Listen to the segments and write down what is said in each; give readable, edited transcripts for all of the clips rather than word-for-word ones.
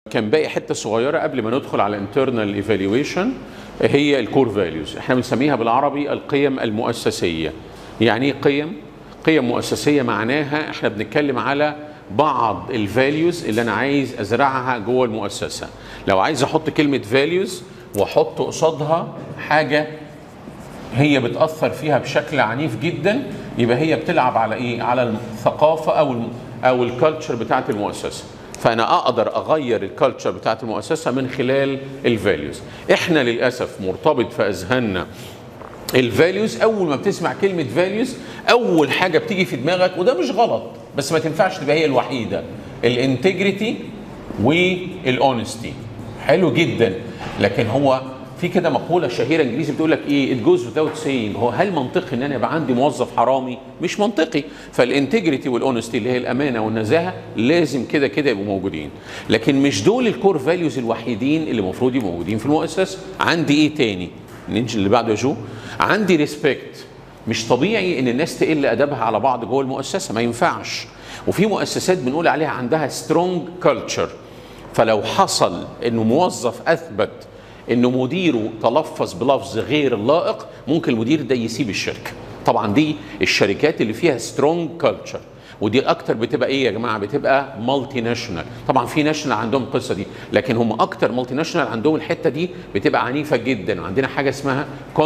كان باقي حته صغيره قبل ما ندخل على انترنال ايفالويشن، هي الكور فاليوز. احنا بنسميها بالعربي القيم المؤسسيه. يعني ايه قيم مؤسسيه؟ معناها احنا بنتكلم على بعض الفاليوز اللي انا عايز ازرعها جوه المؤسسه. لو عايز احط كلمه فاليوز واحط قصادها حاجه هي بتاثر فيها بشكل عنيف جدا، يبقى هي بتلعب على ايه؟ على الثقافه او الكالتشر بتاعت المؤسسه. فانا اقدر اغير الكالتشر بتاعت المؤسسه من خلال الفاليوز. احنا للاسف مرتبط في اذهاننا الفاليوز، اول ما بتسمع كلمه فاليوز اول حاجه بتيجي في دماغك، وده مش غلط بس ما تنفعش تبقى هي الوحيده، الانتجريتي والاونستي. حلو جدا، لكن هو في كده مقوله شهيره انجليزي بتقول لك ايه؟ it goes without saying. هو هل منطقي ان انا يبقى عندي موظف حرامي؟ مش منطقي. فالانتجريتي والاونستي اللي هي الامانه والنزاهه لازم كده كده يبقوا موجودين، لكن مش دول الكور فاليوز الوحيدين اللي المفروض يبقوا موجودين في المؤسسه. عندي ايه تاني؟ ننجي اللي بعده يا جو. عندي ريسبكت. مش طبيعي ان الناس تقل ادبها على بعض جوه المؤسسه، ما ينفعش. وفي مؤسسات بنقول عليها عندها سترونج كلتشر، فلو حصل انه موظف اثبت انه مديره تلفظ بلفظ غير لائق، ممكن المدير ده يسيب الشركه. طبعا دي الشركات اللي فيها سترونج كلتشر، ودي اكتر بتبقى ايه يا جماعه؟ بتبقى مالتي ناشونال. طبعا في ناشونال عندهم القصه دي، لكن هم اكتر مالتي ناشونال عندهم الحته دي بتبقى عنيفه جدا. وعندنا حاجه اسمها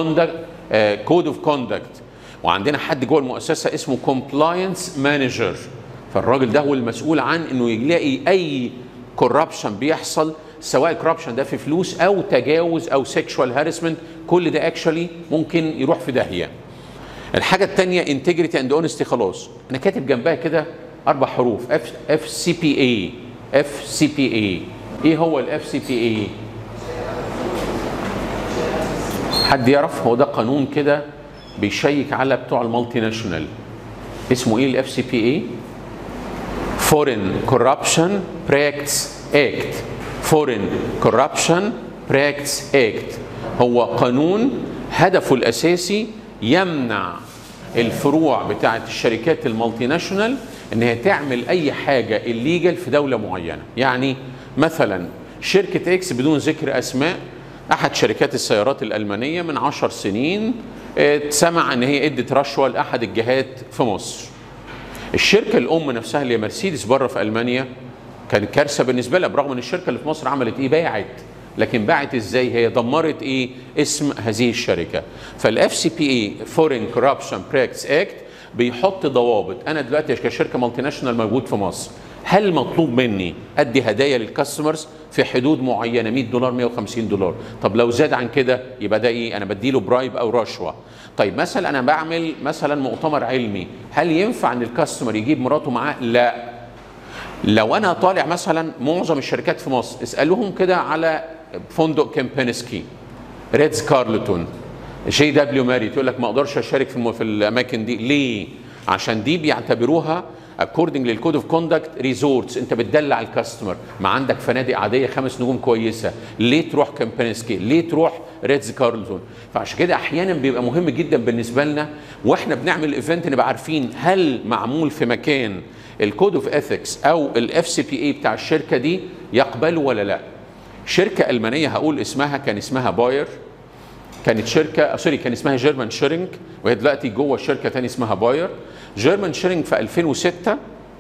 كود اوف كوندكت، وعندنا حد جوه المؤسسه اسمه كومبلاينس مانجر. فالراجل ده هو المسؤول عن انه يلاقي اي كوربشن بيحصل، سواء كوربشن ده في فلوس او تجاوز او سيكشوال هارسمنت، كل ده اكشولي ممكن يروح في داهيه. الحاجه الثانيه انتجريتي اند اونستي. خلاص انا كاتب جنبها كده 4 حروف اف سي بي اي. اف سي بي اي ايه هو الاف سي بي اي؟ حد يعرف؟ هو ده قانون كده بيشيك على بتوع المالتي ناشونال. اسمه ايه الاف سي بي اي؟ فورين كوربشن براكتس اكت. فورين كوربشن براكتس اكت هو قانون هدفه الاساسي يمنع الفروع بتاعت الشركات المالتي ناشونال ان هي تعمل اي حاجه الليجل في دوله معينه. يعني مثلا شركه اكس بدون ذكر اسماء، احد شركات السيارات الالمانيه من 10 سنين سمع ان هي ادت رشوه لاحد الجهات في مصر. الشركه الام نفسها اللي هي مرسيدس بره في المانيا كانت كارثه بالنسبه لها، برغم ان الشركه اللي في مصر عملت ايه؟ باعت. لكن باعت ازاي؟ هي دمرت ايه؟ اسم هذه الشركه. فالاف سي بي اي فورين كوربشن براكتس اكت بيحط ضوابط. انا دلوقتي كشركه مالتي ناشونال موجود في مصر، هل مطلوب مني ادي هدايا للكاستمرز في حدود معينه، $100 $150؟ طب لو زاد عن كده يبقى ده ايه؟ انا بديله برايب او رشوه. طيب مثلا انا بعمل مثلا مؤتمر علمي، هل ينفع ان الكاستمر يجيب مراته معاه؟ لا. لو انا طالع مثلا، معظم الشركات في مصر اسالوهم كده على فندق كامبينسكي، ريتز كارلتون، جي دبليو ماريت، يقول لك ما اقدرش اشارك في الاماكن دي. ليه؟ عشان دي بيعتبروها اكوردنج للكود اوف كوندكت ريزورتس، انت بتدلع الكاستمر. ما عندك فنادق عاديه 5 نجوم كويسه، ليه تروح كامبينسكي؟ ليه تروح ريتز كارلتون؟ فعشان كده احيانا بيبقى مهم جدا بالنسبه لنا واحنا بنعمل الايفنت نبقى عارفين هل معمول في مكان الكود اوف اثكس او الاف سي بي اي بتاع الشركه دي يقبله ولا لا. شركه المانيه هقول اسمها، كان اسمها باير، كانت شركه كان اسمها جيرمان شيرنج، وهي دلوقتي جوه شركه ثانيه اسمها باير. جيرمان شيرنج في 2006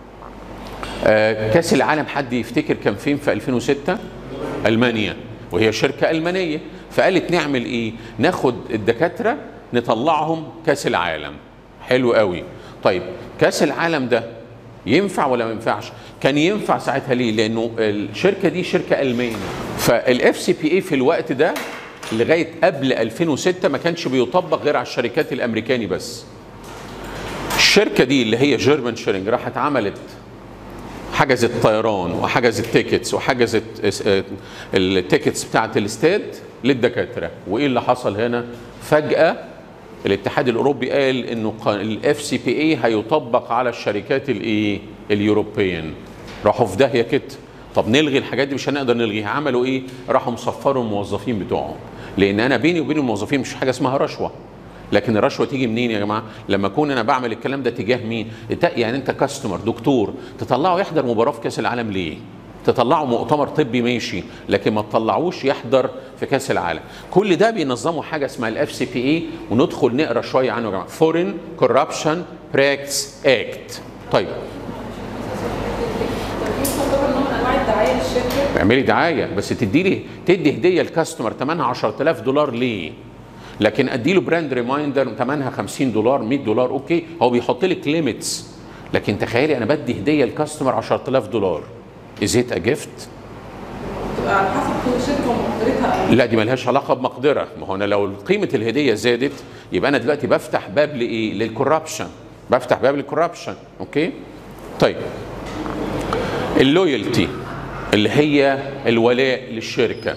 كاس العالم، حد يفتكر كان فين في 2006؟ المانيا، وهي شركه المانيه. فقالت نعمل ايه؟ ناخد الدكاتره نطلعهم كاس العالم. حلو قوي. طيب كاس العالم ده ينفع ولا ما ينفعش؟ كان ينفع ساعتها. ليه؟ لانه الشركه دي شركه المانيه. فالاف سي بي اي في الوقت ده لغايه قبل 2006 ما كانش بيطبق غير على الشركات الامريكاني بس. الشركه دي اللي هي جيرمان شيرنج راحت عملت، حجزت طيران وحجزت تيكتس وحجزت التيكتس بتاعت الاستاد للدكاتره. وايه اللي حصل هنا؟ فجاه الاتحاد الاوروبي قال انه الاف سي بي اي هيطبق على الشركات الايه؟ اليوروبيين. راحوا في داهيه كده. طب نلغي الحاجات دي؟ مش هنقدر نلغيها. عملوا ايه؟ راحوا مصفروا الموظفين بتوعهم، لان انا بيني وبين الموظفين مش حاجه اسمها رشوه. لكن الرشوه تيجي منين يا جماعه؟ لما اكون انا بعمل الكلام ده تجاه مين؟ يعني انت كاستمر دكتور تطلعه يحضر مباراه في كاس العالم ليه؟ تطلعوا مؤتمر طبي ماشي، لكن ما تطلعوش يحضر في كاس العالم. كل ده بينظموا حاجه اسمها الاف سي بي اي، وندخل نقرا شويه عنه يا جماعه. فورين كوربشن براكتس اكت. طيب اعملي دعايه، بس تدي هديه الكاستمر ثمنها $10,000 ليه؟ لكن ادي له براند ريمايندر ثمنها $50 $100 اوكي، هو بيحط لك ليميتس. لكن تخيلي انا بدي هديه الكاستمر $10,000، از ات ا جيفت؟ تبقى على حسب كل شركه ومقدرتها. لا دي مالهاش علاقه بمقدره، ما هو انا لو قيمه الهديه زادت يبقى انا دلوقتي بفتح باب لايه؟ للكوربشن، بفتح باب للكوربشن. اوكي؟ طيب اللويالتي اللي هي الولاء للشركه،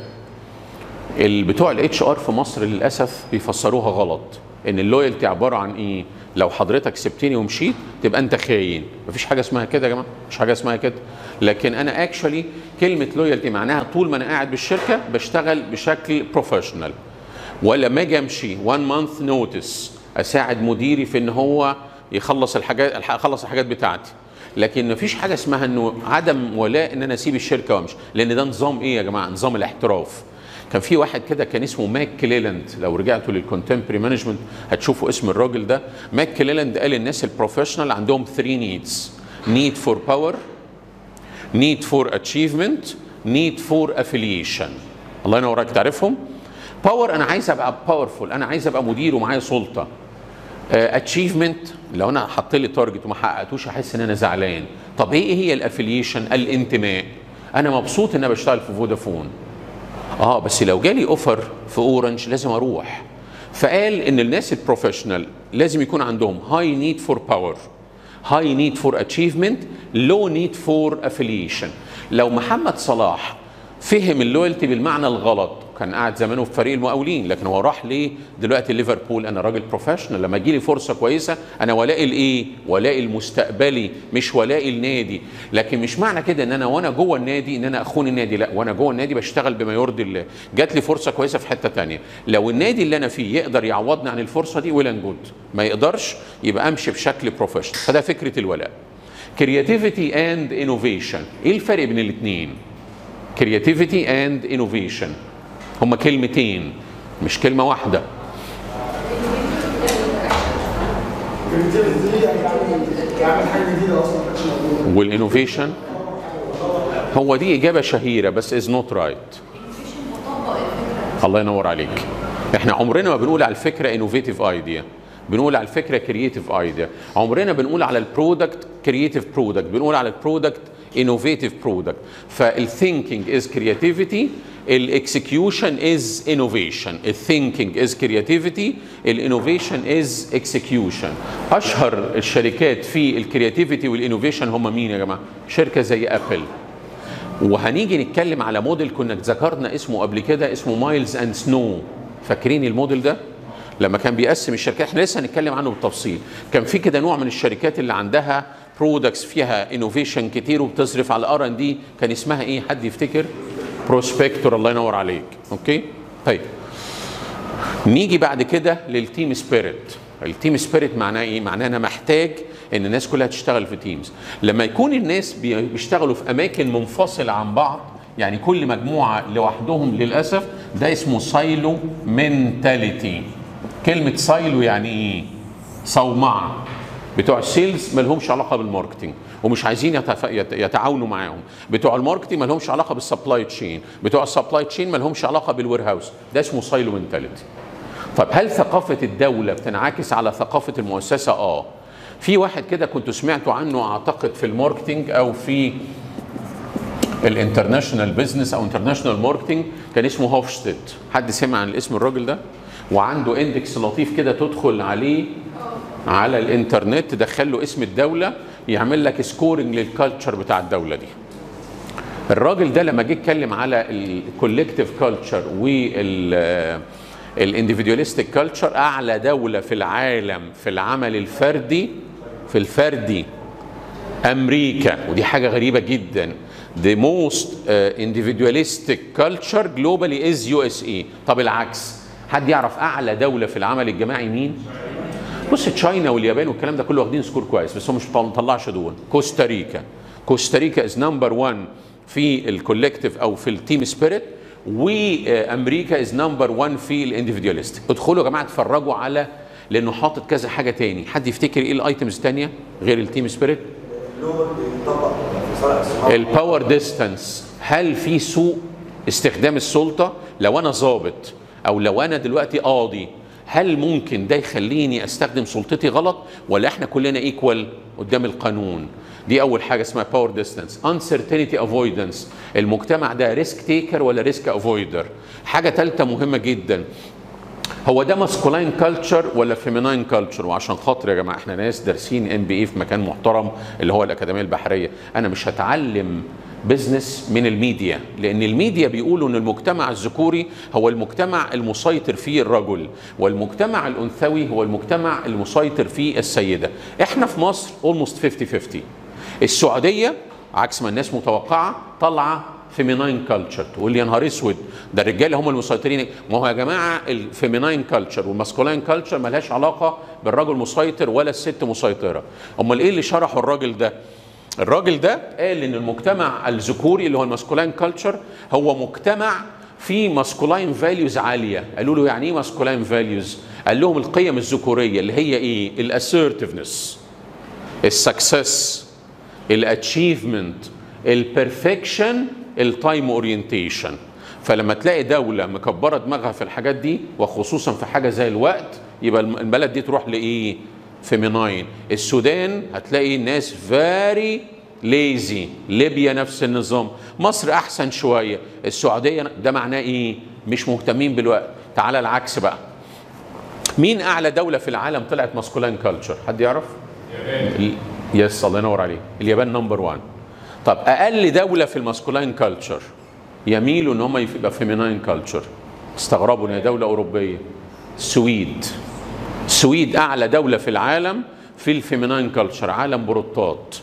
بتوع الاتش ار في مصر للاسف بيفسروها غلط، ان اللويالتي عباره عن ايه؟ لو حضرتك سبتني ومشيت تبقى انت خاين. مفيش حاجه اسمها كده يا جماعه، مفيش حاجه اسمها كده. لكن انا اكشولي كلمه لويالتي معناها طول ما انا قاعد بالشركه بشتغل بشكل بروفيشنال، ولا ما اجي امشي 1 مانث نوتس اساعد مديري في ان هو يخلص الحاجات بتاعتي. لكن مفيش حاجه اسمها انه عدم ولاء ان انا اسيب الشركه وامشي، لان ده نظام ايه يا جماعه؟ نظام الاحتراف. كان في واحد كده كان اسمه ماك كليلاند، لو رجعتوا للكونتمبري مانجمنت هتشوفوا اسم الراجل ده. ماك كليلاند قال الناس البروفيشنال عندهم 3 نيدز: نيد فور باور، نيد فور اتشيفمنت، نيد فور افيليشن. الله ينور عليك، تعرفهم؟ باور انا عايز ابقى باورفول، انا عايز ابقى مدير ومعايا سلطه. اتشيفمنت لو انا حط لي تارجت وما حققتوش احس ان انا زعلان. طب ايه هي الافيليشن؟ الانتماء، انا مبسوط ان انا بشتغل في فودافون، بس لو جالي اوفر في اورنج لازم اروح. فقال ان الناس البروفيشنال لازم يكون عندهم هاي نيد فور باور، هاي نيد فور اتشيفمنت، لو نيد فور افيليشن. لو محمد صلاح فهم اللويالتي بالمعنى الغلط كان قاعد زمانه في فريق المقاولين، لكن هو راح ليه دلوقتي ليفربول؟ انا راجل بروفيشنال، لما تجي لي فرصه كويسه انا ولائي الايه؟ ولائي المستقبلي مش ولائي النادي. لكن مش معنى كده ان انا وانا جوه النادي ان انا اخون النادي، لا، وانا جوه النادي بشتغل بما يرضي الله. جات لي فرصه كويسه في حته ثانيه، لو النادي اللي انا فيه يقدر يعوضني عن الفرصه دي ويل اند جود، ما يقدرش يبقى امشي بشكل بروفيشنال. فده فكره الولاء. كرياتيفيتي اند انوفيشن، ايه الفرق بين الاثنين؟ كرياتيفيتي اند انوفيشن هما كلمتين مش كلمه واحده. والانوفيشن هو دي اجابه شهيره بس از نوت رايت. الله ينور عليك. احنا عمرنا ما بنقول على الفكره انوفيتيف ايديا، بنقول على الفكره كرييتيف ايديا. عمرنا بنقول على البرودكت كرييتيف برودكت، بنقول على البرودكت innovative product. فالthinking is creativity، الاكسكيوشن is innovation. الthinking is creativity، الانوفيشن is execution. اشهر الشركات في الكرياتيفيتي والانوفيشن هم مين يا جماعه؟ شركه زي ابل. وهنيجي نتكلم على موديل كنا ذكرنا اسمه قبل كده، اسمه مايلز اند سنو. فاكرين الموديل ده؟ لما كان بيقسم الشركات، احنا لسه هنتكلم عنه بالتفصيل. كان في كده نوع من الشركات اللي عندها برودكتس فيها انوفيشن كتير وبتصرف على الار ان دي، كان اسمها ايه؟ حد يفتكر؟ بروسبكتور. الله ينور عليك. اوكي؟ طيب نيجي بعد كده للتيم سبيريت. التيم سبيريت معناه ايه؟ معناه انا محتاج ان الناس كلها تشتغل في تيمز. لما يكون الناس بيشتغلوا في اماكن منفصله عن بعض، يعني كل مجموعه لوحدهم للاسف، ده اسمه سايلو مينتاليتي. كلمه سايلو يعني ايه؟ صومعه. بتوع السيلز ما لهمش علاقه بالماركتنج ومش عايزين يتعاونوا معاهم. بتوع الماركتنج ما لهمش علاقه بالسبلاي تشين، بتوع السبلاي تشين ما لهمش علاقه بالوير هاوس. ده اسمه سايلو مينتاليتي. طب هل ثقافه الدوله بتنعكس على ثقافه المؤسسه؟ في واحد كده كنت سمعته عنه اعتقد في الماركتنج او في الانترناشونال بزنس او انترناشونال ماركتنج، كان اسمه هوفشتيد. حد سمع عن الاسم الراجل ده؟ وعنده اندكس لطيف كده تدخل عليه على الانترنت، تدخل له اسم الدوله يعمل لك سكورنج للكالتشر بتاع الدوله دي. الراجل ده لما جه اتكلم على الكولكتيف كالتشر والانديفيدواليستيك كالتشر، اعلى دوله في العالم في العمل الفردي امريكا. ودي حاجه غريبه جدا. The most individualistic culture globally is USA. طب العكس، حد يعرف اعلى دوله في العمل الجماعي مين؟ بص، تشاينا واليابان والكلام ده كله واخدين سكور كويس، بس هم مش مطلعش دول. كوستاريكا از نمبر 1 في الكولكتيف او في التيم سبيريت، وامريكا از نمبر 1 في الانديفيدواليست. ادخلوا يا جماعه اتفرجوا على، لانه حاطط كذا حاجه تاني. حد يفتكر ايه الايتمز الثانيه غير التيم سبيريت؟ الباور ديستانس. هل في سوء استخدام السلطه؟ لو انا ضابط او لو انا دلوقتي قاضي، هل ممكن ده يخليني استخدم سلطتي غلط، ولا احنا كلنا ايكوال قدام القانون؟ دي اول حاجه اسمها باور ديستانس. uncertainty avoidance، المجتمع ده ريسك تيكر ولا ريسك افويدر؟ حاجه ثالثه مهمه جدا، هو ده ماسكولاين كلتشر ولا فيميناين كلتشر؟ وعشان خاطر يا جماعه احنا ناس دارسين MBA في مكان محترم اللي هو الاكاديميه البحريه، انا مش هتعلم بزنس من الميديا، لان الميديا بيقولوا ان المجتمع الذكوري هو المجتمع المسيطر فيه الرجل، والمجتمع الانثوي هو المجتمع المسيطر فيه السيده. احنا في مصر almost 50-50. السعوديه عكس ما الناس متوقعه طالعه فيميناين كلتشر. تقول لي يا نهار اسود، ده الرجاله هم المسيطرين. ما هو يا جماعه الفيميناين كلتشر والماسكولاين كلتشر مالهاش علاقه بالراجل مسيطر ولا الست مسيطره. امال ايه اللي شرحه الراجل ده؟ الراجل ده قال ان المجتمع الذكوري اللي هو الماسكولاين كلتشر هو مجتمع فيه ماسكولاين فاليوز عاليه. قالوا له يعني ايه ماسكولاين فاليوز؟ قال لهم القيم الذكوريه اللي هي ايه؟ الاسيرتيفنس، السكسس، الاتشيفمنت، البرفكشن، التايم اورينتيشن. فلما تلاقي دوله مكبره دماغها في الحاجات دي، وخصوصا في حاجه زي الوقت، يبقى البلد دي تروح لايه؟ فيميناين. السودان هتلاقي ناس فاري ليزي، ليبيا نفس النظام، مصر احسن شويه، السعوديه. ده معناه ايه؟ مش مهتمين بالوقت. تعال العكس بقى، مين اعلى دوله في العالم طلعت ماسكولاين كلتشر؟ حد يعرف؟ اليابان. يس، الله ينور عليه، اليابان نمبر 1. طب اقل دوله في الماسكولاين كلتشر يميلوا ان هم يبقى فيميناين كلتشر؟ استغربوا ان هي دوله اوروبيه. السويد. السويد اعلى دوله في العالم في الفيميناين كلتشر، عالم بروتات.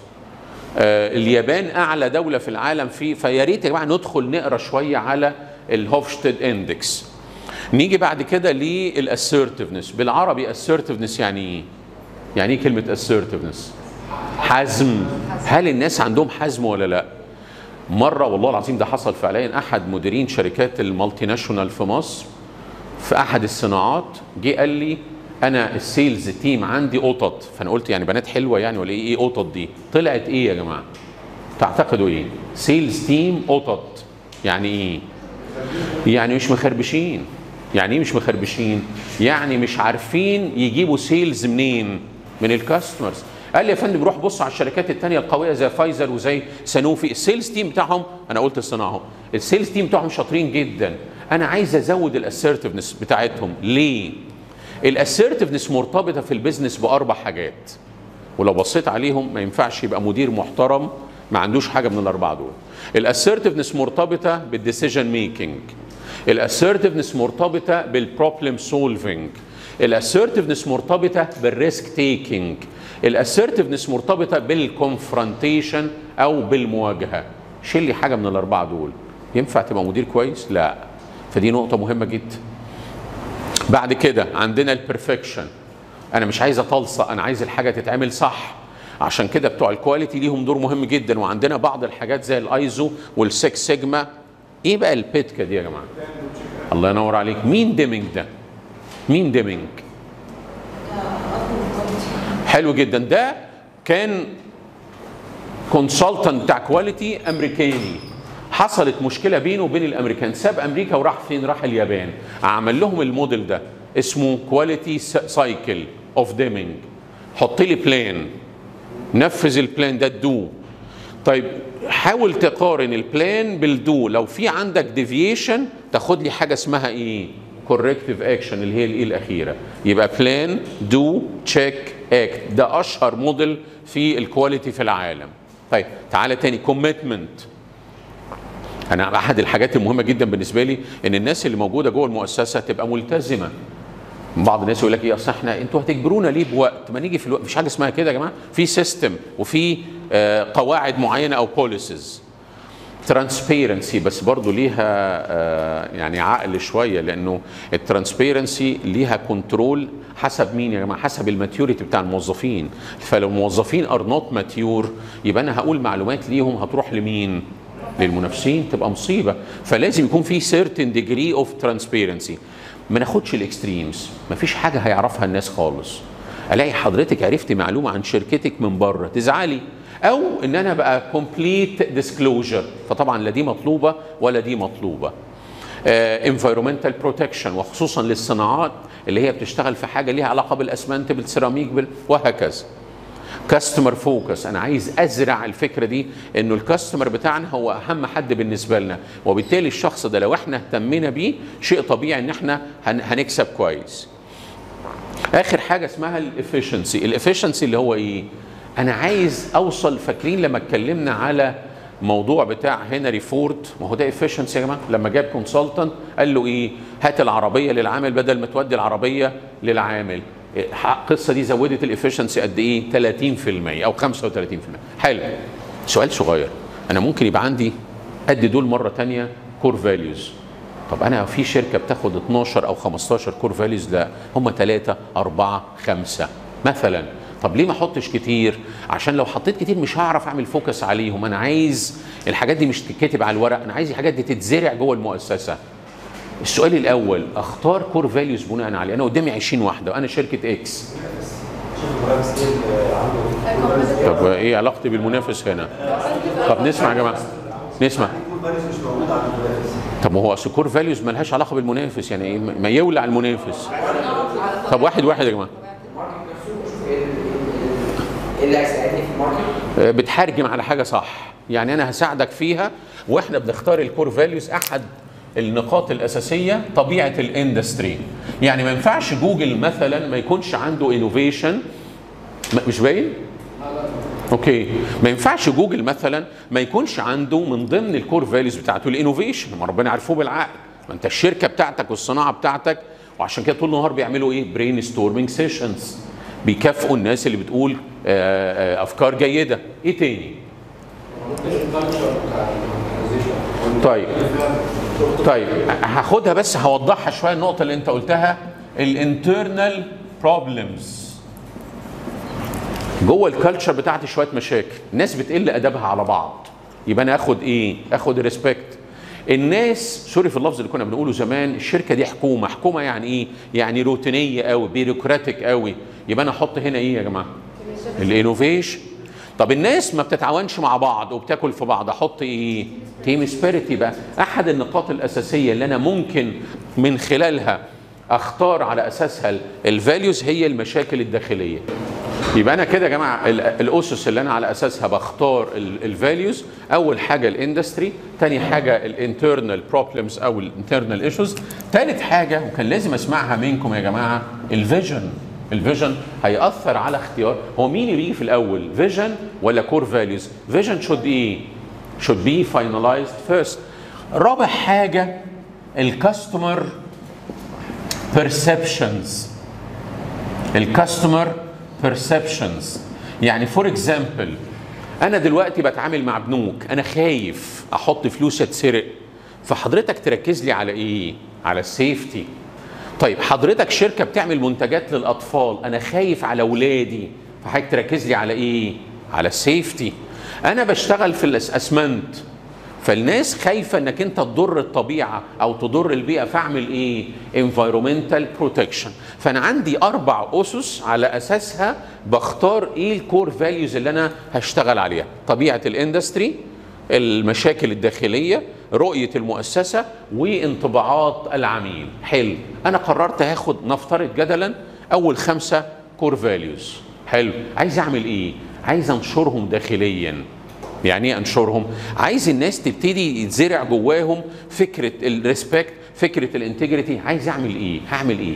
اليابان اعلى دوله في العالم فيا ريت يا جماعه ندخل نقرا شويه على الهوفشتيد اندكس. نيجي بعد كده للاسيرتيفنس. بالعربي اسيرتيفنس يعني ايه؟ يعني ايه كلمه اسيرتيفنس؟ حزم. هل الناس عندهم حزم ولا لا؟ مره والله العظيم ده حصل فعليا، احد مديرين شركات المالتي ناشونال في مصر في احد الصناعات جه قال لي انا السيلز تيم عندي قطط. فانا قلت يعني بنات حلوه يعني ولا ايه قطط دي؟ طلعت ايه يا جماعه؟ تعتقدوا ايه؟ سيلز تيم قطط. يعني ايه؟ يعني مش مخربشين. يعني ايه مش مخربشين؟ يعني مش عارفين يجيبوا سيلز منين؟ من الكاستمرز. قال لي يا فندم روح بص على الشركات التانية القوية زي فايزر وزي سانوفي، السيلز تيم بتاعهم، انا قلت الصناعه، السيلز تيم بتاعهم شاطرين جدا. انا عايز ازود الاسيرتيفنس بتاعتهم. ليه؟ الاسيرتيفنس مرتبطه في البيزنس باربع حاجات، ولو بصيت عليهم ما ينفعش يبقى مدير محترم ما عندوش حاجه من الاربعه دول. الاسيرتيفنس مرتبطه بالديسيجن ميكنج، الاسيرتيفنس مرتبطه بالبروبلم سولفنج، الاسيرتيفنس مرتبطه بالريسك تيكينج، الاسيرتيفنس مرتبطه بالكونفرونتيشن او بالمواجهه. شيل لي حاجه من الاربعه دول، ينفع تبقى مدير كويس؟ لا. فدي نقطه مهمه جدا. بعد كده عندنا البرفكشن. انا مش عايز اطلصق، انا عايز الحاجه تتعمل صح. عشان كده بتوع الكواليتي ليهم دور مهم جدا. وعندنا بعض الحاجات زي الايزو والسكس سيجما. ايه بقى البيتكا دي يا جماعه؟ الله ينور عليك. مين ديمينج ده؟ مين ديمينج؟ حلو جدا. ده كان كونسلتنت بتاع كواليتي امريكاني، حصلت مشكله بينه وبين الامريكان، ساب امريكا وراح فين؟ راح اليابان. عمل لهم الموديل ده اسمه كواليتي سايكل اوف ديمينج. حط لي بلان، نفذ البلان ده الدو. طيب حاول تقارن البلان بالدو. لو في عندك ديفيشن تاخد لي حاجه اسمها ايه؟ كوركتيف اكشن، اللي هي الايه الاخيره. يبقى بلان، دو، تشيك، اكت. ده اشهر موديل في الكواليتي في العالم. طيب تعالى تاني، كوميتمنت. انا احد الحاجات المهمه جدا بالنسبه لي ان الناس اللي موجوده جوه المؤسسه تبقى ملتزمه. بعض الناس يقول لك ايه، اصل احنا انتوا هتجبرونا ليه بوقت؟ ما نيجي في الوقت. مفيش حاجه اسمها كده يا جماعه، في سيستم وفي قواعد معينه او بوليسز. ترانسبيرنسي بس برضو ليها يعني عقل شويه، لانه الترانسبيرنسي ليها كنترول حسب مين يا جماعه؟ حسب الماتيوريتي بتاع الموظفين. فلو الموظفين ار نوت ماتيور يبقى انا هقول معلومات ليهم هتروح لمين؟ للمنافسين تبقى مصيبه. فلازم يكون في certain degree of transparency، ما ناخدش الاكستريمز، ما فيش حاجه هيعرفها الناس خالص. الاقي حضرتك عرفتي معلومه عن شركتك من بره تزعلي، او ان انا بقى complete disclosure، فطبعا لا دي مطلوبه ولا دي مطلوبه. environmental protection، وخصوصا للصناعات اللي هي بتشتغل في حاجه ليها علاقه بالاسمنت بالسيراميك وهكذا. كاستمر فوكس، انا عايز ازرع الفكره دي انه الكاستمر بتاعنا هو اهم حد بالنسبه لنا، وبالتالي الشخص ده لو احنا اهتمينا بيه شيء طبيعي ان احنا هنكسب كويس. اخر حاجه اسمها الافشنسي. الافشنسي اللي هو ايه؟ انا عايز اوصل، فاكرين لما اتكلمنا على موضوع بتاع هنري فورد، ما هو ده افشنسي يا جماعه، لما جاب كونسلتنت قال له ايه؟ هات العربيه للعامل بدل ما تودي العربيه للعامل. القصه دي زودت الافشنسي قد ايه؟ 30% او 35%. حلو. سؤال صغير، انا ممكن يبقى عندي قد دول مره ثانيه كور فاليوز. طب انا في شركه بتاخد 12 او 15 كور فاليوز، لا هم 3 4 5 مثلا. طب ليه ما احطش كتير؟ عشان لو حطيت كتير مش هعرف اعمل فوكس عليهم. انا عايز الحاجات دي مش تتكتب على الورق، انا عايز الحاجات دي تتزرع جوه المؤسسه. السؤال الاول، اختار كور فاليوز بناء عليه. انا قدامي 20 واحده وانا شركه اكس. طب ايه علاقتي بالمنافس هنا؟ طب نسمع يا جماعه، نسمع. طب ما هو اصل كور فاليوز مالهاش علاقه بالمنافس، يعني ايه ما يولع المنافس؟ طب واحد واحد يا جماعه. اللي هيساعدني في الماركت بتحرجم على حاجه صح، يعني انا هساعدك فيها. واحنا بنختار الكور فاليوز احد النقاط الاساسيه طبيعه الاندستري. يعني ما ينفعش جوجل مثلا ما يكونش عنده انوفيشن. مش باين؟ اوكي. ما ينفعش جوجل مثلا ما يكونش عنده من ضمن الكور فاليوز بتاعته الانوفيشن، ما ربنا عرفوه بالعقل. ما انت الشركه بتاعتك والصناعه بتاعتك، وعشان كده طول النهار بيعملوا ايه؟ برين ستورمينج سيشنز، بيكافئوا الناس اللي بتقول افكار جيده. ايه تاني؟ طيب هاخدها بس هوضحها شويه النقطه اللي انت قلتها. الانترنال بروبلمز جوه الكالتشر بتاعتي شويه مشاكل، الناس بتقل ادبها على بعض. يبقى انا اخد ايه؟ اخد ريسبكت. الناس سوري في اللفظ اللي كنا بنقوله زمان، الشركه دي حكومه. حكومه يعني ايه؟ يعني روتينيه قوي، بيروقراطيك قوي. يبقى انا احط هنا ايه يا جماعه؟ الانوفيشن. طب الناس ما بتتعاونش مع بعض وبتاكل في بعض، احط ايه؟ تيم سبيريت. يبقى احد النقاط الاساسيه اللي انا ممكن من خلالها اختار على اساسها الفاليوز هي المشاكل الداخليه. يبقى انا كده يا جماعه الاسس اللي انا على اساسها بختار الفاليوز، اول حاجه الاندستري، ثاني حاجه الانترنال بروبلمز او الانترنال ايشوز، ثالث حاجه وكان لازم اسمعها منكم يا جماعه الفيجن. الفيجن هيأثر على اختيار هو مين اللي بيجي في الاول، فيجن ولا كور فاليوز؟ فيجن should ايه؟ should be finalized first. رابع حاجه الكاستمر perceptions. الكاستمر perceptions يعني فور اكزامبل، انا دلوقتي بتعامل مع بنوك، انا خايف احط فلوس اتسرق، فحضرتك تركز لي على ايه؟ على السيفتي. طيب حضرتك شركه بتعمل منتجات للاطفال، انا خايف على اولادي، فحضرتك تركز لي على ايه؟ على السيفتي. انا بشتغل في الاسمنت، فالناس خايفه انك انت تضر الطبيعه او تضر البيئه، فاعمل ايه؟ environmental protection. فانا عندي 4 اسس على اساسها بختار ايه الكور فاليوز اللي انا هشتغل عليها. طبيعه الاندستري، المشاكل الداخليه، رؤيه المؤسسه، وانطباعات العميل. حلو. انا قررت هاخد نفترض جدلا اول 5 كور فاليوز. حلو. عايز اعمل ايه؟ عايز انشرهم داخليا. يعني ايه انشرهم؟ عايز الناس تبتدي يتزرع جواهم فكره الريسبكت، فكره الانتجريتي. عايز اعمل ايه؟ هعمل ايه؟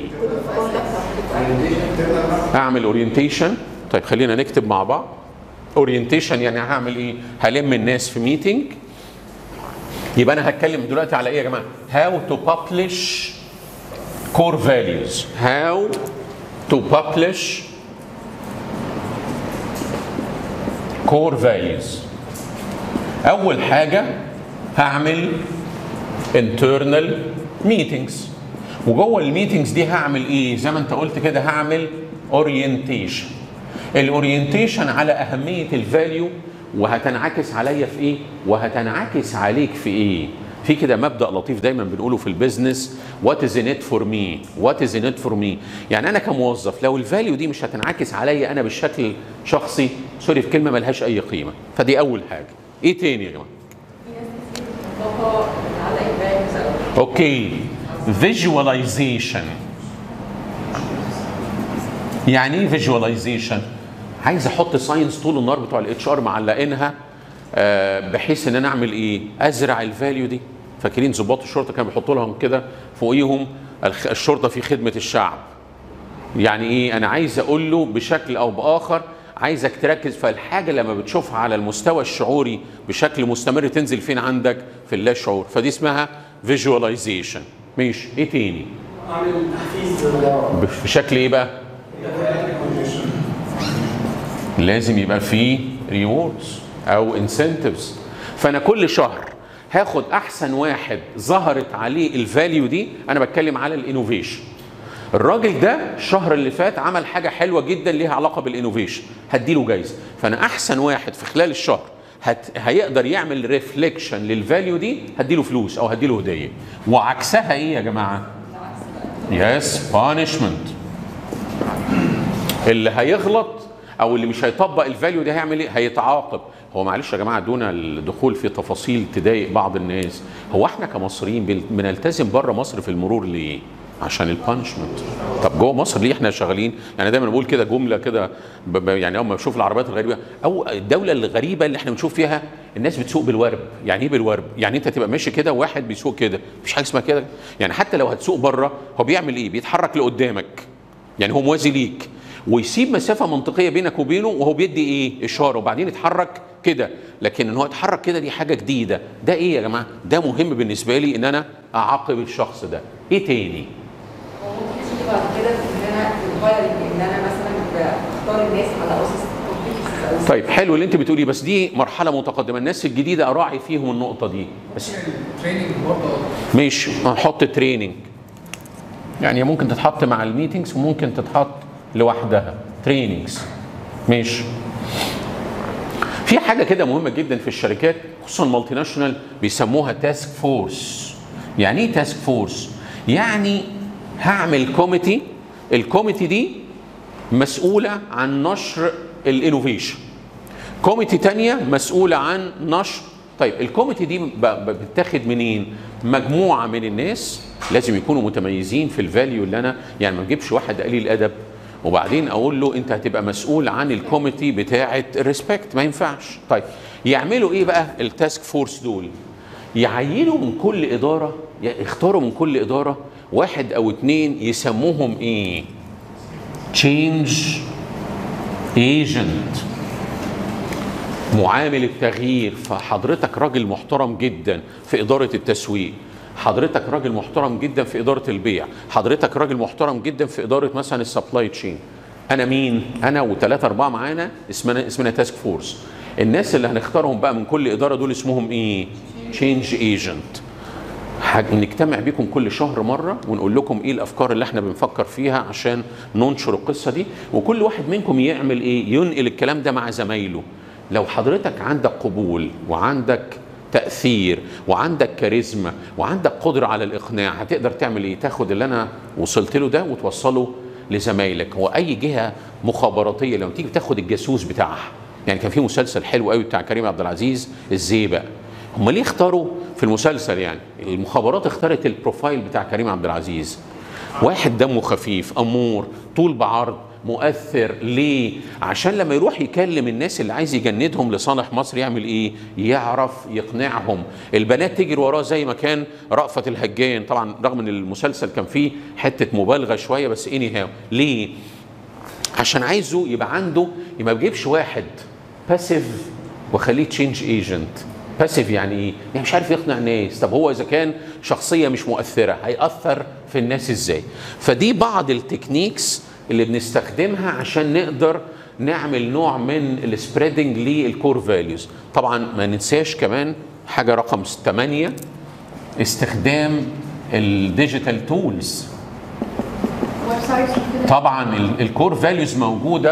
اعمل اورينتيشن. طيب خلينا نكتب مع بعض. اورينتيشن يعني هعمل ايه؟ هلم الناس في ميتنج. يبقى انا هتكلم دلوقتي على ايه يا جماعه؟ هاو تو ببلش كور فاليوز. هاو تو ببلش كور فاليوز. اول حاجه هعمل internal meetings، وجوه الميتنجز دي هعمل ايه؟ زي ما انت قلت كده هعمل اورينتيشن. الاورينتيشن على اهميه الفاليو وهتنعكس عليا في ايه وهتنعكس عليك في ايه. في كده مبدأ لطيف دايما بنقوله في البيزنس، وات از ان ات فور مي، وات از ان ات فور مي. يعني انا كموظف لو الفاليو دي مش هتنعكس عليا انا بالشكل شخصي، سوري في كلمه ملهاش اي قيمه. فدي اول حاجه. ايه تاني يا جماعه؟ اوكي، فيجواليزيشن. يعني ايه فيجواليزيشن؟ عايز احط ساينس طول النهار بتوع الاتش ار معلقينها، بحيث ان انا اعمل ايه؟ ازرع الفاليو دي. فاكرين ضباط الشرطه كانوا بيحطوا لهم كده فوقيهم الشرطه في خدمه الشعب. يعني ايه؟ انا عايز اقول له بشكل او باخر عايزك تركز في الحاجه لما بتشوفها على المستوى الشعوري بشكل مستمر تنزل فين عندك؟ في اللا شعور. فدي اسمها فيجواليزيشن. ماشي، ايه تاني؟ اعمل تحفيز بشكل ايه بقى؟ لازم يبقى فيه ريوردز او انسنتيفز. فانا كل شهر هاخد احسن واحد ظهرت عليه الفاليو دي. انا بتكلم على الانوفيشن. الراجل ده الشهر اللي فات عمل حاجه حلوه جدا ليها علاقه بالانوفيشن، هديله جايزه. فانا احسن واحد في خلال الشهر هيقدر يعمل ريفليكشن للفاليو دي هديله فلوس او هديله هديه. وعكسها ايه يا جماعه؟ يس، بانشمنت. اللي هيغلط او اللي مش هيطبق الفاليو دي هيعمل ايه؟ هيتعاقب. هو معلش يا جماعه دون الدخول في تفاصيل تضايق بعض الناس، هو احنا كمصريين بنلتزم بره مصر في المرور ليه؟ عشان البانشمنت. طب جوه مصر ليه احنا شغالين؟ يعني دايما بقول كده جمله كده، يعني اول ما بشوف العربيات الغريبه او الدوله الغريبه اللي احنا بنشوف فيها الناس بتسوق بالورب. يعني ايه بالورب؟ يعني انت تبقى ماشي كده وواحد بيسوق كده، مفيش حاجه اسمها كده. يعني حتى لو هتسوق بره هو بيعمل ايه؟ بيتحرك لقدامك، يعني هو موازي ليك ويسيب مسافه منطقيه بينك وبينه وهو بيدي ايه؟ اشاره، وبعدين يتحرك كده. لكن ان هو يتحرك كده دي حاجه جديده. ده ايه يا جماعه؟ ده مهم بالنسبه لي ان انا اعاقب الشخص ده. ايه تاني؟ ممكن تيجي بعد كده ان انا تتغير، ان انا مثلا بختار الناس على اسس. طيب حلو اللي انت بتقولي، بس دي مرحله متقدمه. الناس الجديده اراعي فيهم النقطه دي بس. تريننج برضه ماشي، هنحط تريننج. يعني ممكن تتحط مع الميتينجز وممكن تتحط لوحدها تريننجز. ماشي. في حاجه كده مهمه جدا في الشركات خصوصا المالتي ناشونال بيسموها تاسك فورس. يعني ايه تاسك فورس؟ يعني هعمل كوميتي، الكوميتي دي مسؤوله عن نشر الانوفيشن، كوميتي تانية مسؤوله عن نشر. طيب الكوميتي دي بتاخد منين؟ مجموعه من الناس لازم يكونوا متميزين في الفاليو اللي انا، يعني ما اجيبش واحد قليل ادب وبعدين اقول له انت هتبقى مسؤول عن الكوميتي بتاعه ريسبكت، ما ينفعش. طيب يعملوا ايه بقى التاسك فورس دول؟ يعينوا من كل اداره، يختاروا من كل اداره واحد او اتنين يسموهم ايه؟ تشينج ايجنت، معامل التغيير. فحضرتك راجل محترم جدا في اداره التسويق، حضرتك راجل محترم جدا في اداره البيع، حضرتك راجل محترم جدا في اداره مثلا السبلاي تشين. انا مين؟ انا وثلاثه اربعه معانا اسمنا تاسك فورس. الناس اللي هنختارهم بقى من كل اداره دول اسمهم ايه؟ تشينج ايجنت. نجتمع بيكم كل شهر مره ونقول لكم ايه الافكار اللي احنا بنفكر فيها عشان ننشر القصه دي، وكل واحد منكم يعمل ايه؟ ينقل الكلام ده مع زمايله. لو حضرتك عندك قبول وعندك تأثير وعندك كاريزما وعندك قدرة على الإقناع، هتقدر تعمل إيه؟ تاخد اللي أنا وصلت له ده وتوصله لزمايلك. هو أي جهة مخابراتية لما تيجي تاخد الجاسوس بتاعها، يعني كان في مسلسل حلو قوي بتاع كريم عبد العزيز الزيبق. هم ليه اختاروا في المسلسل؟ يعني المخابرات اختارت البروفايل بتاع كريم عبد العزيز، واحد دمه خفيف، أمور، طول بعرض، مؤثر. ليه؟ عشان لما يروح يكلم الناس اللي عايز يجندهم لصالح مصر يعمل ايه؟ يعرف يقنعهم. البنات تجري وراه زي ما كان رأفت الهجان. طبعا رغم ان المسلسل كان فيه حته مبالغه شويه بس اني هاو. ليه؟ عشان عايزه يبقى عنده، ما بيجيبش واحد باسيف وخليه تشينج ايجنت. باسيف يعني ايه؟ يعني مش عارف يقنع الناس. طب هو اذا كان شخصيه مش مؤثره هيأثر في الناس ازاي؟ فدي بعض التكنيكس اللي بنستخدمها عشان نقدر نعمل نوع من السبريدنج للكور فاليوز. طبعا ما ننساش كمان حاجه رقم 8، استخدام الديجيتال تولز. طبعا الكور فاليوز موجوده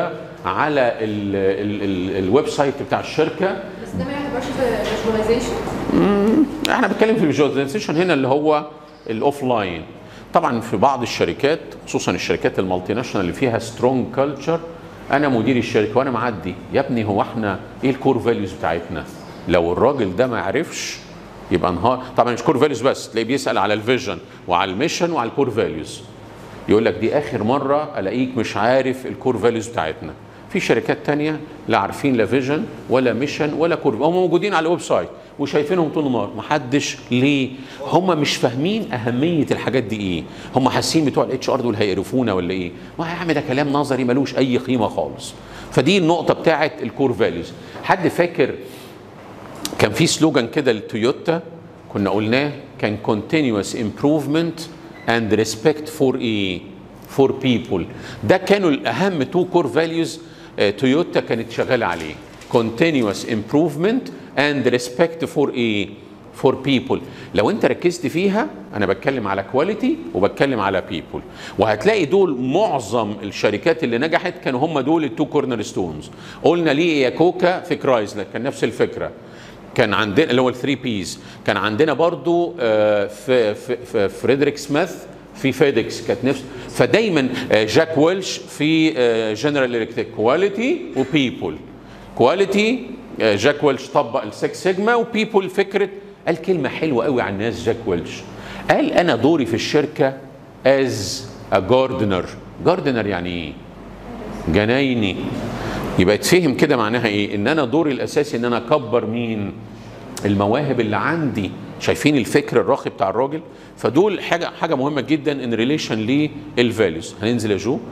على الويب سايت بتاع الشركه. بس ده ما يعتبرش فيجواليزيشن؟ احنا بنتكلم في الفيجواليزيشن هنا اللي هو الاوف لاين. طبعا في بعض الشركات خصوصا الشركات المالتي ناشونال اللي فيها سترونج كلتشر، انا مدير الشركه وانا معدي يا ابني هو احنا ايه الكور فاليوز بتاعتنا؟ لو الراجل ده ما عرفش يبقى انهار. طبعا مش كور فاليوز بس، تلاقيه بيسال على الفيجن وعلى الميشن وعلى الكور فاليوز. يقول لك دي اخر مره الاقيك مش عارف الكور فاليوز بتاعتنا. في شركات تانية لا عارفين لا فيجن ولا ميشن ولا كور، هم موجودين على الويب سايت وشايفينهم طول النهار، محدش. ليه؟ هم مش فاهمين اهميه الحاجات دي ايه، هم حاسين بتوع الاتش ار دول هيقرفونا ولا ايه؟ ما يا عم ده كلام نظري ملوش اي قيمه خالص. فدي النقطه بتاعه الكور فاليوز. حد فاكر كان في سلوجان كده لتويوتا كنا قلناه، كان continuous improvement and respect for ايه؟ for people. ده كانوا الاهم تو كور فاليوز تويوتا كانت شغاله عليه، continuous improvement and respect for ايه؟ for people. لو انت ركزت فيها انا بتكلم على كواليتي وبتكلم على people، وهتلاقي دول معظم الشركات اللي نجحت كانوا هم دول التو كورنر ستونز. قلنا ليه يا كوكا في كرايزلر كان نفس الفكره، كان عندنا اللي هو الثري بيز، كان عندنا برضو في فريدريك سميث في فيديكس كانت نفس. فدايما جاك ويلش في جنرال الكتريك كواليتي وبيبول. كواليتي جاك ويلش طبق السكس سيجما، وبيبول فكره قال كلمه حلوه قوي عن الناس. جاك ويلش قال انا دوري في الشركه از ا جاردنر. جاردنر يعني ايه؟ جنايني. يبقى تفهم كده معناها ايه؟ ان انا دوري الاساسي ان انا اكبر مين؟ المواهب اللي عندي. شايفين الفكر الراقي بتاع الراجل؟ فدول حاجه مهمه جدا ان ريليشن للفاليوز. هننزل يا جو؟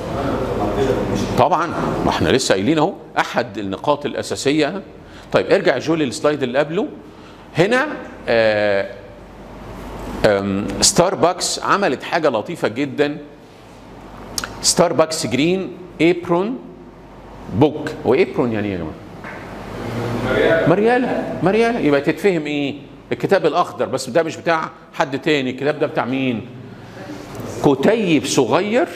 طبعا ما احنا لسه قايلين اهو احد النقاط الاساسيه. طيب ارجع جو للسلايد اللي قبله. هنا ستاربكس عملت حاجه لطيفه جدا. ستاربكس جرين ايبرون بوك. هو ايبرون يعني ايه يا جماعه؟ مرياله. يبقى تتفهم ايه؟ الكتاب الاخضر، بس ده مش بتاع حد تاني، الكتاب ده بتاع مين؟ كتيب صغير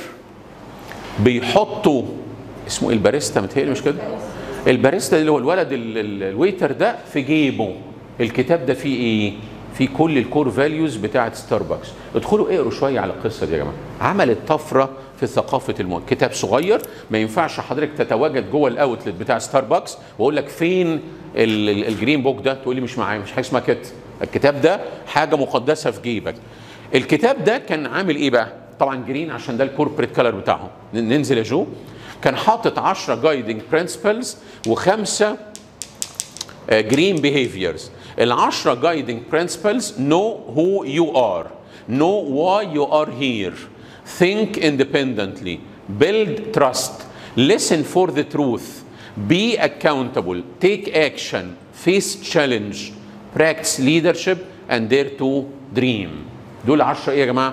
بيحطوا اسمه الباريستا، متهيألي مش كده؟ الباريستا اللي هو الولد الويتر ده في جيبه. الكتاب ده فيه ايه؟ فيه كل الكور فاليوز بتاعه ستاربكس. ادخلوا اقروا شويه على القصه دي يا جماعه. عملت طفره في ثقافه المواد. كتاب صغير ما ينفعش حضرتك تتواجد جوه الاوتلت بتاع ستاربكس واقول لك فين الجرين بوك ده تقول لي مش معايا. مش حاجه اسمها كده. الكتاب ده حاجه مقدسه في جيبك. الكتاب ده كان عامل ايه بقى؟ طبعا جرين عشان ده الكوربريت كلر بتاعهم. ننزل يا جو. كان حاطط 10 جايدنج برنسبلز و5 جرين بيهيفيرز. ال10 جايدنج برنسبلز: know who you are, know why you are here, think independently, build trust, listen for the truth, be accountable, take action, face challenge, practice leadership and dare to dream. دول 10 ايه يا جماعه؟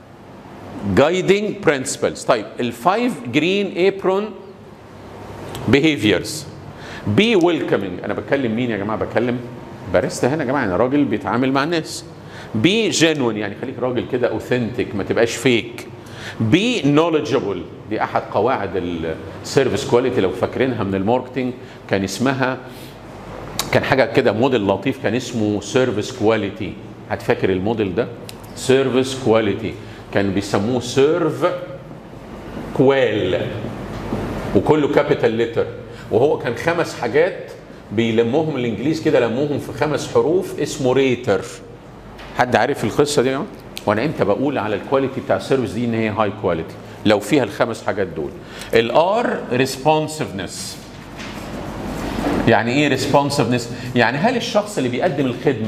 guiding principles. طيب ال5 green apron behaviors. be welcoming. انا بتكلم مين يا جماعه؟ بتكلم باريستا هنا يا جماعه، يعني راجل بيتعامل مع الناس. be genuine يعني خليك راجل كده authentic، ما تبقاش فيك. be knowledgeable. دي احد قواعد السيرفيس كواليتي لو فاكرينها من الماركتنج، كان اسمها كان حاجه كده موديل لطيف كان اسمه سيرفيس كواليتي. هتفكر الموديل ده؟ سيرفيس كواليتي كانوا بيسموه سيرف كوال وكله كابيتال ليتر، وهو كان 5 حاجات بيلموهم الانجليز كده، لموهم في 5 حروف اسمه ريتر. حد عارف القصه دي يا جماعه؟ وانا امتى بقول على الكواليتي بتاع السيرفيس دي ان هي هاي كواليتي؟ لو فيها ال5 حاجات دول. الار ريسبونسفنس. يعني ايه ريسبونسفنس؟ يعني هل الشخص اللي بيقدم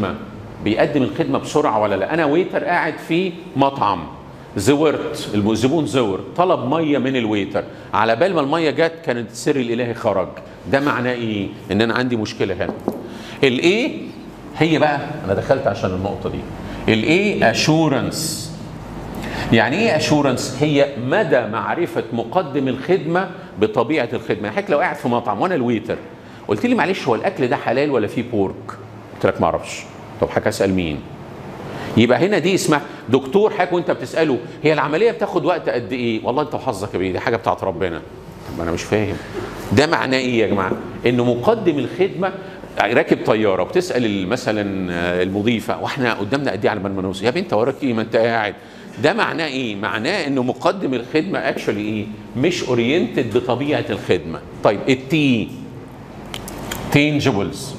الخدمه بسرعه ولا لا؟ انا ويتر قاعد في مطعم، زورت الزبون، زور طلب ميه من الويتر، على بال ما الميه جت كانت السر الالهي خرج. ده معناه ايه؟ ان انا عندي مشكله هنا. الايه هي بقى، انا دخلت عشان النقطه دي. الايه اشورنس. يعني ايه اشورنس؟ هي مدى معرفه مقدم الخدمه بطبيعه الخدمه. يعني حضرتك لو قاعد في مطعم وانا الويتر قلت لي معلش هو الاكل ده حلال ولا فيه بورك؟ قلت لك ما اعرفش. طب حضرتك اسال مين؟ يبقى هنا دي اسمها دكتور. حضرتك وانت بتساله هي العمليه بتاخد وقت قد ايه؟ والله انت وحظك يا بيه، دي حاجه بتاعت ربنا. طب انا مش فاهم ده معناه ايه يا جماعه؟ انه مقدم الخدمه راكب طياره بتسال مثلا المضيفه واحنا قدامنا قد ايه على ما نوصل، يا بنت وراك ايه ما انت قاعد. ده معناه ايه؟ معناه انه مقدم الخدمه اكشولي ايه؟ مش اورينتد بطبيعه الخدمه. طيب التي تينجبلز.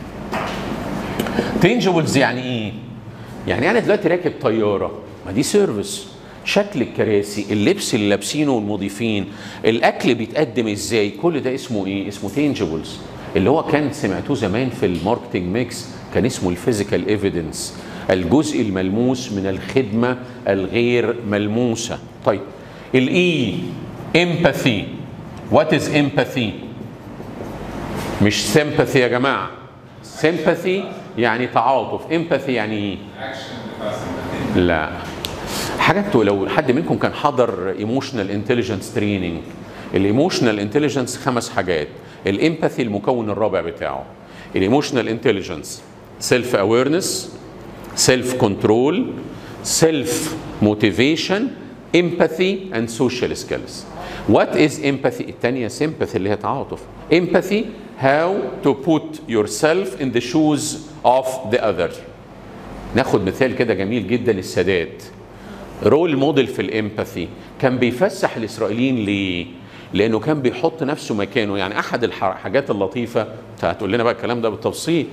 تينجبلز يعني ايه؟ يعني انا دلوقتي راكب طياره، ما دي سيرفيس، شكل الكراسي، اللبس اللي لابسينه المضيفين، الاكل بيتقدم ازاي، كل ده اسمه ايه؟ اسمه تينجبلز، اللي هو كان سمعتوه زمان في الماركتنج ميكس كان اسمه الفيزيكال ايفيدنس، الجزء الملموس من الخدمه الغير ملموسه. طيب الاي امباثي. وات از امباثي؟ مش سيمباثي يا جماعه. سيمباثي يعني تعاطف، امباثي يعني ايه؟ لا، حاجات لو حد منكم كان حضر ايموشنال انتليجنس تريننج، الايموشنال انتليجنس 5 حاجات، الامباثي المكون الرابع بتاعه. الايموشنال انتليجنس سيلف اويرنس، سيلف كنترول، سيلف موتيفيشن، امباثي اند سوشيال سكيلز. وات از امباثي؟ الثانيه سيمباثي اللي هي تعاطف. امباثي how to put yourself in the shoes of the other. ناخد مثال كده جميل جدا، السادات رول موديل في الامباثي، كان بيفسح الاسرائيليين ليه؟ لانه كان بيحط نفسه مكانه. يعني احد الحاجات اللطيفه هتقول لنا بقى الكلام ده بالتفصيل،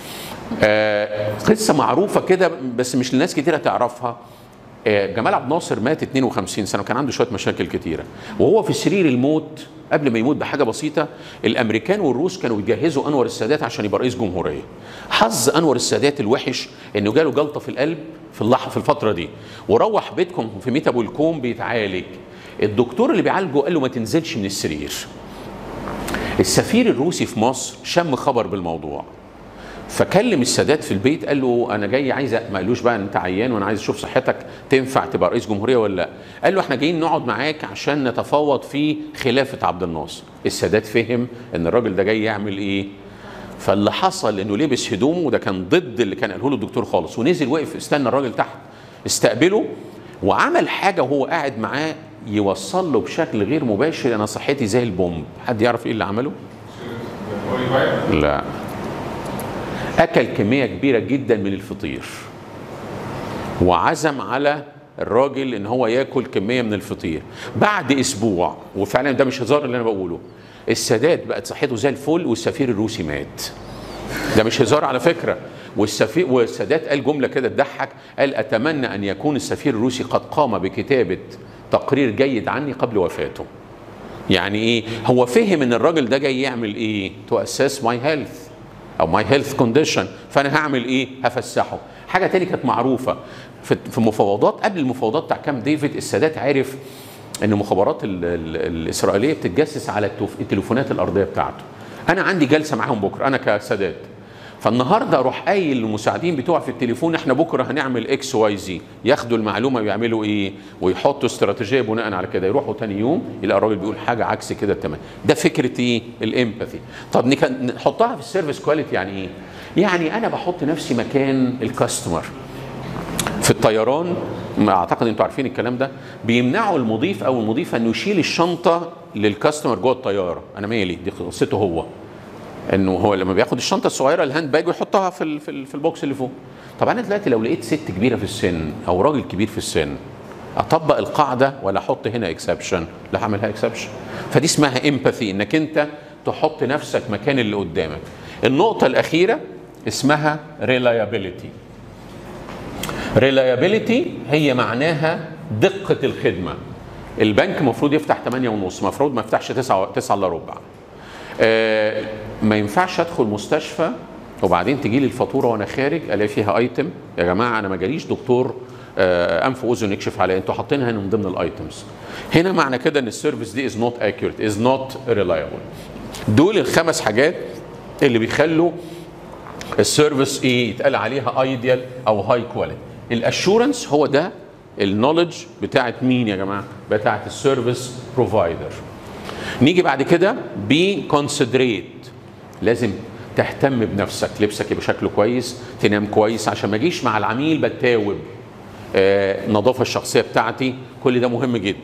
قصه معروفه كده بس مش الناس كتيره تعرفها. جمال عبد الناصر مات 52 سنه وكان عنده شويه مشاكل كتيره، وهو في سرير الموت قبل ما يموت بحاجه بسيطه، الامريكان والروس كانوا بيجهزوا انور السادات عشان يبقى رئيس جمهوريه. حظ انور السادات الوحش انه جاله جلطه في القلب في الفتره دي، وروح بيتكم في ميت ابو الكوم بيتعالج. الدكتور اللي بيعالجه قال له ما تنزلش من السرير. السفير الروسي في مصر شم خبر بالموضوع، فكلم السادات في البيت قال له انا جاي عايز، ما قالوش بقى انت عيان وانا عايز اشوف صحتك تنفع تبقى رئيس جمهوريه ولا لا، قال له احنا جايين نقعد معاك عشان نتفاوض في خلافه عبد الناصر. السادات فهم ان الراجل ده جاي يعمل ايه، فاللي حصل انه لبس هدومه، وده كان ضد اللي كان قاله له الدكتور خالص، ونزل وقف استنى الراجل تحت استقبله، وعمل حاجه وهو قاعد معاه يوصل له بشكل غير مباشر انا صحتي زي البومب. حد يعرف ايه اللي عمله؟ لا، اكل كميه كبيره جدا من الفطير وعزم على الراجل ان هو ياكل كميه من الفطير. بعد اسبوع، وفعلا ده مش هزار اللي انا بقوله، السادات بقت صحته زي الفل والسفير الروسي مات. ده مش هزار على فكره. والسادات قال جمله كده تضحك، قال اتمنى ان يكون السفير الروسي قد قام بكتابه تقرير جيد عني قبل وفاته. يعني ايه؟ هو فهم ان الراجل ده جاي يعمل ايه؟ تو اساس ماي هيلث او ماي هيلث كونديشن، فانا هعمل ايه؟ هفسحه. حاجه تاني كانت معروفه في مفاوضات، قبل المفاوضات بتاع كامب ديفيد، السادات عرف ان المخابرات الاسرائيليه بتتجسس على التليفونات الارضيه بتاعته. انا عندي جلسه معاهم بكره انا كسادات، فالنهارده اروح قايل للمساعدين بتوعي في التليفون احنا بكره هنعمل اكس واي زي، ياخدوا المعلومه ويعملوا ايه ويحطوا استراتيجيه بناء على كده، يروحوا تاني يوم يلاقي الراجل بيقول حاجه عكس كده تمام. ده فكره ايه؟ الامباثي. طب نحطها في السيرفيس كواليتي يعني ايه؟ يعني انا بحط نفسي مكان الكاستمر. في الطيران اعتقد انتوا عارفين الكلام ده، بيمنعوا المضيف او المضيفه انه يشيل الشنطه للكاستمر جوه الطياره. انا مالي، دي قصته هو، انه هو لما بياخد الشنطه الصغيره الهاند باج ويحطها في البوكس اللي فوق. طب انا دلوقتي لو لقيت ست كبيره في السن او راجل كبير في السن، اطبق القاعده ولا احط هنا اكسبشن؟ لا، هعملها اكسبشن. فدي اسمها امباثي، انك انت تحط نفسك مكان اللي قدامك. النقطه الاخيره اسمها ريلايابيليتي. ريلايابيليتي هي معناها دقه الخدمه. البنك المفروض يفتح 8:30، المفروض ما يفتحش 9 الا ربع. ما ينفعش ادخل مستشفى وبعدين تجي لي الفاتوره وانا خارج الاقي فيها ايتم، يا جماعه انا ما جاليش دكتور انف واذن يكشف عليا، انتوا حاطينها هنا من ضمن الايتمز. هنا معنى كده ان السيرفيس دي از نوت اكيوريت، از نوت ريلايبل. دول ال5 حاجات اللي بيخلوا السيرفيس ايه يتقال عليها ايديال او هاي كواليتي. الاشورنس هو ده النولج بتاعت مين يا جماعه؟ بتاعت السيرفيس بروفايدر. نيجي بعد كده بي كونسيدريت، لازم تهتم بنفسك، لبسك يبقى شكله كويس، تنام كويس عشان ما اجيش مع العميل بتاوب. النظافه الشخصيه بتاعتي، كل ده مهم جدا.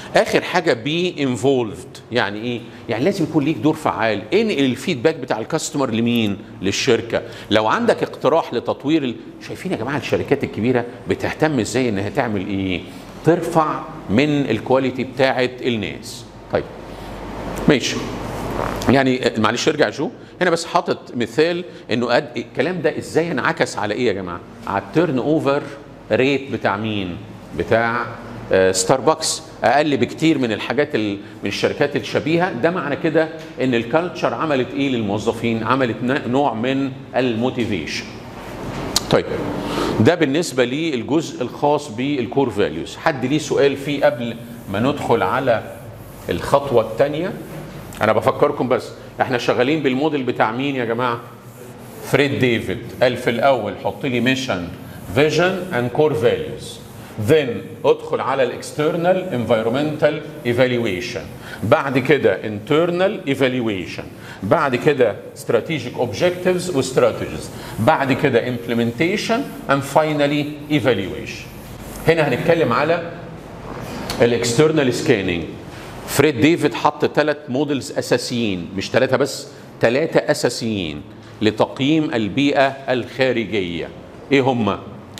اخر حاجه بي انفولفد، يعني ايه؟ يعني لازم يكون ليك دور فعال، انقل الفيدباك بتاع الكاستمر لمين؟ للشركه. لو عندك اقتراح لتطوير شايفين يا جماعه الشركات الكبيره بتهتم ازاي انها تعمل ايه؟ ترفع من الكواليتي بتاعه الناس. طيب ماشي، يعني معلش ارجع جو هنا بس حاطط مثال انه الكلام ده ازاي انعكس على ايه يا جماعه؟ على التيرن اوفر ريت بتاع مين؟ بتاع ستاربكس، اقل بكتير من الحاجات من الشركات الشبيهه. ده معنى كده ان الكالتشر عملت ايه للموظفين؟ عملت نوع من الموتيفيشن. طيب ده بالنسبه للجزء الخاص بالكور فاليوز. حد ليه سؤال فيه قبل ما ندخل على الخطوه الثانيه؟ انا بفكركم بس احنا شغالين بالموديل بتاع مين يا جماعه؟ فريد ديفيد قال في الاول حط لي ميشن فيجن اند كور فاليوز، then ادخل على الاكسترنال انفايرمنتال ايفالويشن، بعد كده internal ايفالويشن، بعد كده strategic objectives وستراتيجيز، بعد كده implementation and finally evaluation. هنا هنتكلم على الاكسترنال سكاننج. فريد ديفيد حط 3 موديلز اساسيين، مش 3 بس، 3 اساسيين لتقييم البيئه الخارجيه. ايه هم؟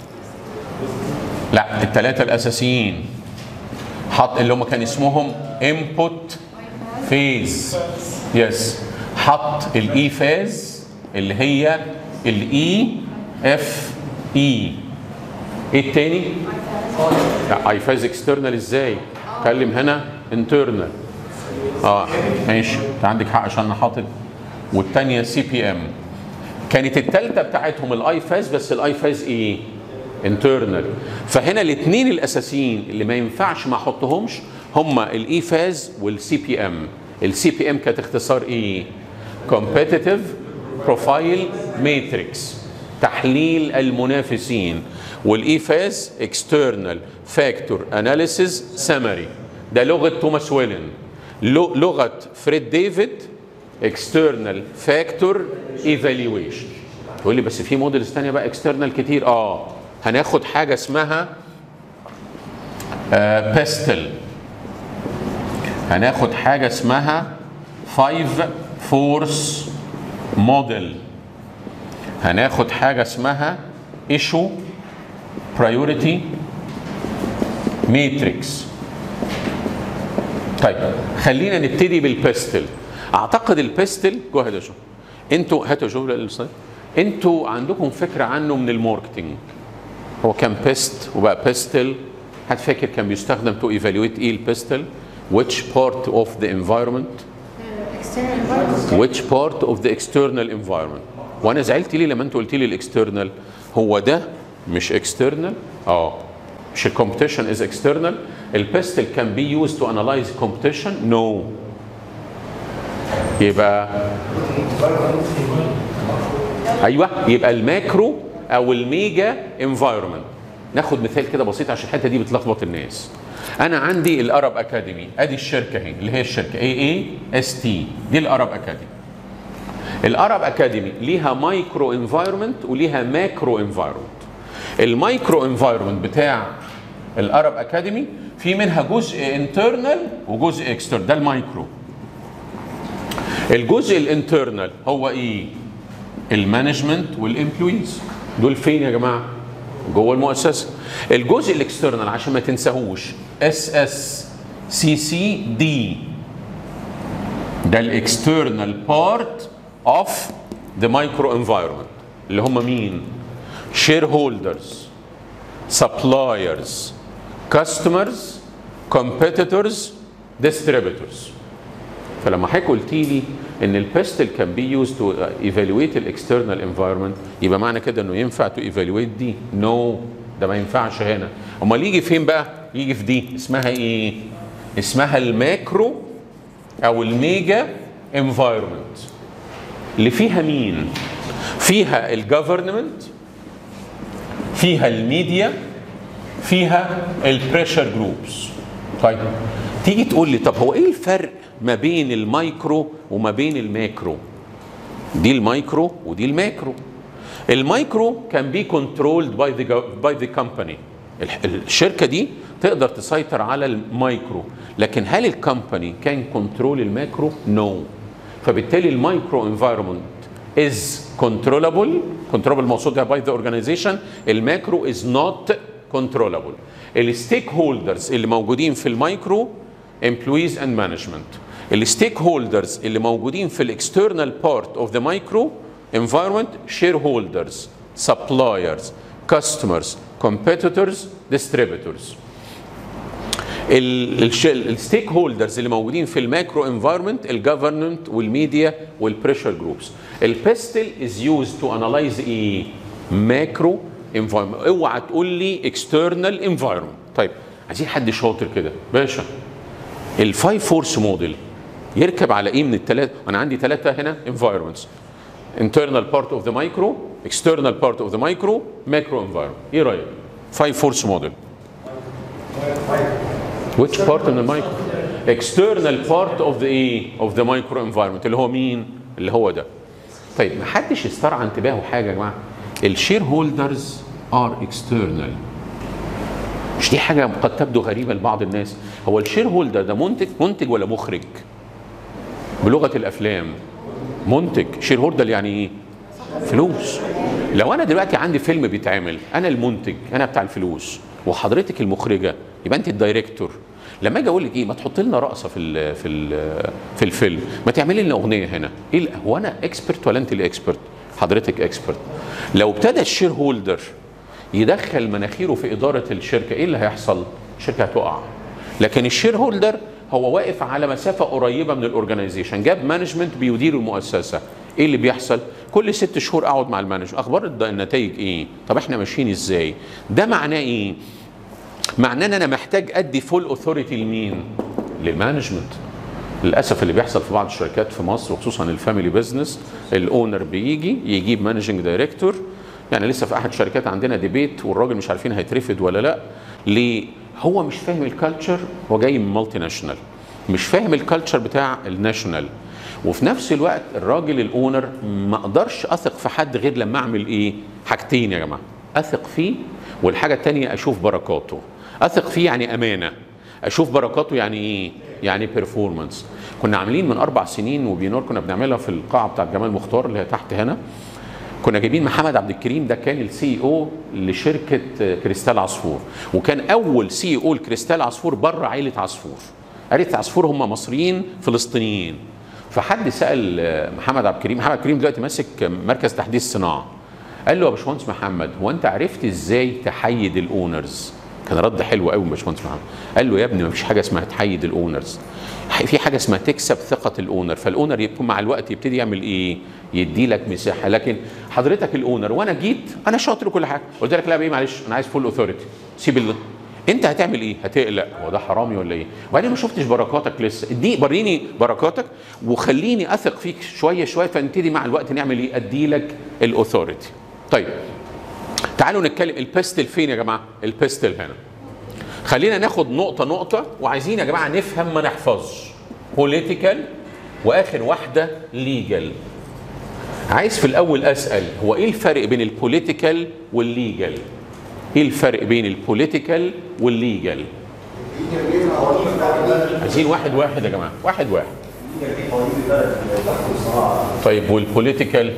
لا ال3 الاساسيين حط اللي هم كان اسمهم input phase، يس، حط الاي فاز اللي هي الاي اف اي. ايه التاني؟ لا اي فاز اكسترنال ازاي؟ اتكلم هنا انترنال. ماشي انت عندك حق عشان انا حاطط. والثانيه سي بي ام. كانت الثالثه بتاعتهم الاي فاز، بس الاي فاز ايه؟ انترنال. فهنا الاثنين الاساسيين اللي ما ينفعش ما احطهمش هما الاي فاز والسي بي ام. السي بي ام كانت اختصار ايه؟ كومبيتيتيف بروفايل ماتريكس، تحليل المنافسين. والاي فاز اكسترنال فاكتور اناليسيز سمري، ده لغه توماس ويلن. لغه فريد ديفيد اكسترنال فاكتور ايفالويشن. تقول لي بس في موديلز ثانيه بقى اكسترنال كتير. هناخد حاجه اسمها بيستل، هناخد حاجه اسمها 5 فورس موديل، هناخد حاجه اسمها ايشو برايورتي ماتريكس. طيب خلينا نبتدي بالبيستل. اعتقد البيستل جو هذا شو انتوا هاتوا شو السلايد، انتوا عندكم فكره عنه من الماركتنج. هو كان بيست وبقى بيستل. حد فاكر كان بيستخدم تو ايفالويت ايه البيستل؟ which part of the environment؟ which part of the external environment؟ وانا زعلت ليه لما انتوا قلت لي الاكسترنال؟ هو ده مش اكسترنال؟ مش الكومبيتيشن از اكسترنال؟ البيستل كان بي يوز تو انالايز كومبيتيشن؟ نو. يبقى ايوه، يبقى الماكرو او الميجا انفايرمنت. ناخد مثال كده بسيط عشان الحته دي بتلخبط الناس. انا عندي الارب اكاديمي، ادي الشركه اهي اللي هي الشركه AAST، دي الارب اكاديمي. الارب اكاديمي ليها مايكرو انفايرمنت وليها ماكرو انفايرمنت. المايكرو انفايرمنت بتاع الارب اكاديمي في منها جزء انترنال وجزء اكسترنال، ده المايكرو. الجزء الانترنال هو ايه؟ المانجمنت والامبلويز. دول فين يا جماعه؟ جوه المؤسسه. الجزء الاكسترنال عشان ما تنساهوش SSCCD، ده الاكسترنال بارت اوف ذا مايكرو انفايرمنت، اللي هم مين؟ شير هولدرز، سبلايرز، كاستمرز، كومبيتيتورز، ديستريبيتورز. فلما حضرتك قلت لي ان البيستل كان بي يوز تو ايفالويت الاكسترنال انفايرمنت، يبقى معنى كده انه ينفع تو ايفالويت دي؟ نو، ده ما ينفعش هنا. امال يجي فين بقى؟ يجي في دي، اسمها ايه؟ اسمها الماكرو او الميجا انفايرمنت، اللي فيها مين؟ فيها الجفرنمنت، فيها الميديا، فيها البريشر جروبس. طيب تيجي تقول لي طب هو ايه الفرق ما بين المايكرو وما بين الماكرو؟ دي المايكرو ودي الماكرو. المايكرو كان بي كنترولد باي ذا كومباني، الشركه دي تقدر تسيطر على المايكرو، لكن هل الكومباني كان كنترول الماكرو؟ نو. فبالتالي المايكرو انفايرمنت از كنترولابل المقصود باي ذا اورجانيزيشن، الماكرو از نوت كنترولابل. الستيك هولدرز اللي موجودين في المايكرو امبلويز اند مانجمنت، الستيك هولدرز اللي موجودين في الاكسترنال بارت اوف ذا مايكرو انفايرمنت شير هولدرز، سبلايرز، كاستمرز، كومبيتيتورز، ديستريبيتورز. الستيك هولدرز اللي موجودين في الماكرو انفايرمنت الجفرمنت والميديا والبريشر جروبس. البيستل از يوزد تو انالايز ايه؟ ماكرو انفايرمنت. اوعى تقول لي اكسترنال انفايرمنت. طيب عايزين حد شاطر كده باشا، الفايف فورس موديل يركب على ايه من الثلاثه؟ انا عندي ثلاثه هنا انفايرمنتس: internal part of the micro, external part of the micro, macro environment. ايه رايك؟ 5 force model. Which part in the micro? External part of the of the micro environment اللي هو مين؟ اللي هو ده. طيب ما حدش استرعى انتباهه حاجه يا جماعه، الشير هولدرز ار اكسترنال. مش دي حاجه قد تبدو غريبه لبعض الناس، هو الشير هولدر ده منتج ولا مخرج؟ بلغه الافلام منتج. شير هولدر يعني ايه؟ فلوس. لو انا دلوقتي عندي فيلم بيتعمل، انا المنتج، انا بتاع الفلوس، وحضرتك المخرجه، يبقى انت الدايركتور. لما اجي اقول لك ايه، ما تحط لنا رقصه في الفيلم، ما تعملي لنا اغنيه هنا، ايه هو انا اكسبرت ولا انت اللي اكسبرت؟ حضرتك اكسبرت. لو ابتدى الشير هولدر يدخل مناخيره في اداره الشركه، ايه اللي هيحصل؟ الشركه هتقع. لكن الشير هولدر هو واقف على مسافه قريبه من الاورجنايزيشن، جاب مانجمنت بيدير المؤسسه. ايه اللي بيحصل؟ كل 6 شهور اقعد مع المانجمنت، اخبار النتائج ايه؟ طب احنا ماشيين ازاي؟ ده معناه ايه؟ معناه ان انا محتاج ادي فول اوثوريتي لمين؟ للمانجمنت. للاسف اللي بيحصل في بعض الشركات في مصر وخصوصا الفاميلي بزنس، الاونر بيجي يجيب مانجنج دايركتور. يعني لسه في احد الشركات عندنا ديبيت والراجل مش عارفين هيترفض ولا لا. ليه؟ هو مش فاهم الكالتشر، هو جاي من مالتي ناشونال، مش فاهم الكالتشر بتاع الناشونال. وفي نفس الوقت الراجل الاونر ما اقدرش اثق في حد غير لما اعمل ايه؟ حاجتين يا جماعه، اثق فيه، والحاجه الثانيه اشوف بركاته. اثق فيه يعني امانه، اشوف بركاته يعني ايه؟ يعني بيرفورمانس. كنا عاملين من 4 سنين وبينور، كنا بنعملها في القاعه بتاعت جمال مختار اللي هي تحت هنا. كنا جايبين محمد عبد الكريم، ده كان السي او لشركه كريستال عصفور، وكان اول سي او لكريستال عصفور بره عائله عصفور. عائله عصفور هم مصريين فلسطينيين. فحد سال محمد عبد الكريم، محمد عبد الكريم دلوقتي ماسك مركز تحديث صناعه، قال له يا باشمهندس محمد، هو انت عرفت ازاي تحيد الاونرز؟ كان رد حلو قوي من باشمهندس محمد. قال له يا ابني ما فيش حاجه اسمها تحيد الاونرز، في حاجه اسمها تكسب ثقه الاونر. فالاونر يكون مع الوقت يبتدي يعمل ايه؟ يدي لك مساحه. لكن حضرتك الاونر وانا جيت انا شاطر وكل حاجه، قلت لك لا بيه معلش انا عايز فول اوثوريتي، سيب اللي انت هتعمل ايه؟ هتقلق، هو ده حرامي ولا ايه؟ وبعدين ما شفتش بركاتك لسه، ادي وريني بركاتك وخليني اثق فيك شويه شويه، فنبتدي مع الوقت نعمل ايه؟ ادي لك الاوثوريتي. طيب تعالوا نتكلم البيستل فين يا جماعه؟ البيستل هنا. خلينا ناخد نقطه نقطه، وعايزين يا جماعه نفهم ما نحفظش. بوليتيكال، واخر واحده ليجل. عايز في الاول اسال هو ايه الفرق بين البوليتيكال والليجل؟ ايه الفرق بين البوليتيكال والليجل؟ عايزين واحد واحد يا جماعه، واحد واحد. طيب والبوليتيكال؟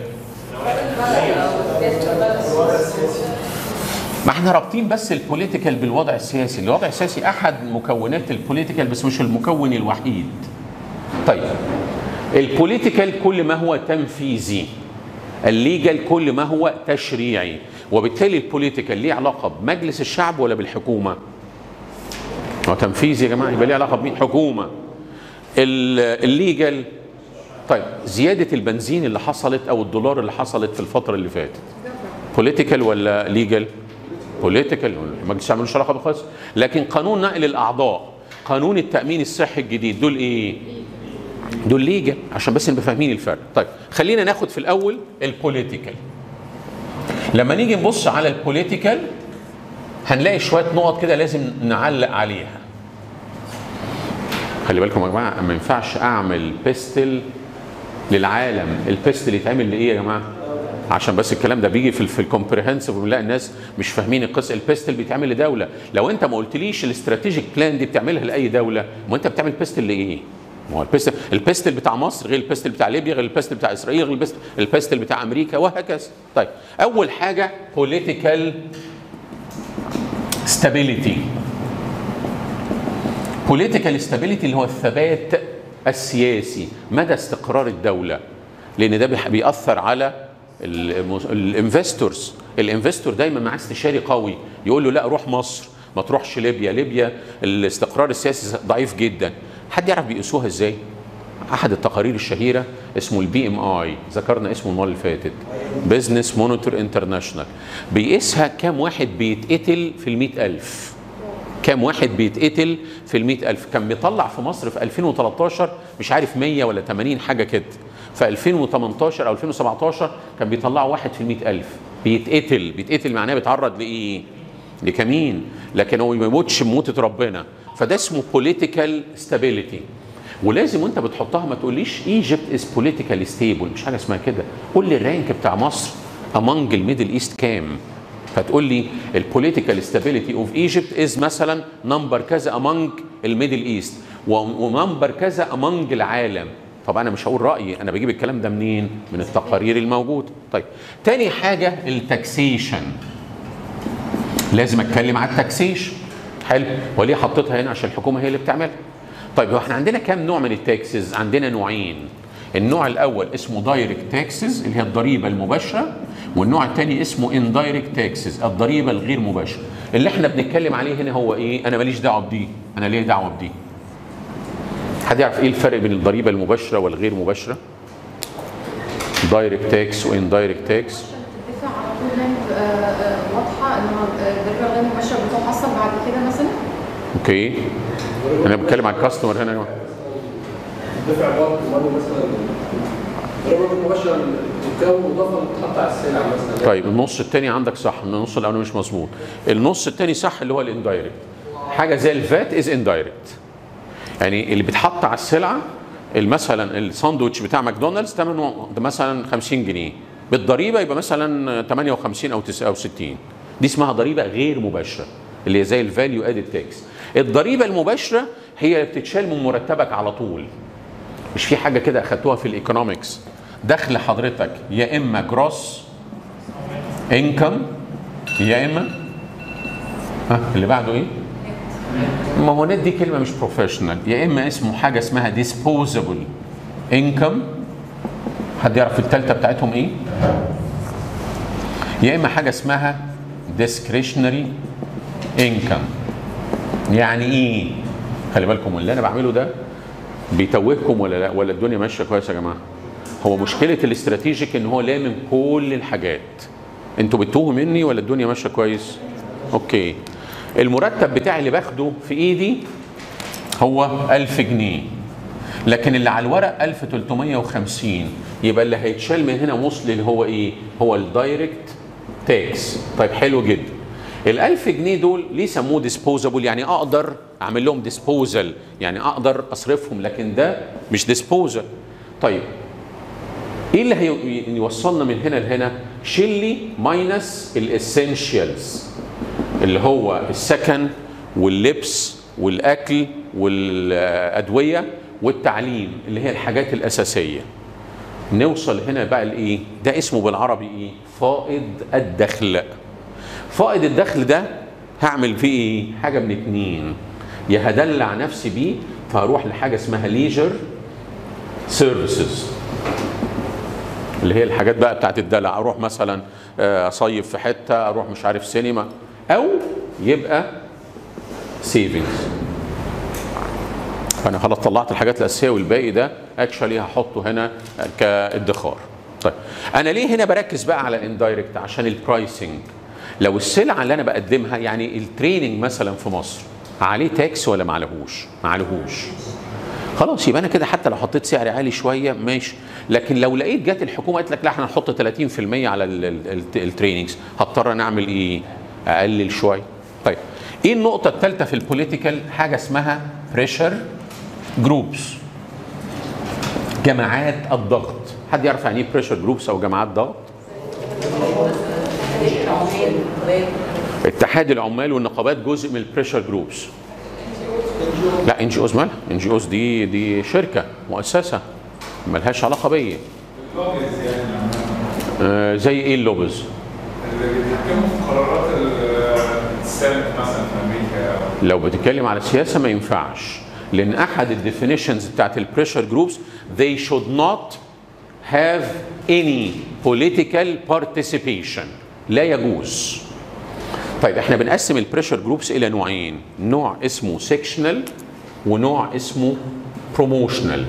ما احنا رابطين بس البوليتيكال بالوضع السياسي، الوضع السياسي احد مكونات البوليتيكال بس مش المكون الوحيد. طيب البوليتيكال كل ما هو تنفيذي، الليجل كل ما هو تشريعي. وبالتالي البوليتيكال ليه علاقه بمجلس الشعب ولا بالحكومه؟ هو تنفيذي يا جماعه، يبقى ليه علاقه بمين؟ حكومه. الليجل، طيب زياده البنزين اللي حصلت او الدولار اللي حصلت في الفتره اللي فاتت، بوليتيكال ولا ليجل؟ بوليتيكال، مجلس الشعب ملوش علاقه بخالص. لكن قانون نقل الاعضاء، قانون التامين الصحي الجديد، دول ايه؟ دول ليجل، عشان بس نبقى فاهمين الفرق. طيب خلينا ناخد في الاول البوليتيكال. لما نيجي نبص على البوليتيكال هنلاقي شويه نقط كده لازم نعلق عليها. خلي بالكم يا جماعه، ما ينفعش اعمل بيستل للعالم، البيستل يتعمل لايه يا جماعه؟ عشان بس الكلام ده بيجي في الكومبريهنسيف ونلاقي الناس مش فاهمين القصه. البيستل بيتعمل لدوله، لو انت ما قلتليش الاستراتيجيك بلان دي بتعملها لاي دوله، ما انت بتعمل بيستل لايه؟ ما هو البيستل بتاع مصر غير البيستل بتاع ليبيا، غير البيستل بتاع اسرائيل، غير البيستل بتاع امريكا، وهكذا. طيب اول حاجه political stability. political stability اللي هو الثبات السياسي، مدى استقرار الدوله، لان ده بيأثر على الانفستورز. الانفستور دايما معاه استشاري قوي يقول له لا روح مصر ما تروحش ليبيا، ليبيا الاستقرار السياسي ضعيف جدا. حد يعرف بيقيسوها ازاي؟ احد التقارير الشهيره اسمه البي ام اي، ذكرنا اسمه المره اللي فاتت، بزنس مونيتور انترناشونال، بيقيسها كام واحد بيتقتل في ال100,000. كام واحد بيتقتل في ال100,000. كان بيطلع في مصر في 2013 مش عارف 100 ولا 80 حاجه كده. في 2018 او 2017 كان بيطلعوا واحد في ال100,000 بيتقتل معناه بيتعرض لايه؟ لكمين، لكن هو ما يموتش بموتة ربنا. فده اسمه political stability. ولازم وانت بتحطها ما تقوليش Egypt is politically stable، مش حاجه اسمها كده. قول لي الرانك بتاع مصر among الميدل ايست كام، فتقول لي البوليتيكال stability اوف ايجيبت از مثلا نمبر كذا among الميدل ايست ونمبر كذا among العالم. طب انا مش هقول رايي، انا بجيب الكلام ده منين؟ من التقارير الموجوده. طيب تاني حاجه التاكسيشن، لازم اتكلم على التاكسيشن. حلو، وليه حطيتها هنا؟ عشان الحكومه هي اللي بتعملها. طيب هو احنا عندنا كام نوع من التاكسز؟ عندنا نوعين. النوع الاول اسمه دايركت تاكسز اللي هي الضريبه المباشره، والنوع الثاني اسمه اندايركت تاكسز الضريبه الغير مباشره. اللي احنا بنتكلم عليه هنا هو ايه؟ انا ماليش دعوه بدي، انا ليه دعوه بدي؟ حد يعرف ايه الفرق بين الضريبه المباشره والغير مباشره؟ دايركت تاكس واندايركت تاكس. الدفع على طول واضحه ان الضريبه الغير مباشره بتحصل بعد كده مثلا. اوكي، انا بتكلم على الكاستمر هنا يا جماعه. الدفع برضه مثلا الضريبه المباشره بتكون اضافه بتتحط على السلع مثلا. طيب النص الثاني عندك صح، النص الاولاني مش مظبوط. النص الثاني صح اللي هو الاندايركت. حاجه زي الفات از اندايركت، يعني اللي بيتحط على السلعه. مثلا الساندوتش بتاع ماكدونالدز ثمنه مثلا 50 جنيه، بالضريبه يبقى مثلا 58 او 69. دي اسمها ضريبه غير مباشره اللي هي زي الفاليو ادد تاكس. الضريبه المباشره هي اللي بتتشال من مرتبك على طول. مش في حاجه كده اخدتوها في الايكونومكس، دخل حضرتك يا اما جروس انكم يا اما اللي بعده ايه؟ ما هو نت دي كلمه مش بروفيشنال. يا اما اسمه حاجه اسمها ديسبوزبل انكم، حد يعرف الثالثه بتاعتهم ايه؟ يا اما حاجه اسمها ديسكريشنري انكم. يعني ايه؟ خلي بالكم اللي انا بعمله ده بيتوهكم ولا لا؟ ولا الدنيا ماشيه كويس يا جماعه؟ هو مشكله الاستراتيجيك ان هو لامم كل الحاجات. انتوا بتتوهوا مني ولا الدنيا ماشيه كويس؟ اوكي. المرتب بتاعي اللي باخده في ايدي هو 1000 جنيه، لكن اللي على الورق 1350. يبقى اللي هيتشال من هنا وصل اللي هو ايه؟ هو الدايركت تاكس. طيب حلو جدا. ال1000 جنيه دول ليه سموه ديسبوزابل؟ يعني اقدر اعمل لهم ديسبوزل، يعني اقدر اصرفهم، لكن ده مش ديسبوزل. طيب ايه اللي هيوصلنا من هنا لهنا؟ شيل لي ماينس الاسينشيالز اللي هو السكن واللبس والاكل والادويه والتعليم اللي هي الحاجات الاساسيه. نوصل هنا بقى لايه؟ ده اسمه بالعربي ايه؟ فائض الدخل. فائض الدخل ده هعمل فيه ايه؟ حاجه من اتنين، يا هدلع نفسي بيه فهروح لحاجه اسمها ليجر سيرفيسز اللي هي الحاجات بقى بتاعت الدلع. اروح مثلا اصيف في حته، اروح مش عارف سينما، او يبقى سيفنجز. فانا خلاص طلعت الحاجات الاساسيه والباقي ده اكشلي هحطه هنا كادخار. طيب انا ليه هنا بركز بقى على الاندايركت؟ عشان البرايسنج. لو السلعه اللي انا بقدمها، يعني التريننج مثلا في مصر عليه تاكس ولا ما عليهوش؟ ما عليهوش. خلاص يبقى انا كده حتى لو حطيت سعر عالي شويه ماشي. لكن لو لقيت جت الحكومه قالت لك لا احنا هنحط 30% على التريننجز، هضطر انا اعمل ايه؟ اقلل شويه. طيب ايه النقطه الثالثه في البوليتيكال؟ حاجه اسمها بريشر جروبس، جماعات الضغط. حد يعرف يعني ايه بريشر جروبس او جماعات ضغط؟ النقابات؟ اتحاد العمال والنقابات جزء من البريشر جروبس. لا ان جي اوز مالها؟ ان جي اوز دي شركه مؤسسه ملهاش علاقه بيا. زي ايه اللوبز؟ اللي بيتحكموا في قرارات السنت مثلا في امريكا. لو بتتكلم على السياسه ما ينفعش، لان احد الديفينيشنز بتاعت البريشر جروبس they should not have any political participation. لا يجوز. طيب احنا بنقسم البريشر جروبس الى نوعين، نوع اسمه سيكشنال ونوع اسمه بروموشنال.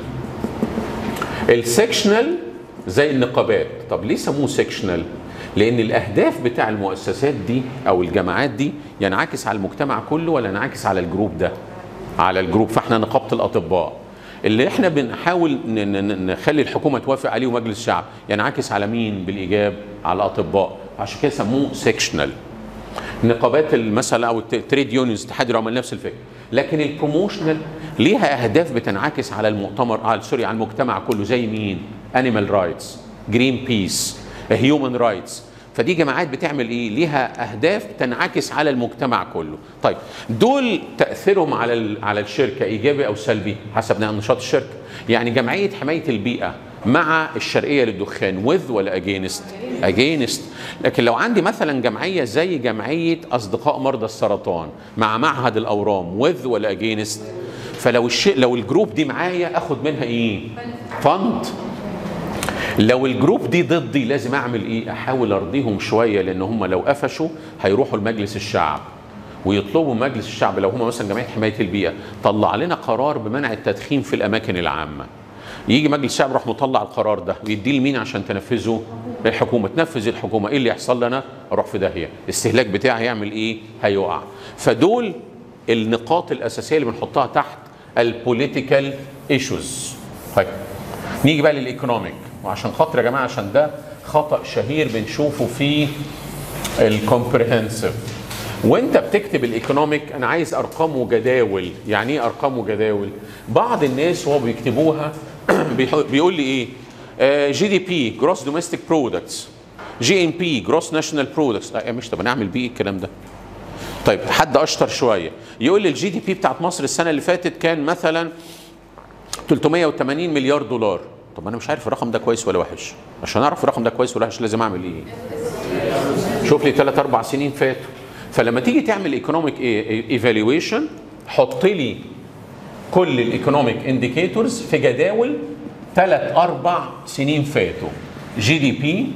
السيكشنال زي النقابات. طب ليه سموه سيكشنال؟ لان الاهداف بتاع المؤسسات دي او الجماعات دي ينعكس على المجتمع كله ولا ينعكس على الجروب ده؟ على الجروب. فاحنا نقابه الاطباء اللي احنا بنحاول نخلي الحكومه توافق عليه ومجلس الشعب ينعكس على مين بالايجاب؟ على الاطباء. عشان كده سموه سيكشنال. نقابات مثلا او التريد يونيونز اتحاد العمال نفس الفكره. لكن البروموشنال ليها اهداف بتنعكس على المؤتمر على المجتمع كله. زي مين؟ انيمال رايتس، جرين بيس، هيومن رايتس. فدي جماعات بتعمل ايه؟ ليها اهداف تنعكس على المجتمع كله. طيب دول تاثيرهم على الشركه ايجابي او سلبي حسب نشاط الشركه. يعني جمعيه حمايه البيئه مع الشرقيه للدخان with ولا اجينست؟ اجينست. لكن لو عندي مثلا جمعيه زي جمعيه اصدقاء مرضى السرطان مع معهد الاورام with ولا اجينست؟ فلو لو الجروب دي معايا اخد منها ايه؟ فند. لو الجروب دي ضدي لازم اعمل ايه؟ احاول ارضيهم شويه، لان هم لو قفشوا هيروحوا لمجلس الشعب ويطلبوا مجلس الشعب لو هم مثلا جمعيه حمايه البيئه طلع لنا قرار بمنع التدخين في الاماكن العامه. يجي مجلس الشعب يروح مطلع القرار ده ويديه لمين عشان تنفذه؟ الحكومه. تنفذ الحكومه، ايه اللي يحصل لنا؟ اروح في داهيه، الاستهلاك بتاعي هيعمل ايه؟ هيقع. فدول النقاط الاساسيه اللي بنحطها تحت البوليتيكال ايشوز. طيب نيجي بقى للايكونوميك، وعشان خاطر يا جماعه عشان ده خطا شهير بنشوفه في الكومبريهنسيف. وانت بتكتب الايكونوميك انا عايز ارقام وجداول. يعني ايه ارقام وجداول؟ بعض الناس وهو بيكتبوها بيقول لي ايه؟ جي دي بي جروس دوميستيك برودكتس، جي ان بي جروس ناشونال برودكتس. لا مش، طب نعمل بيه الكلام ده. طيب حد اشطر شويه يقول لي الجي دي بي بتاعت مصر السنه اللي فاتت كان مثلا 380 مليار دولار. طب انا مش عارف الرقم ده كويس ولا وحش. عشان اعرف الرقم ده كويس ولا وحش لازم اعمل ايه؟ شوف لي 3 4 سنين فاتوا. فلما تيجي تعمل ايكونوميك ايفالويشن حط لي كل الايكونوميك انديكيتورز في جداول 3 4 سنين فاتوا. جي دي بي،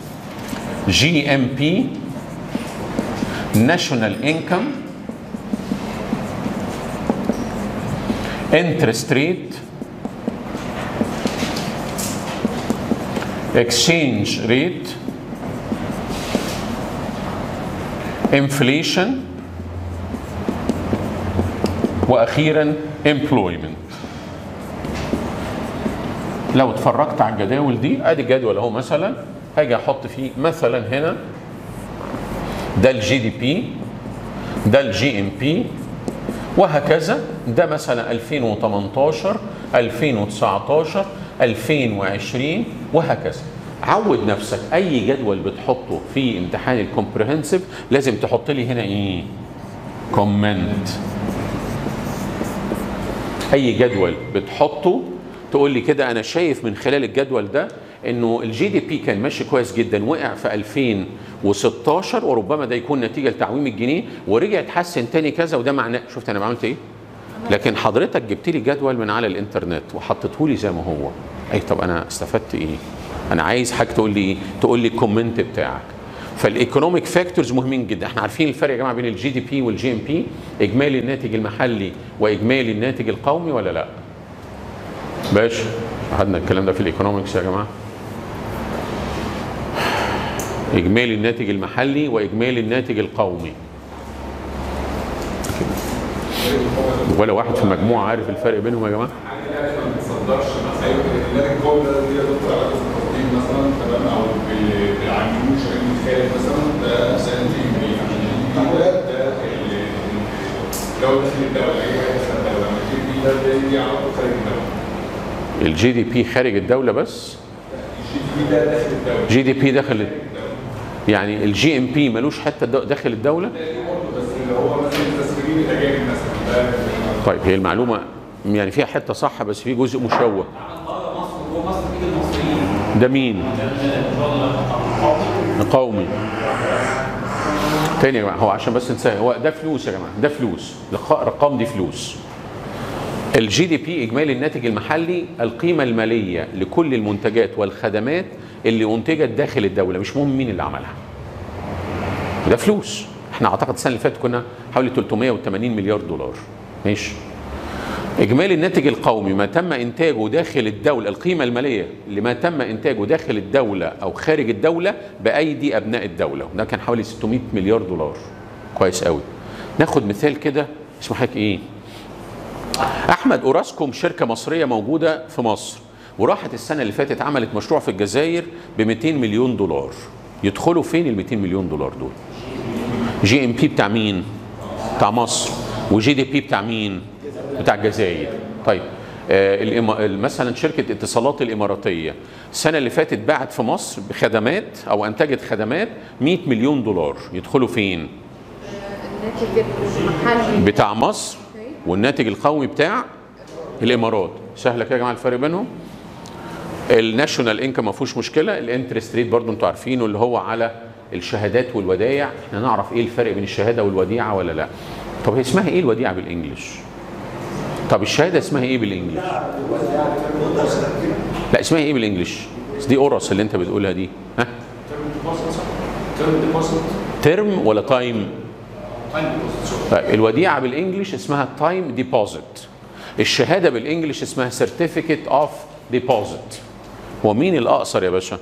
جي ام بي، ناشونال انكم، انترست ريت، exchange rate، inflation، واخيرا employment. لو اتفرجت على الجداول دي ادي الجدول اهو. مثلا هاجي احط فيه مثلا هنا ده الجي دي بي، ده الجي ام بي، وهكذا. ده مثلا 2018 2019 2020 وهكذا. عود نفسك اي جدول بتحطه في امتحان الكومبريهنسيف لازم تحط لي هنا ايه؟ كومنت. اي جدول بتحطه تقول لي كده انا شايف من خلال الجدول ده انه الجي دي بي كان ماشي كويس جدا، وقع في 2016 وربما ده يكون نتيجه لتعويم الجنيه ورجع اتحسن تاني كذا، وده معناه شفت انا عملت ايه؟ لكن حضرتك جبت لي جدول من على الانترنت وحطيته لي زي ما هو. اي طب انا استفدت ايه؟ انا عايز حاجه تقول لي ايه؟ تقول لي الكومنت بتاعك. فالايكونوميك فاكتورز مهمين جدا. احنا عارفين الفرق يا جماعه بين الجي دي بي والجي ام بي، اجمالي الناتج المحلي واجمالي الناتج القومي ولا لا؟ باش اخدنا الكلام ده في الايكونومكس يا جماعه. اجمالي الناتج المحلي واجمالي الناتج القومي. ولا واحد في المجموعه عارف الفرق بينهم يا جماعه؟ ما بتصدرش مثلا الناتج القومي ده دي دكتور علاقه بالتقديم مثلا تمام، او بالعاملين شغالين خارج مثلا ده سنتين ده لو داخل الدوله اي حاجه داخل الدوله ما دي علاقه خارج الدوله. الجي دي بي خارج الدوله بس؟ الجي دي بي ده داخل الدوله. جي دي بي داخل يعني الجي ام بي ملوش حته داخل الدوله؟ بس اللي هو مثلا التسريبين الاجانب مثلا ده. طيب هي المعلومه يعني فيها حته صح بس في جزء مشوه. ده مين؟ قومي. تاني يا جماعه، هو عشان بس ننساه، هو ده فلوس يا جماعه، ده فلوس، الارقام دي فلوس. الجي دي بي اجمالي الناتج المحلي القيمه الماليه لكل المنتجات والخدمات اللي انتجت داخل الدوله، مش مهم مين اللي عملها. ده فلوس. احنا اعتقد السنه اللي فاتت كنا حوالي 380 مليار دولار. ماشي. اجمالي الناتج القومي ما تم انتاجه داخل الدوله، القيمه الماليه لما تم انتاجه داخل الدوله او خارج الدوله بايدي ابناء الدوله، ده كان حوالي 600 مليار دولار. كويس قوي. ناخد مثال كده، اسمه حضرتك ايه؟ احمد اوراسكوم شركه مصريه موجوده في مصر، وراحت السنه اللي فاتت عملت مشروع في الجزائر ب 200 مليون دولار. يدخلوا فين ال 200 مليون دولار دول؟ جي ام بي بتاع مين؟ بتاع مصر. وجي دي بي بتاع مين؟ بتاع الجزائر. طيب مثلا شركه اتصالات الاماراتيه السنه اللي فاتت باعت في مصر بخدمات او انتجت خدمات 100 مليون دولار. يدخلوا فين؟ الناتج المحلي بتاع مصر والناتج القومي بتاع الامارات. سهله كده يا جماعه الفرق بينهم. الناشونال انكم ما فيهوش مشكله، الانترست ريت برضه انتوا عارفينه اللي هو على الشهادات والودائع. احنا نعرف ايه الفرق بين الشهاده والوديعه ولا لا؟ طب هي اسمها ايه الوديعه بالانجلش؟ طب الشهاده اسمها ايه بالانجلش؟ لا اسمها ايه بالانجلش؟ دي اورس اللي انت بتقولها دي، ها؟ ترم ولا تايم؟ طيب الوديعه بالانجلش اسمها تايم ديبوزيت. الشهاده بالانجلش اسمها سيرتيفيكت اوف ديبوزيت. هو مين الاقصر يا باشا؟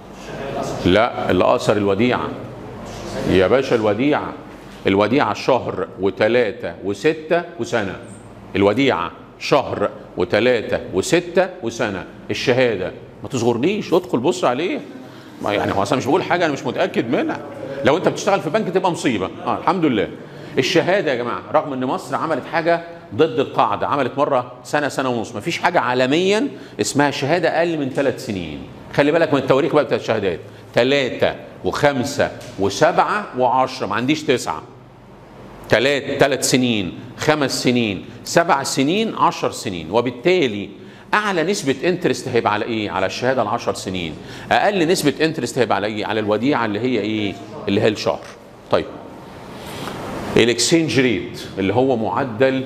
لا اللي اقصر الوديعه يا باشا. الوديعه شهر وثلاثه وسته وسنه. الوديعه شهر وثلاثه وسته وسنه. الشهاده ما تصغرنيش، ادخل بص عليه. يعني هو اصلا مش بقول حاجه انا مش متاكد منها. لو انت بتشتغل في بنك تبقى مصيبه. الحمد لله. الشهاده يا جماعه رغم ان مصر عملت حاجه ضد القاعده، عملت مره سنه ونص، مفيش حاجه عالميا اسمها شهاده اقل من 3 سنين. خلي بالك من التواريخ بقى بتاعت الشهادات، 3 و5 و7 و10، ما عنديش 9. 3 سنين، 5 سنين، 7 سنين، 10 سنين. وبالتالي اعلى نسبه انترست هيبقى على ايه؟ على الشهاده ال10 سنين. اقل نسبه انترست هيبقى على ايه؟ على الوديعه اللي هي ايه؟ اللي هي الشهر. طيب الاكسشينج ريت اللي هو معدل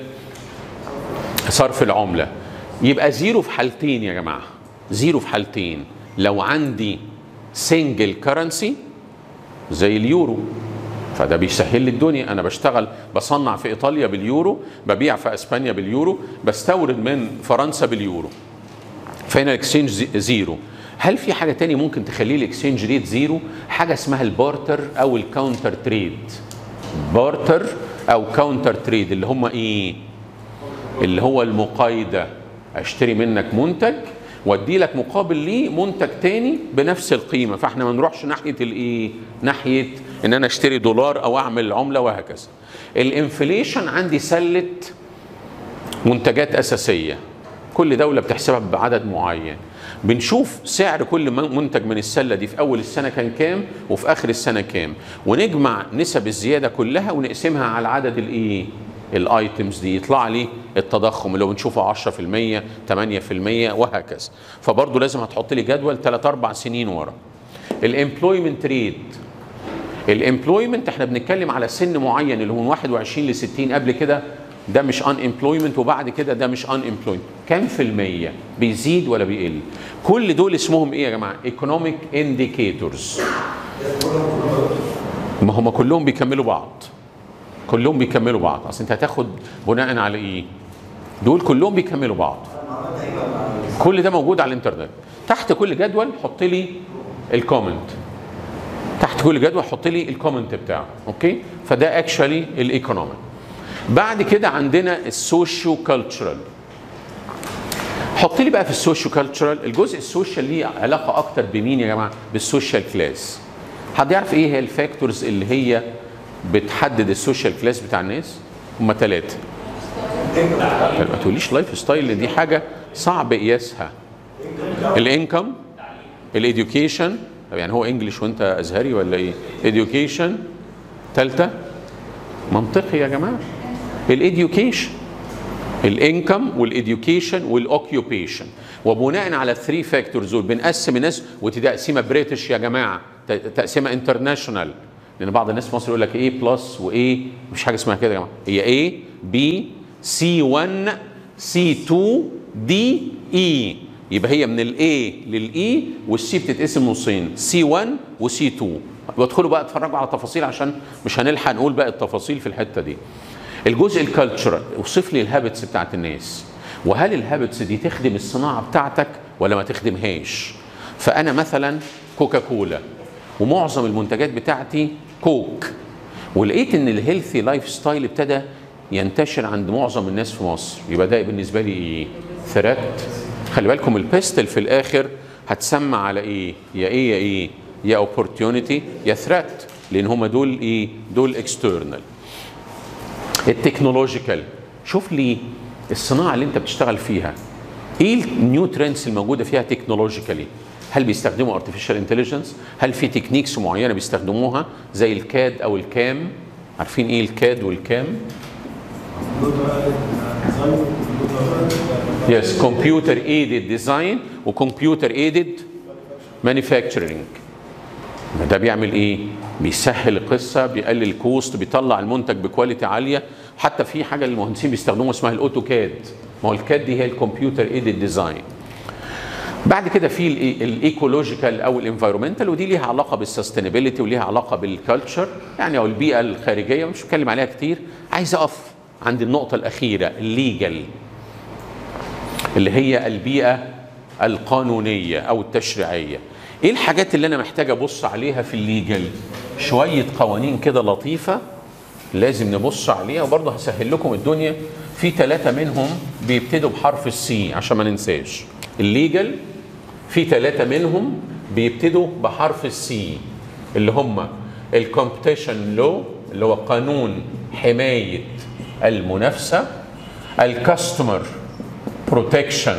صرف العمله يبقى زيرو في حالتين يا جماعه. زيرو في حالتين لو عندي سنجل كرنسي زي اليورو، فده بيسهل لي الدنيا. انا بشتغل بصنع في ايطاليا باليورو، ببيع في اسبانيا باليورو، بستورد من فرنسا باليورو، فهنا الاكسشينج زيرو. هل في حاجه تاني ممكن تخلي الاكسشينج ريت زيرو؟ حاجه اسمها البارتر او الكاونتر تريد. بارتر او كاونتر تريد اللي هم ايه؟ اللي هو المقايضه. اشتري منك منتج وادي لك مقابل ليه منتج تاني بنفس القيمه، فاحنا ما نروحش ناحيه الايه؟ ناحيه ان انا اشتري دولار او اعمل عمله وهكذا. الانفليشن عندي سله منتجات اساسيه، كل دوله بتحسبها بعدد معين. بنشوف سعر كل منتج من السله دي في اول السنه كان كام وفي اخر السنه كام، ونجمع نسب الزياده كلها ونقسمها على عدد الايه؟ الايتمز دي، يطلع لي التضخم اللي هو بنشوفه 10%، 8% وهكذا. فبرضه لازم هتحط لي جدول 3-4 سنين ورا. الامبلويمنت ريت. الامبلويمنت احنا بنتكلم على سن معين اللي هو من 21 ل 60. قبل كده ده مش ان امبلويمنت وبعد كده ده مش ان امبلويمنت. كام في المية؟ بيزيد ولا بيقل؟ كل دول اسمهم ايه يا جماعه؟ ايكونوميك انديكيتورز. ما هم كلهم بيكملوا بعض. كلهم بيكملوا بعض. اصل انت هتاخد بناء على ايه؟ دول كلهم بيكملوا بعض. كل ده موجود على الانترنت. تحت كل جدول حط لي الكومنت. تحت كل جدول حط لي الكومنت بتاعه، اوكي؟ فده اكشولي الايكونوميك. بعد كده عندنا السوشيو كالتشرال. حط لي بقى في السوشيو كالتشرال الجزء السوشيال ليه علاقه اكتر بمين يا جماعه؟ بالسوشيال كلاس. حد يعرف ايه هي الفاكتورز اللي هي بتحدد السوشيال كلاس بتاع الناس؟ هم 3. ما تقوليش لايف ستايل، دي حاجه صعب قياسها. الانكم، الاديوكيشن، طب يعني هو انجلش وانت ازهري ولا ايه؟ education ثالثه منطقي يا جماعه. الاديوكيشن، الانكم والاديوكيشن والاوكيوبيشن، وبناء على الثري فاكتورز دول بنقسم الناس. ودي تقسيمه بريتش يا جماعه، تقسيمه انترناشونال، لان بعض الناس في مصر يقول لك ايه بلس وايه، مش حاجه اسمها كده يا جماعه، هي ايه بي سي 1 سي 2 دي اي، يبقى هي من الاي للاي، والسي بتتقسم نصين، سي 1 وسي 2. وادخلوا بقى اتفرجوا على تفاصيل عشان مش هنلحق نقول بقى التفاصيل في الحته دي. الجزء الكالتشرال، اوصف لي الهابتس بتاعت الناس، وهل الهابتس دي تخدم الصناعه بتاعتك ولا ما تخدمهاش. فانا مثلا كوكاكولا ومعظم المنتجات بتاعتي كوك، ولقيت ان الهيلثي لايف ستايل ابتدى ينتشر عند معظم الناس في مصر، يبقى ده بالنسبه لي ايه؟ ثريت. خلي بالكم البيستل في الاخر هتسمى على ايه؟ يا ايه يا ايه؟ يا اوبورتيونيتي يا ثريت، لان هم دول ايه؟ دول اكسترنال. التكنولوجيكال، شوف لي الصناعه اللي انت بتشتغل فيها ايه النيو ترندز الموجوده فيها تكنولوجيكالي. هل بيستخدموا ارتفيشال انتليجنس؟ هل في تكنيكس معينه بيستخدموها زي الكاد او الكام؟ عارفين ايه الكاد والكام؟ يس، كمبيوتر ايدد ديزاين وكمبيوتر ايدد مانيفاكتشرنج. ده بيعمل ايه؟ بيسهل القصه، بيقلل الكوست، بيطلع المنتج بكواليتي عاليه. حتى في حاجه المهندسين بيستخدموها اسمها الاوتوكاد، ما هو الكاد دي هي الكمبيوتر ايدد ديزاين. بعد كده في الايكولوجيكال او الانفايرمنتال، ودي ليها علاقه بالسستينابيلتي وليها علاقه بالكالتشر يعني، او البيئه الخارجيه، مش بتكلم عليها كتير. عايز اقف عند النقطه الاخيره، الليجل، اللي هي البيئه القانونيه او التشريعيه. ايه الحاجات اللي انا محتاج ابص عليها في الليجل؟ شويه قوانين كده لطيفه لازم نبص عليها، وبرضه هسهل لكم الدنيا. في 3 منهم بيبتدوا بحرف السي عشان ما ننساش. الليجل في 3 منهم بيبتدوا بحرف السي، اللي هم الكومبيتيشن لو اللي هو قانون حمايه المنافسه، الكاستمر بروتكشن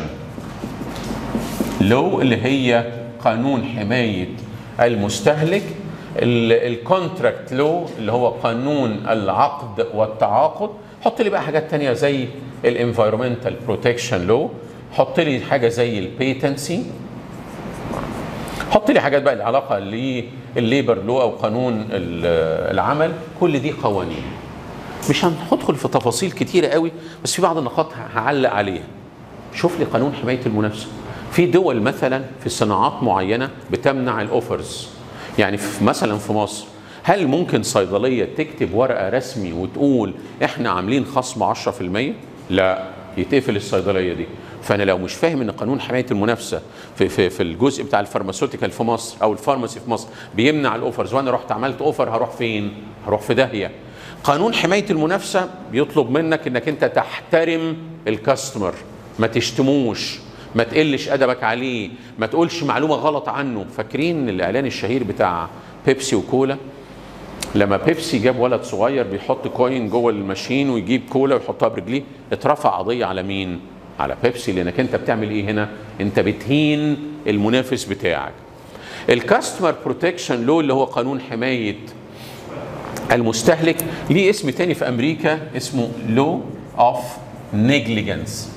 لو اللي هي قانون حمايه المستهلك، الكونتراكت لو اللي هو قانون العقد والتعاقد. حط لي بقى حاجات تانية زي الانفايرمنتال بروتكشن لو، حط لي حاجه زي البيتنسي، حط لي حاجات بقى العلاقه للليبر لو او قانون العمل. كل دي قوانين، مش هندخل في تفاصيل كتيره قوي، بس في بعض النقاط هعلق عليها. شوف لي قانون حمايه المنافسه. في دول مثلا في صناعات معينه بتمنع الاوفرز، يعني مثلا في مصر هل ممكن صيدليه تكتب ورقه رسمي وتقول احنا عاملين خصم 10%؟ لا، يتقفل الصيدليه دي. فانا لو مش فاهم ان قانون حمايه المنافسه في الجزء بتاع الفارماسيوتيكال في مصر او الفارماسي في مصر بيمنع الاوفرز، وانا رحت عملت اوفر، هروح فين؟ هروح في داهيه. قانون حمايه المنافسه بيطلب منك انك انت تحترم الكاستمر، ما تشتموش، ما تقلش ادبك عليه، ما تقولش معلومه غلط عنه. فاكرين الاعلان الشهير بتاع بيبسي وكولا؟ لما بيبسي جاب ولد صغير بيحط كوين جوه الماشين ويجيب كولا ويحطها برجليه، اترفع قضيه على مين؟ على بيبسي، لانك انت بتعمل ايه هنا؟ انت بتهين المنافس بتاعك. الكاستمر بروتكشن لو اللي هو قانون حمايه المستهلك، ليه اسم تاني في امريكا اسمه لو اوف نيجليجنس،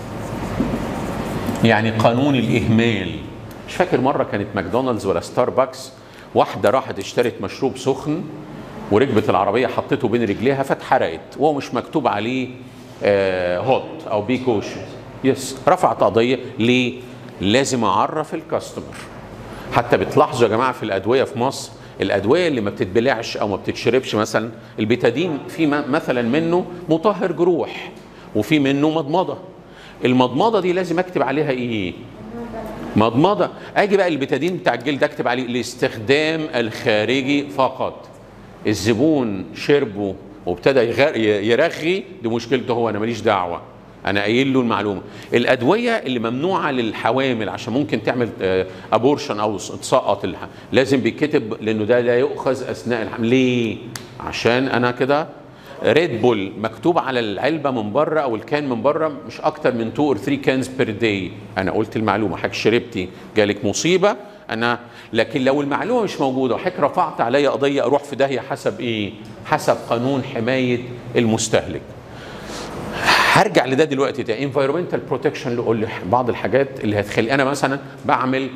يعني قانون الاهمال. مش فاكر مره كانت ماكدونالدز ولا ستاربكس، واحده راحت اشترت مشروب سخن وركبت العربيه حطته بين رجليها فاتحرقت، وهو مش مكتوب عليه هوت او بيكوش. يس، رفعت قضيه. ليه؟ لازم اعرف الكاستمر. حتى بتلاحظوا يا جماعه في الادويه في مصر، الادويه اللي ما بتتبلعش او ما بتتشربش، مثلا البيتادين في مثلا منه مطهر جروح وفي منه مضمضه. المضمضه دي لازم اكتب عليها ايه؟ مضمضه. اجي بقى البيتادين بتاع الجلد اكتب عليه الاستخدام الخارجي فقط. الزبون شربه وابتدى يرغي، دي مشكلته هو، انا ماليش دعوه، انا قايل له المعلومه. الادويه اللي ممنوعه للحوامل عشان ممكن تعمل ابورشن او تسقط لازم بيتكتب، لانه ده لا يؤخذ اثناء الحمل. ليه؟ عشان انا كده ريد بول مكتوب على العلبه من بره او الكان من بره مش اكتر من 2 or 3 كانز بير داي. انا قلت المعلومه، حضرتك شربتي جالك مصيبه، انا لكن لو المعلومه مش موجوده وحضرتك رفعت عليا قضيه اروح في داهيه حسب ايه؟ حسب قانون حمايه المستهلك. هرجع لده دلوقتي. ده انفايرمنتال بروتكشن اللي اقول بعض الحاجات اللي هتخلي انا مثلا بعمل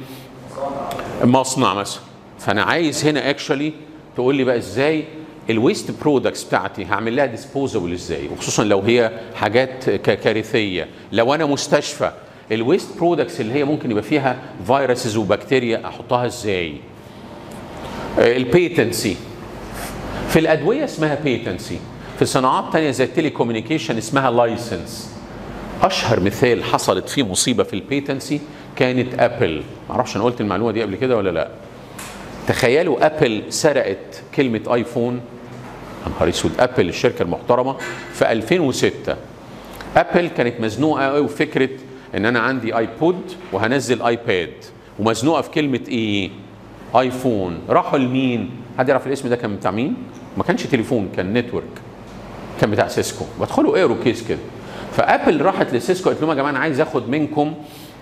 مصنع مثلا، فانا عايز هنا اكشولي تقول لي بقى ازاي الويست برودكتس بتاعتي هعمل لها ديسبوزبل ازاي، وخصوصا لو هي حاجات كارثيه. لو انا مستشفى الويست برودكتس اللي هي ممكن يبقى فيها فيروسز وبكتيريا احطها ازاي. البيتنسي في الادويه اسمها بيتنسي، في صناعات تانية زي التلي كوميونيكيشن اسمها لايسنس. اشهر مثال حصلت فيه مصيبه في البيتنسي كانت ابل. معرفش انا قلت المعلومه دي قبل كده ولا لا. تخيلوا ابل سرقت كلمه ايفون. يا نهار اسود. ابل الشركه المحترمه في 2006 ابل كانت مزنوقه قوي وفكره ان انا عندي ايبود وهنزل ايباد، ومزنوقه في كلمه ايه؟ ايفون. راحوا لمين؟ حد يعرف الاسم ده كان بتاع مين؟ ما كانش تليفون، كان نتورك، كان بتاع سيسكو. بدخلوا ايرو كيس كده. فابل راحت لسيسكو قالت لهم يا جماعه انا عايز اخد منكم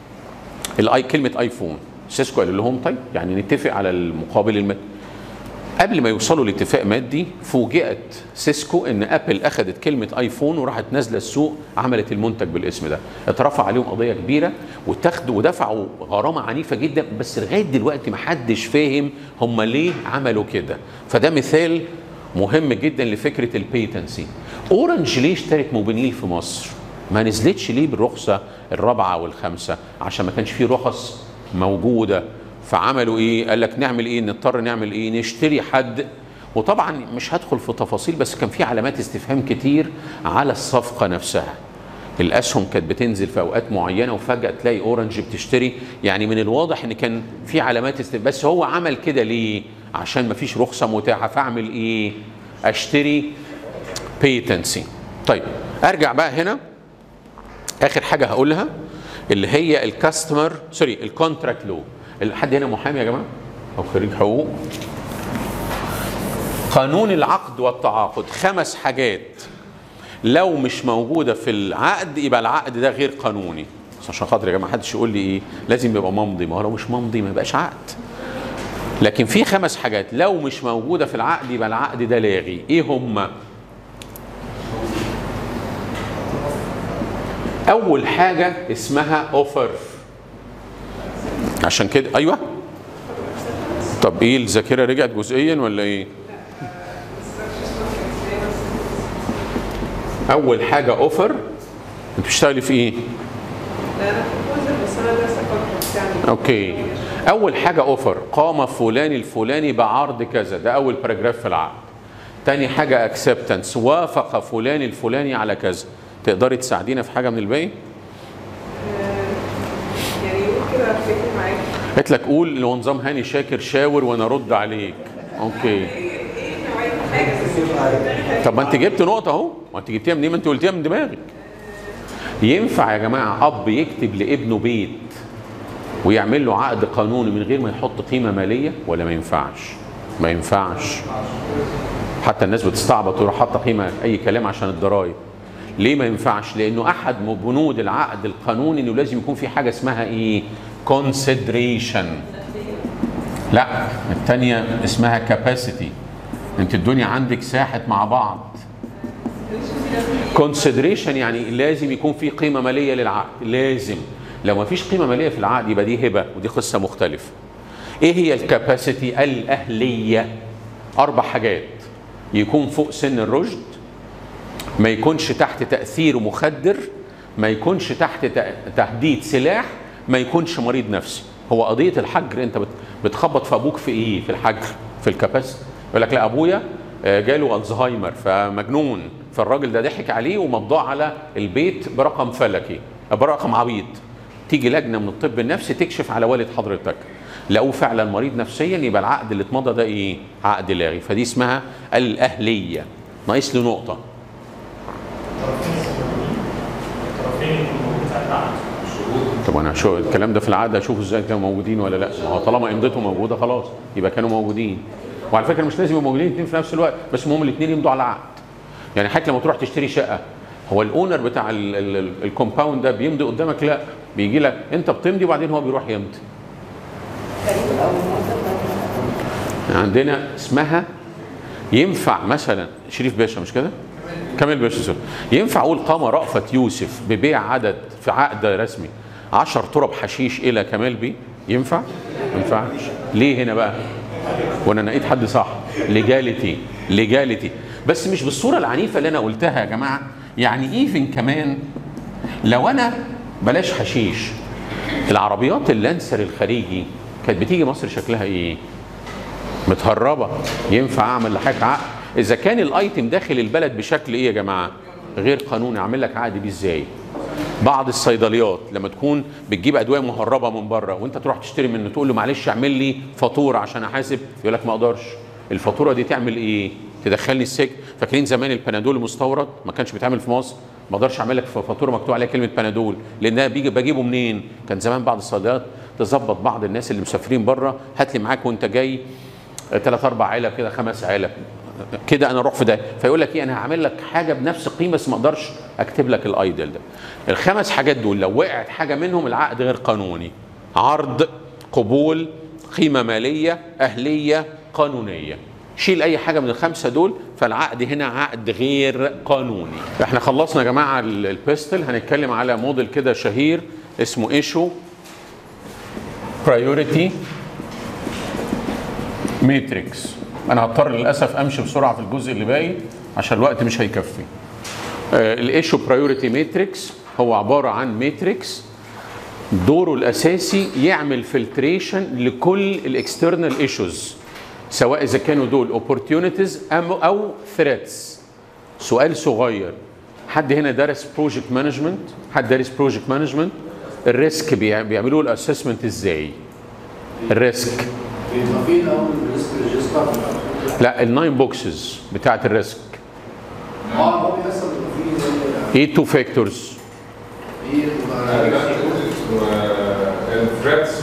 كلمه ايفون. سيسكو قال لهم طيب يعني نتفق على المقابل المادي. قبل ما يوصلوا لاتفاق مادي فوجئت سيسكو ان ابل اخذت كلمه ايفون وراحت نازله السوق عملت المنتج بالاسم ده. اترفع عليهم قضيه كبيره ودفعوا غرامه عنيفه جدا، بس لغايه دلوقتي ما حدش فاهم هم ليه عملوا كده. فده مثال مهم جدا لفكره البيتنسي. اورنج ليه اشترت موبينيل في مصر؟ ما نزلتش ليه بالرخصه الرابعه والخامسه؟ عشان ما كانش فيه رخص موجوده. فعملوا ايه؟ قال لك نعمل ايه؟ نضطر نعمل ايه؟ نشتري حد. وطبعا مش هدخل في تفاصيل، بس كان في علامات استفهام كتير على الصفقه نفسها. الاسهم كانت بتنزل في اوقات معينه وفجاه تلاقي اورنج بتشتري، يعني من الواضح ان كان في علامات استفهام. بس هو عمل كده ليه؟ عشان ما فيش رخصه متاحه. فاعمل ايه؟ اشتري بيتنسي. طيب ارجع بقى هنا اخر حاجه هقولها اللي هي الكاستمر الكونتراكت لو. حد هنا محامي يا جماعه او خريج حقوق؟ قانون العقد والتعاقد 5 حاجات لو مش موجوده في العقد يبقى العقد ده غير قانوني. بس عشان خاطر يا جماعه ما حدش يقول لي ايه لازم يبقى ممضي، ما هو لو مش ممضي ما يبقاش عقد. لكن في 5 حاجات لو مش موجوده في العقد يبقى العقد ده لاغي. ايه هم؟ اول حاجه اسمها اوفر. عشان كده ايوه. طب ايه الذاكره رجعت جزئيا ولا ايه؟ اول حاجه اوفر. انت بتشتغلي في ايه؟ لا انا بروبوزل بس انا لسه كنت يعني. اوكي. اول حاجه اوفر، قام فلان الفلاني بعرض كذا، ده اول باراجراف في العقد. تاني حاجه اكسبتنس، وافق فلان الفلاني على كذا. تقدري تساعدينا في حاجه من الباقي؟ يعني ممكن افتكر معاك. قلت لك قول اللي هو نظام هاني شاكر شاور وانا ارد عليك. اوكي. ايه نوعيه الحاجه؟ طب ما انت جبت نقطه اهو، ما انت جبتيها منين؟ ما انت قلتيها من دماغك. ينفع يا جماعه اب يكتب لابنه بيت ويعمل له عقد قانوني من غير ما يحط قيمه ماليه ولا ما ينفعش؟ ما ينفعش. حتى الناس بتستعبط ويروح حاطه قيمه اي كلام عشان الضرايب. ليه ما ينفعش؟ لانه احد بنود العقد القانوني انه لازم يكون في حاجه اسمها ايه؟ consideration. لا الثانيه اسمها capacity. انت الدنيا عندك ساحت مع بعض. consideration يعني لازم يكون في قيمه ماليه للعقد، لازم. لو ما فيش قيمه ماليه في العقد يبقى دي هبه، ودي قصه مختلفه. ايه هي الكاباسيتي؟ الاهليه. 4 حاجات: يكون فوق سن الرشد، ما يكونش تحت تاثير مخدر، ما يكونش تحت تهديد سلاح، ما يكونش مريض نفسي. هو قضيه الحجر انت بتخبط في ابوك في ايه؟ في الحجر، في الكاباسيتي. يقول لك لا ابويا جاله الزهايمر فمجنون، فالراجل ده ضحك عليه ومضاه على البيت برقم فلكي، برقم عبيط. تيجي لجنه من الطب النفسي تكشف على والد حضرتك، لقوه فعلا مريض نفسيا، يبقى العقد اللي اتمضى ده ايه؟ عقد لاغي. فدي اسمها الاهليه. ناقص لي نقطه. طب انا شو الكلام ده في العقد اشوفه ازاي كانوا موجودين ولا لا؟ ما هو طالما امضته موجوده خلاص يبقى كانوا موجودين. وعلى فكره مش لازم يبقوا موجودين الاثنين في نفس الوقت، بس المهم الاثنين يمضوا على عقد. يعني حتى لما تروح تشتري شقه، هو الاونر بتاع الكومباوند ده بيمضي قدامك؟ لا، بيجي لك انت بتمضي وبعدين هو بيروح يمضي. عندنا اسمها، ينفع مثلا شريف باشا مش كده؟ كمال باشا سوري. ينفع اقول قام رأفت يوسف ببيع عدد في عقد رسمي 10 تراب حشيش الى كمال بيه؟ ينفع؟ ما ينفعش. ليه هنا بقى؟ وانا نقيت حد صح. ليجاليتي بس مش بالصوره العنيفه اللي انا قلتها يا جماعه. يعني ايفن كمان لو انا بلاش حشيش، العربيات اللانسر الخليجي كانت بتيجي مصر شكلها ايه؟ متهربه. ينفع اعمل لحضرتك عقد اذا كان الايتم داخل البلد بشكل ايه يا جماعه؟ غير قانوني. اعمل لك عقد بيه ازاي؟ بعض الصيدليات لما تكون بتجيب ادويه مهربه من بره وانت تروح تشتري منه تقول له معلش اعمل لي فاتوره عشان احاسب، يقول لك ما اقدرش. الفاتوره دي تعمل ايه؟ تدخلني السجن. فاكرين زمان البنادول المستورد ما كانش بيتعمل في مصر؟ ما اقدرش اعمل لك فاتوره مكتوب عليها كلمه بنادول، لان انا بجيبه منين؟ كان زمان بعض الصيدليات تظبط بعض الناس اللي مسافرين بره، هات لي معاك وانت جاي 3 4 علب كده 5 علب كده، انا اروح في ده. فيقول لك ايه؟ انا هعمل لك حاجه بنفس القيمه بس ما اقدرش اكتب لك الايدل ده. ال5 حاجات دول لو وقعت حاجه منهم العقد غير قانوني. عرض، قبول، قيمه ماليه، اهليه، قانونيه. شيل اي حاجه من ال5 دول فالعقد هنا عقد غير قانوني. احنا خلصنا يا جماعه البيستل. هنتكلم على موديل كده شهير اسمه ايشو برايورتي ماتريكس. انا هضطر للاسف امشي بسرعه في الجزء اللي باقي عشان الوقت مش هيكفي. الايشو برايورتي ماتريكس هو عباره عن ماتريكس دوره الاساسي يعمل فلتريشن لكل الاكسترنال ايشوز، سواء اذا كانوا دول اوبورتيونيتيز او ثريتس. سؤال صغير، حد هنا دارس بروجكت مانجمنت؟ حد دارس بروجكت مانجمنت؟ الريسك بيعملوا الاسسمنت ازاي؟ الريسك بيبقى فيه الاول ريسك ريجستر. لا ال9 بوكسز بتاعت الريسك. هو بيحصل فيه ايه 2 فاكتورز؟ ايه الثريتس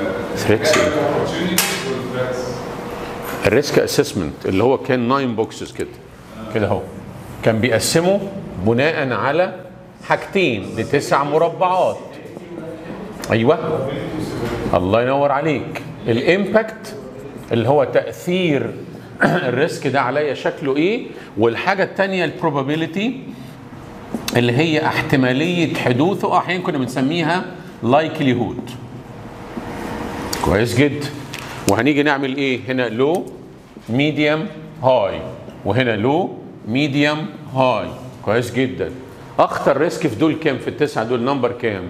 الريسك اسسمنت اللي هو كان 9 بوكسز كده اهو. كان بيقسمه بناء على حاجتين ل9 مربعات. ايوه الله ينور عليك. الامباكت اللي هو تاثير الريسك ده عليا شكله ايه، والحاجه الثانيه البروبابيلتي اللي هي احتماليه حدوثه، احيانا كنا بنسميها لايكليهود. كويس جدا. وهنيجي نعمل ايه هنا؟ لو، ميديوم، هاي، وهنا لو، ميديوم، هاي. كويس جدا. اخطر ريسك في دول كام؟ في ال9 دول نمبر كام؟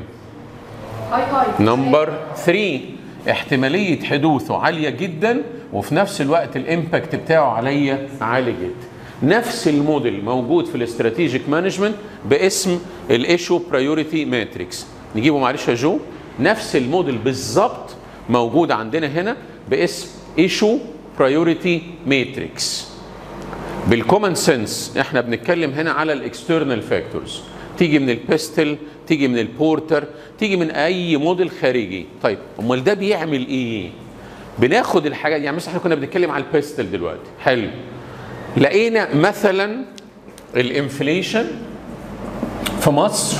نمبر 3. احتماليه حدوثه عاليه جدا وفي نفس الوقت الامباكت بتاعه عليا عالي جدا. نفس الموديل موجود في الاستراتيجيك مانجمنت باسم الايشو برايورتي ماتريكس. نجيبه معلش يا جو. نفس الموديل بالظبط موجود عندنا هنا باسم ايشو برايورتي ماتريكس. بالكومن سنس احنا بنتكلم هنا على الاكسترنال فاكتورز، تيجي من البيستل، تيجي من البورتر، تيجي من اي موديل خارجي. طيب امال ده بيعمل ايه؟ بناخد الحاجات، يعني مثلا احنا كنا بنتكلم على البيستل دلوقتي، حلو. لقينا مثلا الانفليشن في مصر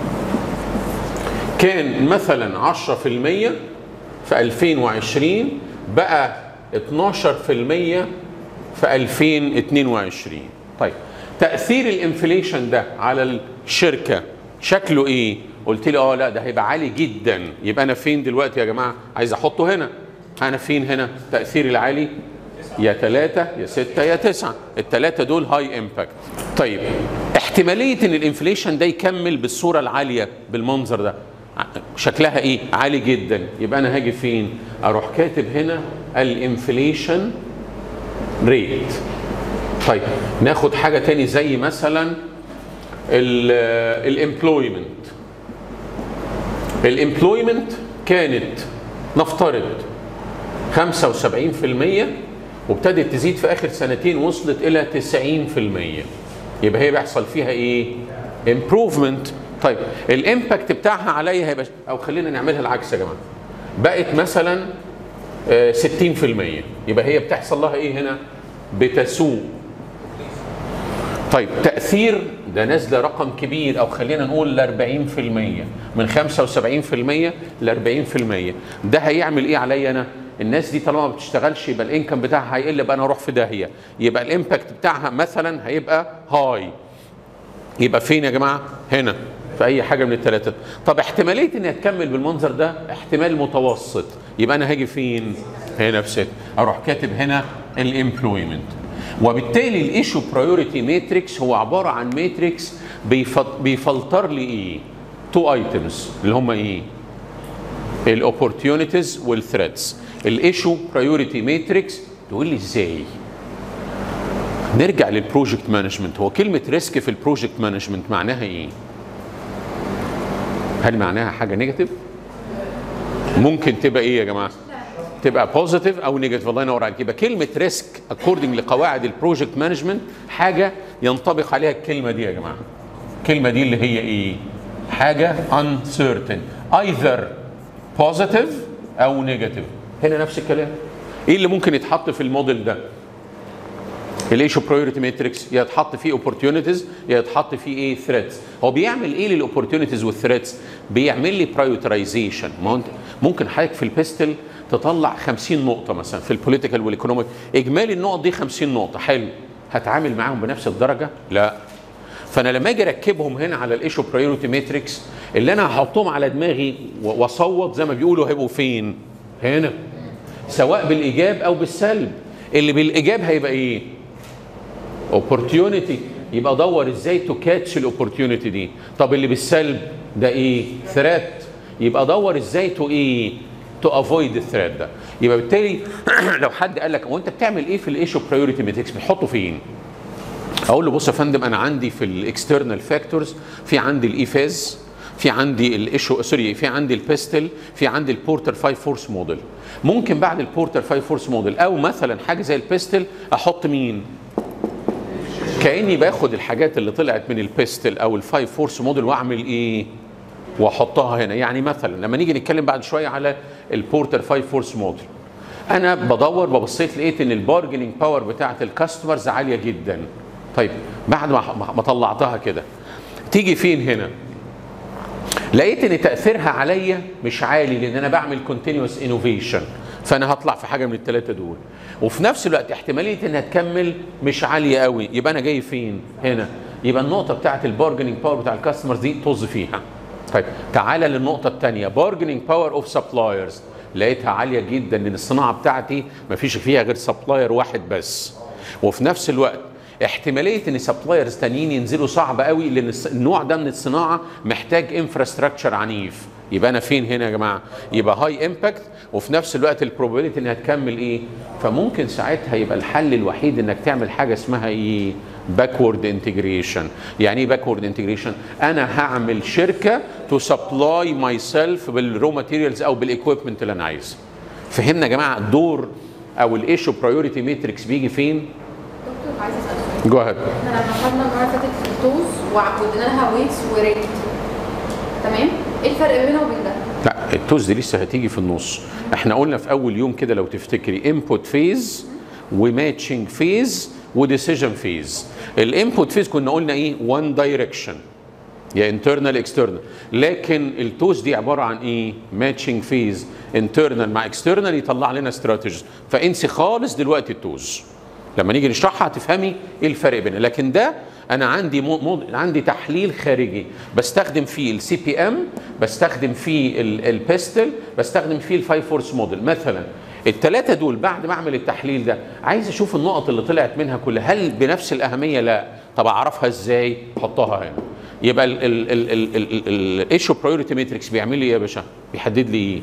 كان مثلا 10% في 2020 بقى 12% في 2022. طيب تأثير الانفليشن ده على الشركة شكله ايه؟ قلت لي لا ده هيبقى عالي جدا. يبقى انا فين دلوقتي يا جماعة؟ عايز احطه هنا. انا فين هنا؟ تأثير العالي يا 3 يا 6 يا 9. ال3 دول هاي امباكت. طيب احتمالية ان الانفليشن ده يكمل بالصورة العالية بالمنظر ده شكلها ايه؟ عالي جدا. يبقى انا هاجي فين؟ اروح كاتب هنا الانفليشن ريت. طيب ناخد حاجة تاني زي مثلا الامبلويمنت. الامبلويمنت كانت نفترض 75% وابتدت تزيد في اخر سنتين وصلت الى 90%. يبقى هي بيحصل فيها ايه؟ امبروفمنت. طيب الامباكت بتاعها عليا هيبقى، او خلينا نعملها العكس يا جماعه، بقت مثلا 60%. يبقى هي بتحصل لها ايه هنا؟ بتسوء. طيب تأثير ده نازله رقم كبير، او خلينا نقول ل 40%، من 75% ل 40%. ده هيعمل ايه عليا انا؟ الناس دي طالما ما بتشتغلش يبقى الانكم بتاعها هيقل، يبقى انا اروح في داهيه، يبقى الامباكت بتاعها مثلا هيبقى هاي. يبقى فين يا جماعه؟ هنا في اي حاجه من الثلاثه. طب احتماليه انها تكمل بالمنظر ده احتمال متوسط، يبقى انا هاجي فين؟ هنا في 6، اروح كاتب هنا الامبلويمنت. وبالتالي الايشو برايورتي ماتريكس هو عباره عن ماتريكس بيفلتر لي ايه؟ 2 ايتمز اللي هم ايه؟ الاوبورتيونيتيز والثريتس. الايشو برايورتي ماتريكس تقول لي ازاي؟ نرجع للبروجكت مانجمنت. هو كلمه ريسك في البروجكت مانجمنت معناها ايه؟ هل معناها حاجه نيجاتيف؟ ممكن تبقى ايه يا جماعه؟ تبقى بوزيتيف او نيجاتيف. الله ينور عليك. يبقى كلمه ريسك اكوردنج لقواعد البروجكت مانجمنت حاجه ينطبق عليها الكلمه دي يا جماعه. الكلمه دي اللي هي ايه؟ حاجه uncertain either positive او نيجاتيف. هنا نفس الكلام. ايه اللي ممكن يتحط في الموديل ده؟ الايشو برايورتي ماتريكس يا يتحط فيه اوبورتيونيتيز يا يتحط فيه ايه؟ ثريتس. هو بيعمل ايه للاوبورتيونيتيز والثريتس؟ بيعمل لي برايورتيزيشن. ما انت ممكن حضرتك في البيستل تطلع 50 نقطه مثلا، في البوليتيكال والايكونوميك اجمالي النقط دي 50 نقطه، حلو. هتعامل معاهم بنفس الدرجه؟ لا. فانا لما اجي اركبهم هنا على الايشو برايورتي ماتريكس اللي انا هحطهم على دماغي واصوت زي ما بيقولوا هيبقوا فين؟ هنا. سواء بالايجاب او بالسلب. اللي بالايجاب هيبقى ايه؟ اوبورتيونيتي، يبقى دور ازاي تو كاتش الاوبورتيونيتي دي. طب اللي بالسلب ده ايه؟ ثريت، يبقى دور ازاي تو ايه؟ تو افويد الثريت ده. يبقى بالتالي لو حد قال لك هو انت بتعمل ايه في الايشو برايورتي ماتريكس؟ بتحطه فين؟ اقول له بص يا فندم انا عندي في الاكسترنال فاكتورز في عندي الايفاز، في عندي الايشو في عندي البيستل، في عندي البورتر 5 فورس موديل. ممكن بعد البورتر 5 فورس موديل او مثلا حاجه زي البيستل احط مين؟ كاني باخد الحاجات اللي طلعت من البيستل او الفايف فورس موديل واعمل ايه؟ واحطها هنا. يعني مثلا لما نيجي نتكلم بعد شويه على البورتر 5 فورس موديل، انا بدور ببصيت لقيت ان البارجنينج باور بتاعه الكاستمرز عاليه جدا. طيب بعد ما طلعتها كده تيجي فين هنا؟ لقيت ان تاثيرها عليا مش عالي لان انا بعمل كونتينوس انوفيشن، فانا هطلع في حاجه من الثلاثه دول. وفي نفس الوقت احتماليه انها تكمل مش عاليه قوي، يبقى انا جاي فين؟ هنا. يبقى النقطه بتاعه البارجنينج باور بتاع الكاستمرز دي طز فيها. طيب تعالى للنقطه الثانيه، بارجنينج باور اوف سبلايرز، لقيتها عاليه جدا لان الصناعه بتاعتي ما فيش فيها غير سبلاير واحد بس. وفي نفس الوقت احتماليه ان سبلايرز تانيين ينزلوا صعب قوي لان النوع ده من الصناعه محتاج انفراستراكشر عنيف. يبقى انا فين هنا يا جماعه؟ يبقى هاي امباكت وفي نفس الوقت البروبابيلتي انها تكمل ايه؟ فممكن ساعتها يبقى الحل الوحيد انك تعمل حاجه اسمها ايه؟ باكورد انتجريشن. يعني ايه باكورد انتجريشن؟ انا هعمل شركه تو سبلاي ماي سيلف بالرو ماتيريالز او بالايكويبمنت اللي انا عايزه. فهمنا يا جماعه الدور او الايشو برايورتي ماتريكس بيجي فين؟ دكتور عايز اسال سؤال. جو اهيد. احنا لما خدنا المره اللي فاتت في التوز وعودنا لها ويتس وريت، تمام؟ ايه الفرق بينها وبين ده؟ لا التوز دي لسه هتيجي في النص. احنا قلنا في اول يوم كده لو تفتكري انبوت فيز وماتشنج فيز وديسيجن فيز. الانبوت فيز كنا قلنا ايه؟ وان دايركشن يا انترنال اكسترنال، لكن التوز دي عباره عن ايه؟ ماتشنج فيز انترنال مع اكسترنال يطلع لنا استراتيجي. فانسي خالص دلوقتي التوز، لما نيجي نشرحها هتفهمي ايه الفرق بينها. لكن ده انا عندي عندي تحليل خارجي بستخدم فيه السي بي ام، بستخدم فيه البيستل، بستخدم فيه الفايف فورس موديل. مثلا الثلاثه دول بعد ما اعمل التحليل ده عايز اشوف النقط اللي طلعت منها كلها هل بنفس الاهميه؟ لا. طب اعرفها ازاي؟ احطها هنا. يبقى الايشو برايورتي ماتريكس بيعمل لي ايه يا باشا؟ بيحدد لي ايه؟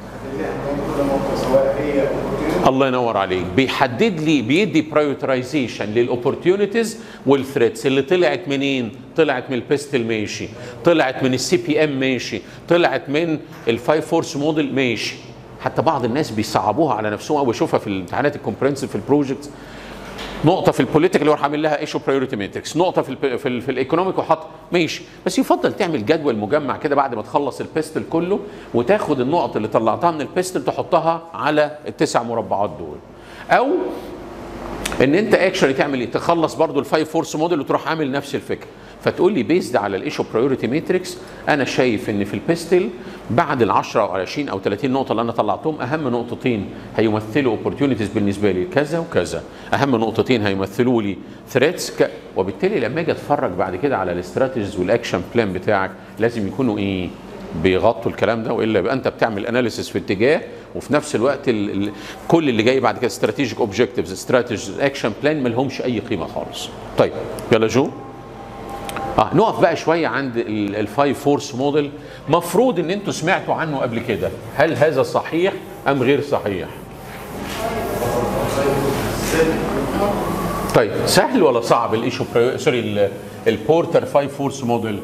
الله ينور عليك. بيحدد لي، بيدي برايورتيزيشن للاوبورتيونيتيز والثريتس اللي طلعت منين؟ طلعت من البيستل ماشي، طلعت من السي بي ام ماشي، طلعت من الفايف فورس موديل ماشي. حتى بعض الناس بيصعبوها على نفسهم او بشوفها في الامتحانات الكومبرينسيف في البروجكتس. نقطه في البوليتيكال يروح عامل لها ايشو برايورتي ماتريكس، نقطه في الايكونوميك وحط ماشي. بس يفضل تعمل جدول مجمع كده بعد ما تخلص البيستل كله وتاخد النقط اللي طلعتها من البيستل تحطها على التسع مربعات دول. او ان انت اكشولي تعمل ايه؟ تخلص برضو الفايف فورس موديل وتروح عامل نفس الفكره. فتقول لي بيزد على الايشو برايورتي ماتريكس انا شايف ان في البيستل بعد ال 10 او 20 او 30 نقطه اللي انا طلعتهم اهم نقطتين هيمثلوا اوبورتيونيتيز بالنسبه لي كذا وكذا، اهم نقطتين هيمثلوا لي ثريتس وبالتالي لما اجي اتفرج بعد كده على الاستراتيجيز والاكشن بلان بتاعك لازم يكونوا ايه؟ بيغطوا الكلام ده، والا يبقى انت بتعمل اناليسيس في اتجاه وفي نفس الوقت كل اللي جاي بعد كده استراتيجيك اوبجكتيفز استراتيجيز اكشن بلان ما لهمش اي قيمه خالص. طيب يلا جو نقف بقى شويه عند الفايف فورس موديل. مفروض ان انتوا سمعتوا عنه قبل كده، هل هذا صحيح ام غير صحيح؟ طيب سهل ولا صعب الايشو سوري البورتر فايف فورس موديل؟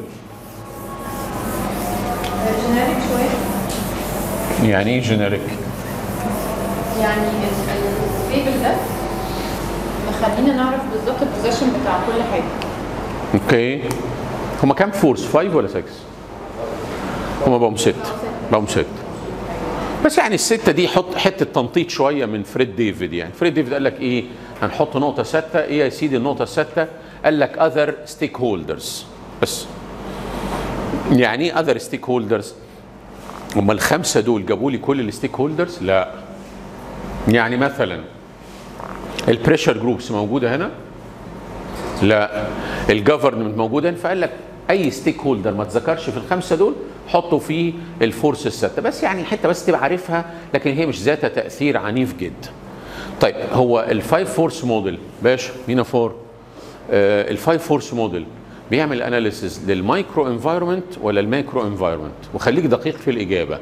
جينيريك شويه. يعني ايه جينيريك؟ يعني التيبل ده مخلينا نعرف بالظبط البوزيشن بتاع كل حاجه. اوكي هما كام فورس؟ 5 ولا 6؟ هما بقوا 6. بقوا 6 بس يعني الستة دي حط حته تنطيط شويه من فريد ديفيد. يعني فريد ديفيد قال لك ايه؟ هنحط نقطه ثابته. ايه يا سيدي النقطه الثابته؟ قال لك اذر ستيك هولدرز بس. يعني ايه اذر ستيك هولدرز؟ هم الخمسه دول جابوا لي كل الستيك هولدرز؟ لا. يعني مثلا البريشر جروبس موجوده هنا؟ لا. الجفرنمنت موجوده هنا؟ فقال لك اي ستيك هولدر ما تذكرش في الخمسه دول حطوا فيه الفورس الثابته بس. يعني حته بس تبقى عارفها لكن هي مش ذات تاثير عنيف جدا. طيب هو الفايف فورس موديل باشا مينا فور الفايف فورس موديل بيعمل اناليسيز للمايكرو انفايرمنت ولا الماكرو انفايرمنت؟ وخليك دقيق في الاجابه.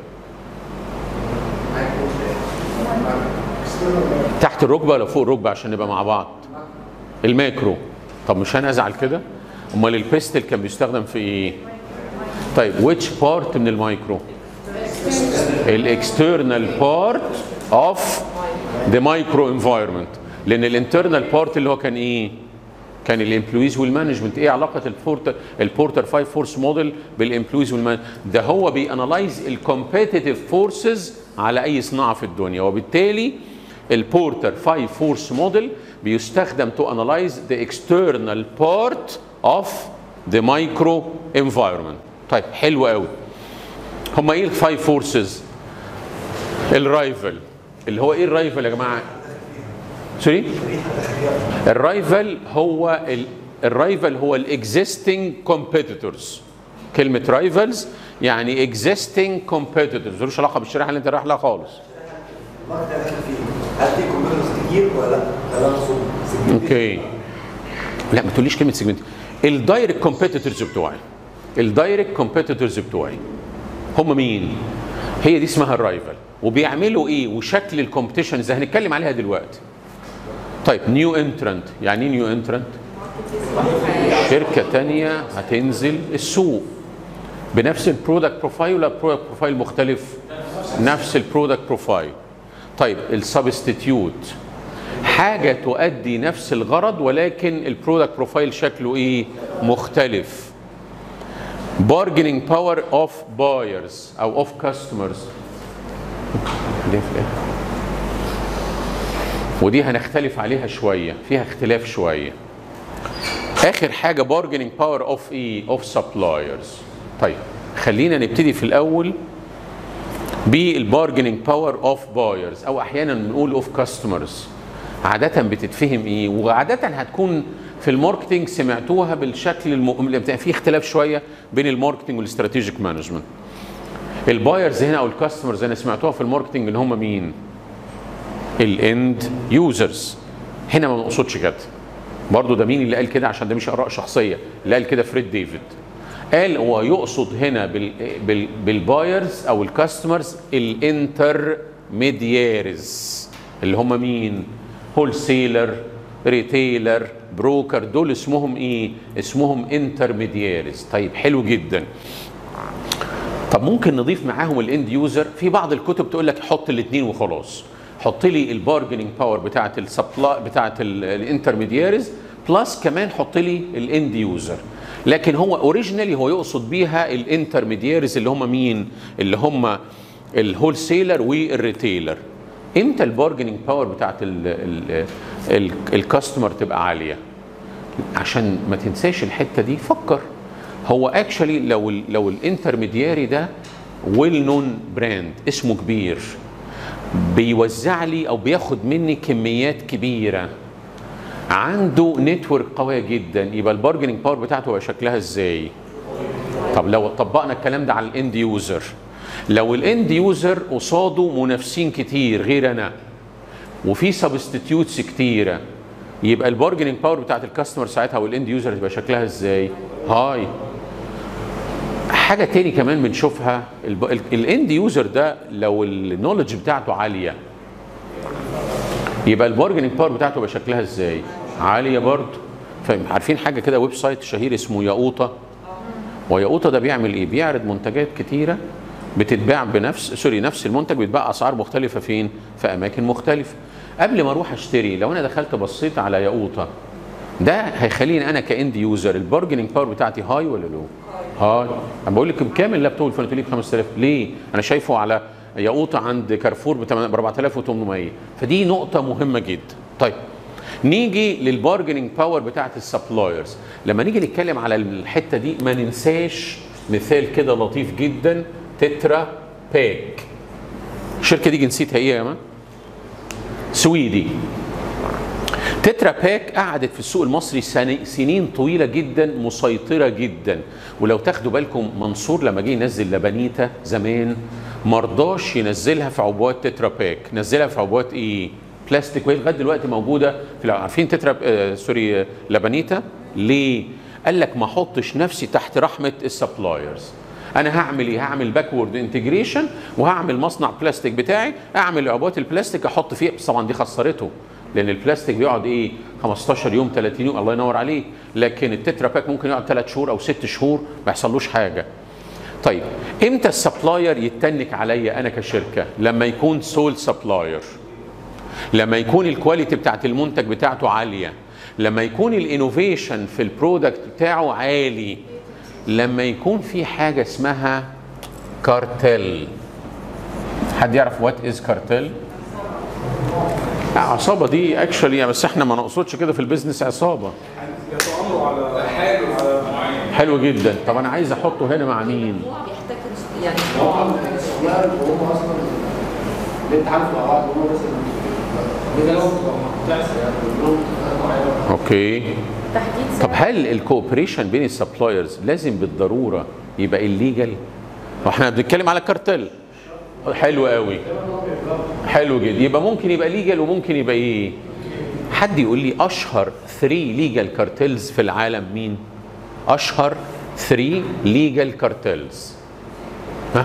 تحت الركبه ولا فوق الركبه عشان نبقى مع بعض؟ الماكرو. طب مش انا ازعل كده؟ امال البيستل كان بيستخدم في ايه؟ طيب which part من المايكرو؟ الاكسترنال بارت اوف ذا مايكرو انفايرمنت. لان الانترنال بارت اللي هو كان ايه؟ كان الامبلويز والمانجمنت. ايه علاقه البورتر 5 فورس موديل بالامبلويز والمانجمنت؟ ده هو بيانلايز الكومبيتيتيف فورسز على اي صناعه في الدنيا، وبالتالي البورتر 5 فورس موديل بيستخدم to analyze the external part of the micro environment. طيب حلو قوي. هم ايه الفايف فورسز؟ الرايفل. اللي هو ايه الرايفل يا جماعه؟ سوري؟ الرايفل هو الاكزيستنج كومبيتيتورز. كلمه رايفلز يعني اكزيستنج كومبيتيتورز، ملوش علاقه بالشريحه اللي انت رايح لها خالص. هل في كومبيتيتورز كتير ولا لا؟ اوكي. لا ما تقوليش كلمه سيجمنت. الدايركت كومبيتيتورز بتوعي هم مين؟ هي دي اسمها الرايفل. وبيعملوا ايه؟ وشكل الكومبيتيشن ازاي هنتكلم عليها دلوقتي. طيب نيو انترنت. يعني ايه نيو انترنت؟ شركه ثانيه هتنزل السوق بنفس البرودكت بروفايل ولا برودكت بروفايل مختلف؟ نفس البرودكت بروفايل. طيب السبستيتيوت حاجه تؤدي نفس الغرض ولكن البرودكت بروفايل شكله ايه؟ مختلف. bargaining power of buyers او of customers. ودي هنختلف عليها شويه، فيها اختلاف شويه. اخر حاجه bargaining power of ايه؟ of suppliers. طيب خلينا نبتدي في الاول بالبارجنينج باور اوف بايرز او احيانا بنقول اوف كاستمرز. عاده بتتفهم ايه؟ وعاده هتكون في الماركتنج سمعتوها بالشكل في اختلاف شويه بين الماركتنج والاستراتيجيك مانجمنت. البايرز هنا او الكاستمرز هنا سمعتوها في الماركتنج ان هم مين؟ الاند يوزرز. هنا ما نقصدش كده. برضو ده مين اللي قال كده؟ عشان ده مش اراء شخصيه، اللي قال كده فريد ديفيد. قال هو يقصد هنا بالبايرز او الكاستمرز الانترميدياريز اللي هم مين؟ هول سيلر، ريتيلر، بروكر. دول اسمهم ايه؟ اسمهم انترميدياريز. طيب حلو جدا. طب ممكن نضيف معاهم الاند يوزر؟ في بعض الكتب تقول لك حط الاثنين وخلاص. حط لي البارجنينج باور بتاعت السبلاي بتاعت الانترميدياريز بلس كمان حط لي الاند يوزر. لكن هو اوريجينالي هو يقصد بيها الانترميدياريز اللي هم مين؟ اللي هم الهول سيلر والريتيلر. امتى البارجنينج باور بتاعت الكاستمر تبقى عاليه؟ عشان ما تنساش الحته دي فكر. هو اكشلي لو الانترميدياري ده ويل نون براند اسمه كبير بيوزع لي او بياخد مني كميات كبيره، عنده نتورك قويه جدا، يبقى البارجنينج باور بتاعته يبقى شكلها ازاي؟ طب لو طبقنا الكلام ده على الاند يوزر، لو الاند يوزر قصاده منافسين كتير غير انا وفي سبستيتيوتس كتيره، يبقى البارجنينج باور بتاعت الكاستمر ساعتها والاند يوزر تبقى شكلها ازاي؟ هاي. حاجه تاني كمان بنشوفها، الاند يوزر ده لو النولج بتاعته عاليه يبقى البارجنينج باور بتاعته يبقى شكلها ازاي؟ عاليه برضه. عارفين حاجه كده ويب سايت شهير اسمه ياقوتة؟ وياقوتة ده بيعمل ايه؟ بيعرض منتجات كتيره بتتباع نفس المنتج بيتباع اسعار مختلفه فين؟ في اماكن مختلفه. قبل ما اروح اشتري لو انا دخلت بصيت على ياقوتة ده هيخليني انا كاند يوزر البارجنينج باور بتاعتي هاي ولا لو؟ هاي. انا بقول لك بكام اللابتوب الفلاني ب 5000 ليه؟ انا شايفه على ياقوتة عند كارفور ب 4800. فدي نقطه مهمه جدا. طيب نيجي للبارجنينج باور بتاعت السبلايرز. لما نيجي نتكلم على الحته دي ما ننساش مثال كده لطيف جدا، تترا باك. الشركه دي جنسيتها ايه يا جماعه؟ سويدي. تترا باك قعدت في السوق المصري سنين طويله جدا مسيطره جدا. ولو تاخدوا بالكم منصور لما جه ينزل لبنيتا زمان مرضاش ينزلها في عبوات تترا باك، نزلها في عبوات ايه؟ بلاستيك، وهي لغايه دلوقتي موجوده في عارفين تترا لبنيتا ليه؟ قال لك ما احطش نفسي تحت رحمه السبلايرز. انا هعمل ايه؟ هعمل باكورد انتجريشن وهعمل مصنع بلاستيك بتاعي، اعمل عبوات البلاستيك احط فيه. بس طبعا دي خسرته لان البلاستيك بيقعد ايه؟ 15 يوم 30 يوم، الله ينور عليك. لكن التترا باك ممكن يقعد 3 شهور او 6 شهور ما يحصلوش حاجه. طيب امتى السبلاير يتنك عليا انا كشركه؟ لما يكون سول سبلاير، لما يكون الكواليتي بتاعت المنتج بتاعته عاليه، لما يكون الانوفيشن في البرودكت بتاعه عالي، لما يكون في حاجه اسمها كارتل. حد يعرف وات از كارتل؟ عصابه دي اكشولي يعني، بس احنا ما نقصدش كده في البيزنس عصابه. يتآمروا على حاجه حلو جدا. طب انا عايز احطه هنا مع مين؟ يعني هم اصلا اللي انت عارف مع بعض هم مثلا اوكي. تحديد طب هل الكوبريشن بين السبلايرز لازم بالضروره يبقى الليجل؟ واحنا بنتكلم على كارتل. حلو قوي، حلو جدا. يبقى ممكن يبقى ليجل وممكن يبقى ايه؟ حد يقول لي اشهر 3 ليجل كارتلز في العالم مين؟ اشهر 3 ليجل كارتلز. ها؟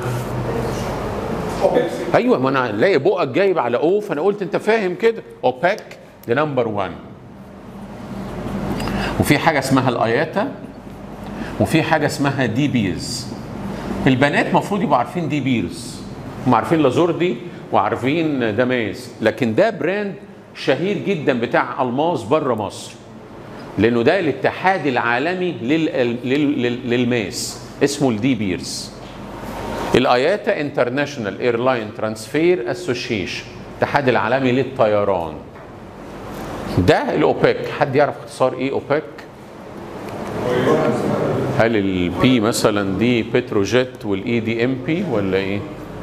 ايوه، ما انا لاقي بقك جايب على او فانا قلت انت فاهم كده. اوباك ده نمبر 1، وفي حاجه اسمها الاياتا، وفي حاجه اسمها دي بيرز. البنات المفروض يبقوا عارفين دي بيرز، هم عارفين لازوردي وعارفين دماس، لكن ده براند شهير جدا بتاع الماس بره مصر، لانه ده الاتحاد العالمي للماس اسمه الدي بيرز. الاياتا انترناشونال ايرلاين ترانسفير اسوشيشن، الاتحاد العالمي للطيران. ده الاوباك. حد يعرف اختصار ايه اوباك؟ هل البي مثلا دي بتروجيت والاي دي ام بي ولا ايه؟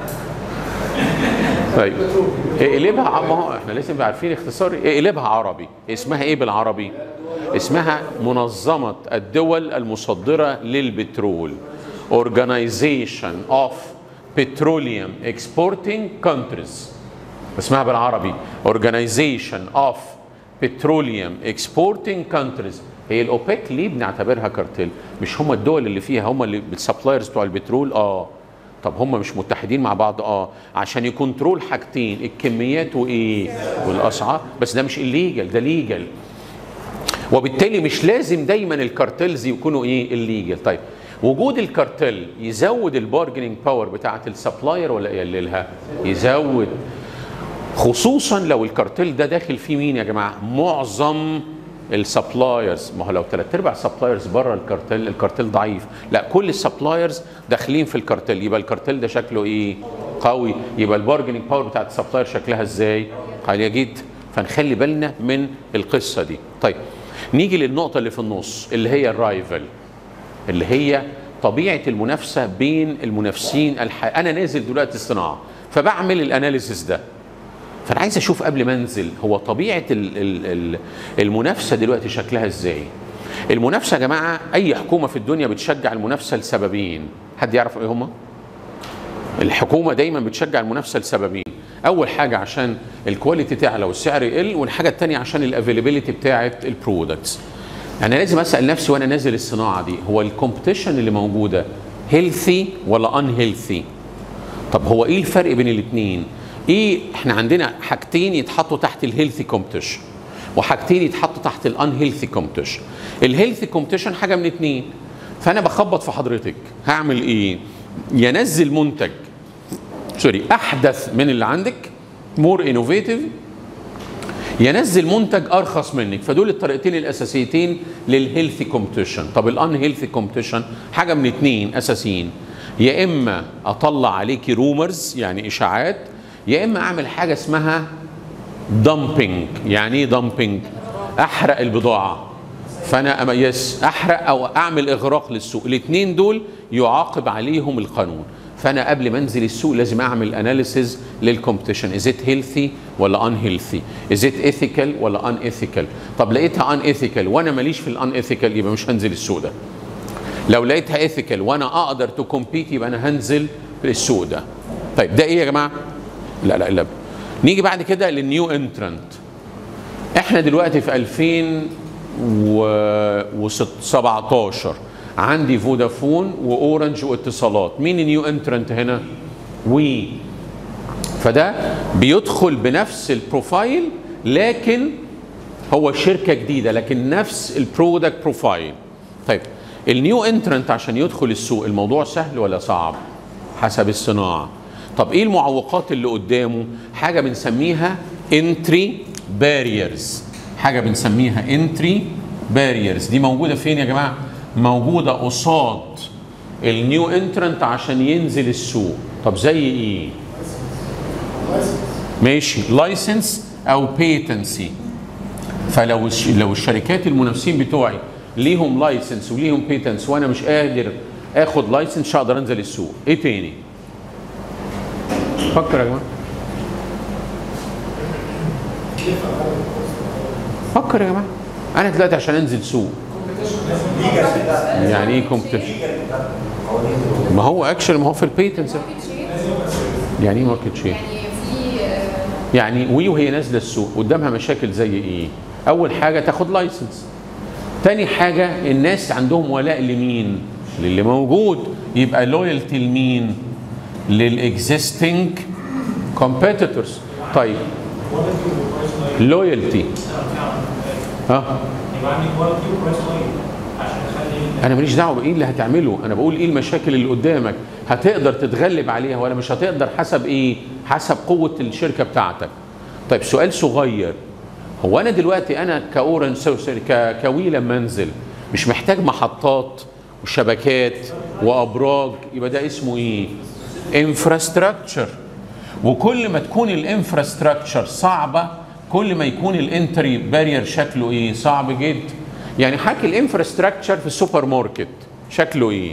طيب اقلبها، ما هو احنا لازم نبقى عارفين اختصار. اقلبها عربي، اسمها ايه بالعربي؟ اسمها منظمة الدول المصدرة للبترول، Organization of Petroleum Exporting Countries. اسمها بالعربي Organization of Petroleum Exporting Countries. هي الاوبك ليه بنعتبرها كارتل؟ مش هم الدول اللي فيها هم اللي بالسبلايرز بتوع البترول؟ طب هم مش متحدين مع بعض؟ عشان يكنترول حاجتين، الكميات وايه؟ والاسعار. بس ده مش الليجل، ده ليجل، وبالتالي مش لازم دايما الكارتلز يكونوا ايه؟ الليجل. طيب وجود الكارتل يزود البارجنينج باور بتاعه السبلاير ولا يقللها؟ يزود، خصوصا لو الكارتل ده داخل فيه مين يا جماعه؟ معظم السبلايرز. ما هو لو 3/4 السبلايرز بره الكارتل، الكارتل ضعيف. لا، كل السبلايرز داخلين في الكارتل، يبقى الكارتل ده شكله ايه؟ قوي. يبقى البارجنينج باور بتاعت السبلاير شكلها ازاي؟ عاليه جدا. فنخلي بالنا من القصه دي. طيب نيجي للنقطه اللي في النص اللي هي الرايفل، اللي هي طبيعه المنافسه بين المنافسين. انا نازل دلوقتي الصناعه فبعمل الاناليسيس ده، فانا عايز اشوف قبل ما انزل هو طبيعه المنافسه دلوقتي شكلها ازاي. المنافسه يا جماعه اي حكومه في الدنيا بتشجع المنافسه لسببين، حد يعرف ايه هما؟ الحكومه دايما بتشجع المنافسه لسببين، اول حاجه عشان الكواليتي تعلى والسعر يقل، والحاجه الثانيه عشان الافيلابيلتي بتاعه البرودكتس. انا لازم اسال نفسي وانا نازل الصناعه دي، هو الكومبيتيشن اللي موجوده هيلثي ولا ان هيلثي؟ طب هو ايه الفرق بين الاثنين؟ ايه، احنا عندنا حاجتين يتحطوا تحت الهيلثي كومبيتيشن وحاجتين يتحطوا تحت الان هيلثي كومبيتيشن. الهيلثي كومبيتيشن حاجه من اثنين، فانا بخبط في حضرتك هعمل ايه؟ ينزل منتج احدث من اللي عندك، مور انوفيتيف، ينزل منتج ارخص منك. فدول الطريقتين الاساسيتين للهيلثي كومبيتيشن. طب الان هيلثي كومبيتيشن حاجه من اثنين اساسيين، يا اما اطلع عليكي رومرز يعني اشاعات، يا اما اعمل حاجه اسمها دامبينج. يعني ايه دامبينج؟ احرق البضاعه. فانا احرق او اعمل اغراق للسوق، الاثنين دول يعاقب عليهم القانون. فانا قبل ما انزل السوق لازم اعمل اناليسيز للكومبيتيشن، از ات هيلثي ولا ان هيلثي، از ات ايثيكال ولا ان ايثيكال. طب لقيتها ان ايثيكال وانا ماليش في الان ايثيكال يبقى مش هنزل السوق ده. لو لقيتها ايثيكال وانا اقدر تو كومبيت يبقى انا هنزل في السوق ده. طيب ده ايه يا جماعه؟ لا نيجي بعد كده للنيو انترنت. احنا دلوقتي في 2017 عندي فودافون واورنج واتصالات. مين النيو انترنت هنا؟ وي. فده بيدخل بنفس البروفايل لكن هو شركه جديده لكن نفس البرودكت بروفايل. طيب النيو انترنت عشان يدخل السوق الموضوع سهل ولا صعب؟ حسب الصناعه. طب ايه المعوقات اللي قدامه؟ حاجه بنسميها انتري باريرز. حاجه بنسميها انتري باريرز. دي موجوده فين يا جماعه؟ موجوده قصاد النيو انترنت عشان ينزل السوق. طب زي ايه؟ ماشي، لايسنس او بيتنسي. فلو الشركات المنافسين بتوعي ليهم لايسنس وليهم بيتنس وانا مش قادر اخد لايسنس مش هقدر انزل السوق. ايه تاني؟ فكر يا جماعه، فكر يا جماعه. انا دلوقتي عشان انزل سوق يعني ايه كومبيتيشن؟ ما هو اكشن، ما هو في البيتنس. يعني ايه ماركت شير؟ يعني وي وهي نازله السوق قدامها مشاكل زي ايه؟ اول حاجه تاخد لايسنس. تاني حاجه الناس عندهم ولاء لمين؟ للي موجود. يبقى لويالتي لمين؟ للاكزيستنج كومبيتيتورز. طيب لويالتي انا ماليش دعوه بايه اللي هتعمله، انا بقول ايه المشاكل اللي قدامك، هتقدر تتغلب عليها ولا مش هتقدر، حسب ايه؟ حسب قوه الشركه بتاعتك. طيب سؤال صغير، هو انا دلوقتي انا كاورنج كوي لما انزل مش محتاج محطات وشبكات وابراج؟ يبقى ده اسمه ايه؟ انفراستراكشر. وكل ما تكون الانفراستراكشر صعبه كل ما يكون الانتري بارير شكله ايه؟ صعب جدا. يعني حكي الانفراستراكشر في السوبر ماركت شكله ايه؟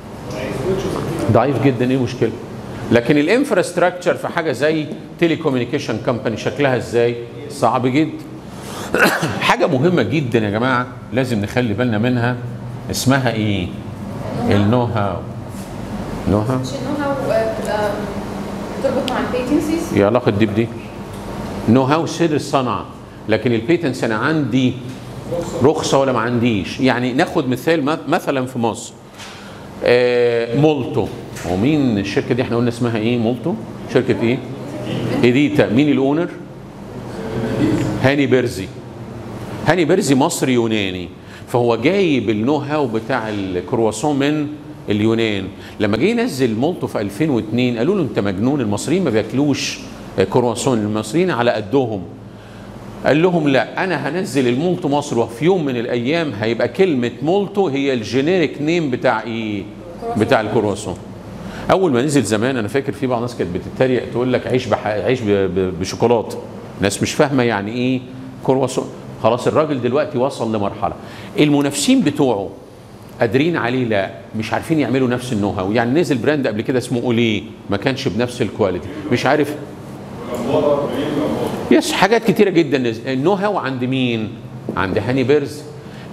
ضعيف جدا. ايه المشكله؟ لكن الانفراستراكشر في حاجه زي تيلي كوميونيكيشن كومباني شكلها ازاي؟ صعب جدا. حاجه مهمه جدا يا جماعه لازم نخلي بالنا منها، اسمها ايه؟ النو هاو. نو هاو مش النو هاو تربط مع البيتنسيز؟ ايه علاقه دي بدي؟ نو هاو سر الصنعه، لكن البيتنس انا عندي رخصه ولا ما عنديش. يعني ناخد مثال مثلا في مصر مولتو. ومين الشركه دي؟ احنا قلنا اسمها ايه؟ مولتو. شركه ايه؟ اديتا. مين الاونر؟ هاني بيرزي. هاني بيرزي مصري يوناني، فهو جايب النو هاو بتاع الكرواسون من اليونان. لما جه ينزل مولتو في 2002 قالوا له انت مجنون، المصريين ما بياكلوش كرواسون، المصريين على قدهم. قال لهم لا، انا هنزل المولتو مصر وفي يوم من الايام هيبقى كلمه مولتو هي الجينيريك نيم بتاع ايه؟ بتاع الكرواسون. اول ما نزل زمان انا فاكر في بعض الناس كانت بتتريق تقول لك عيش بشوكولاته، ناس مش فاهمه يعني ايه كرواسون. خلاص الراجل دلوقتي وصل لمرحله المنافسين بتوعه قادرين عليه لا، مش عارفين يعملوا نفس النو هاو. يعني نزل براند قبل كده اسمه اوليه ما كانش بنفس الكواليتي، مش عارف يس حاجات كتيره جدا نزل. النو هاو عند مين؟ عند هاني بيرز.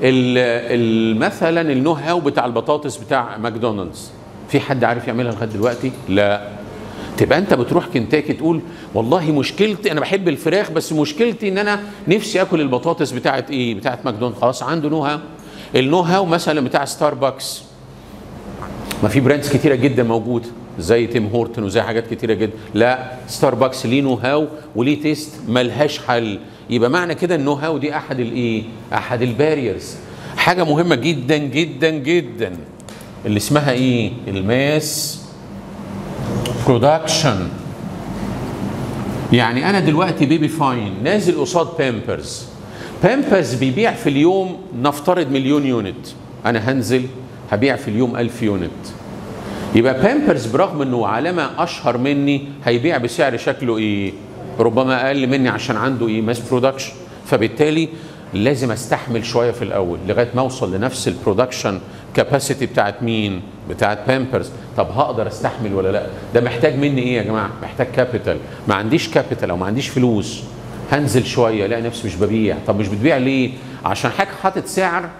مثلا النو هاو بتاع البطاطس بتاع ماكدونالدز في حد عارف يعملها لغايه دلوقتي؟ لا. تبقى انت بتروح كنتاكي تقول والله مشكلتي انا بحب الفراخ بس مشكلتي ان انا نفسي اكل البطاطس بتاعت ايه؟ بتاعت ماكدونالدز. خلاص عنده نو هاو. النو هاو مثلا بتاع ستاربكس، ما في براندز كتيره جدا موجوده زي تيم هورتون وزي حاجات كتيره جدا. لا، ستاربكس ليه نو هاو وليه تيست ملهاش حل. يبقى معنى كده النو هاو دي احد الايه؟ احد الباريرز. حاجه مهمه جدا جدا جدا اللي اسمها ايه؟ الماس برودكشن. يعني انا دلوقتي بيبي فاين نازل قصاد بامبرز. بامبرز بيبيع في اليوم نفترض 1,000,000 يونت، انا هنزل هبيع في اليوم 1000 يونت. يبقى بامبرز برغم انه علامه اشهر مني هيبيع بسعر شكله ايه؟ ربما اقل مني عشان عنده ايه؟ ماس برودكشن. فبالتالي لازم استحمل شويه في الاول لغايه ما اوصل لنفس البرودكشن كاباسيتي بتاعت مين؟ بتاعت بامبرز. طب هقدر استحمل ولا لا؟ ده محتاج مني ايه يا جماعه؟ محتاج كابيتال. ما عنديش كابيتال او ما عنديش فلوس هنزل شويه الاقي نفسي مش ببيع. طب مش بتبيع ليه؟ عشان حضرتك حاطط سعر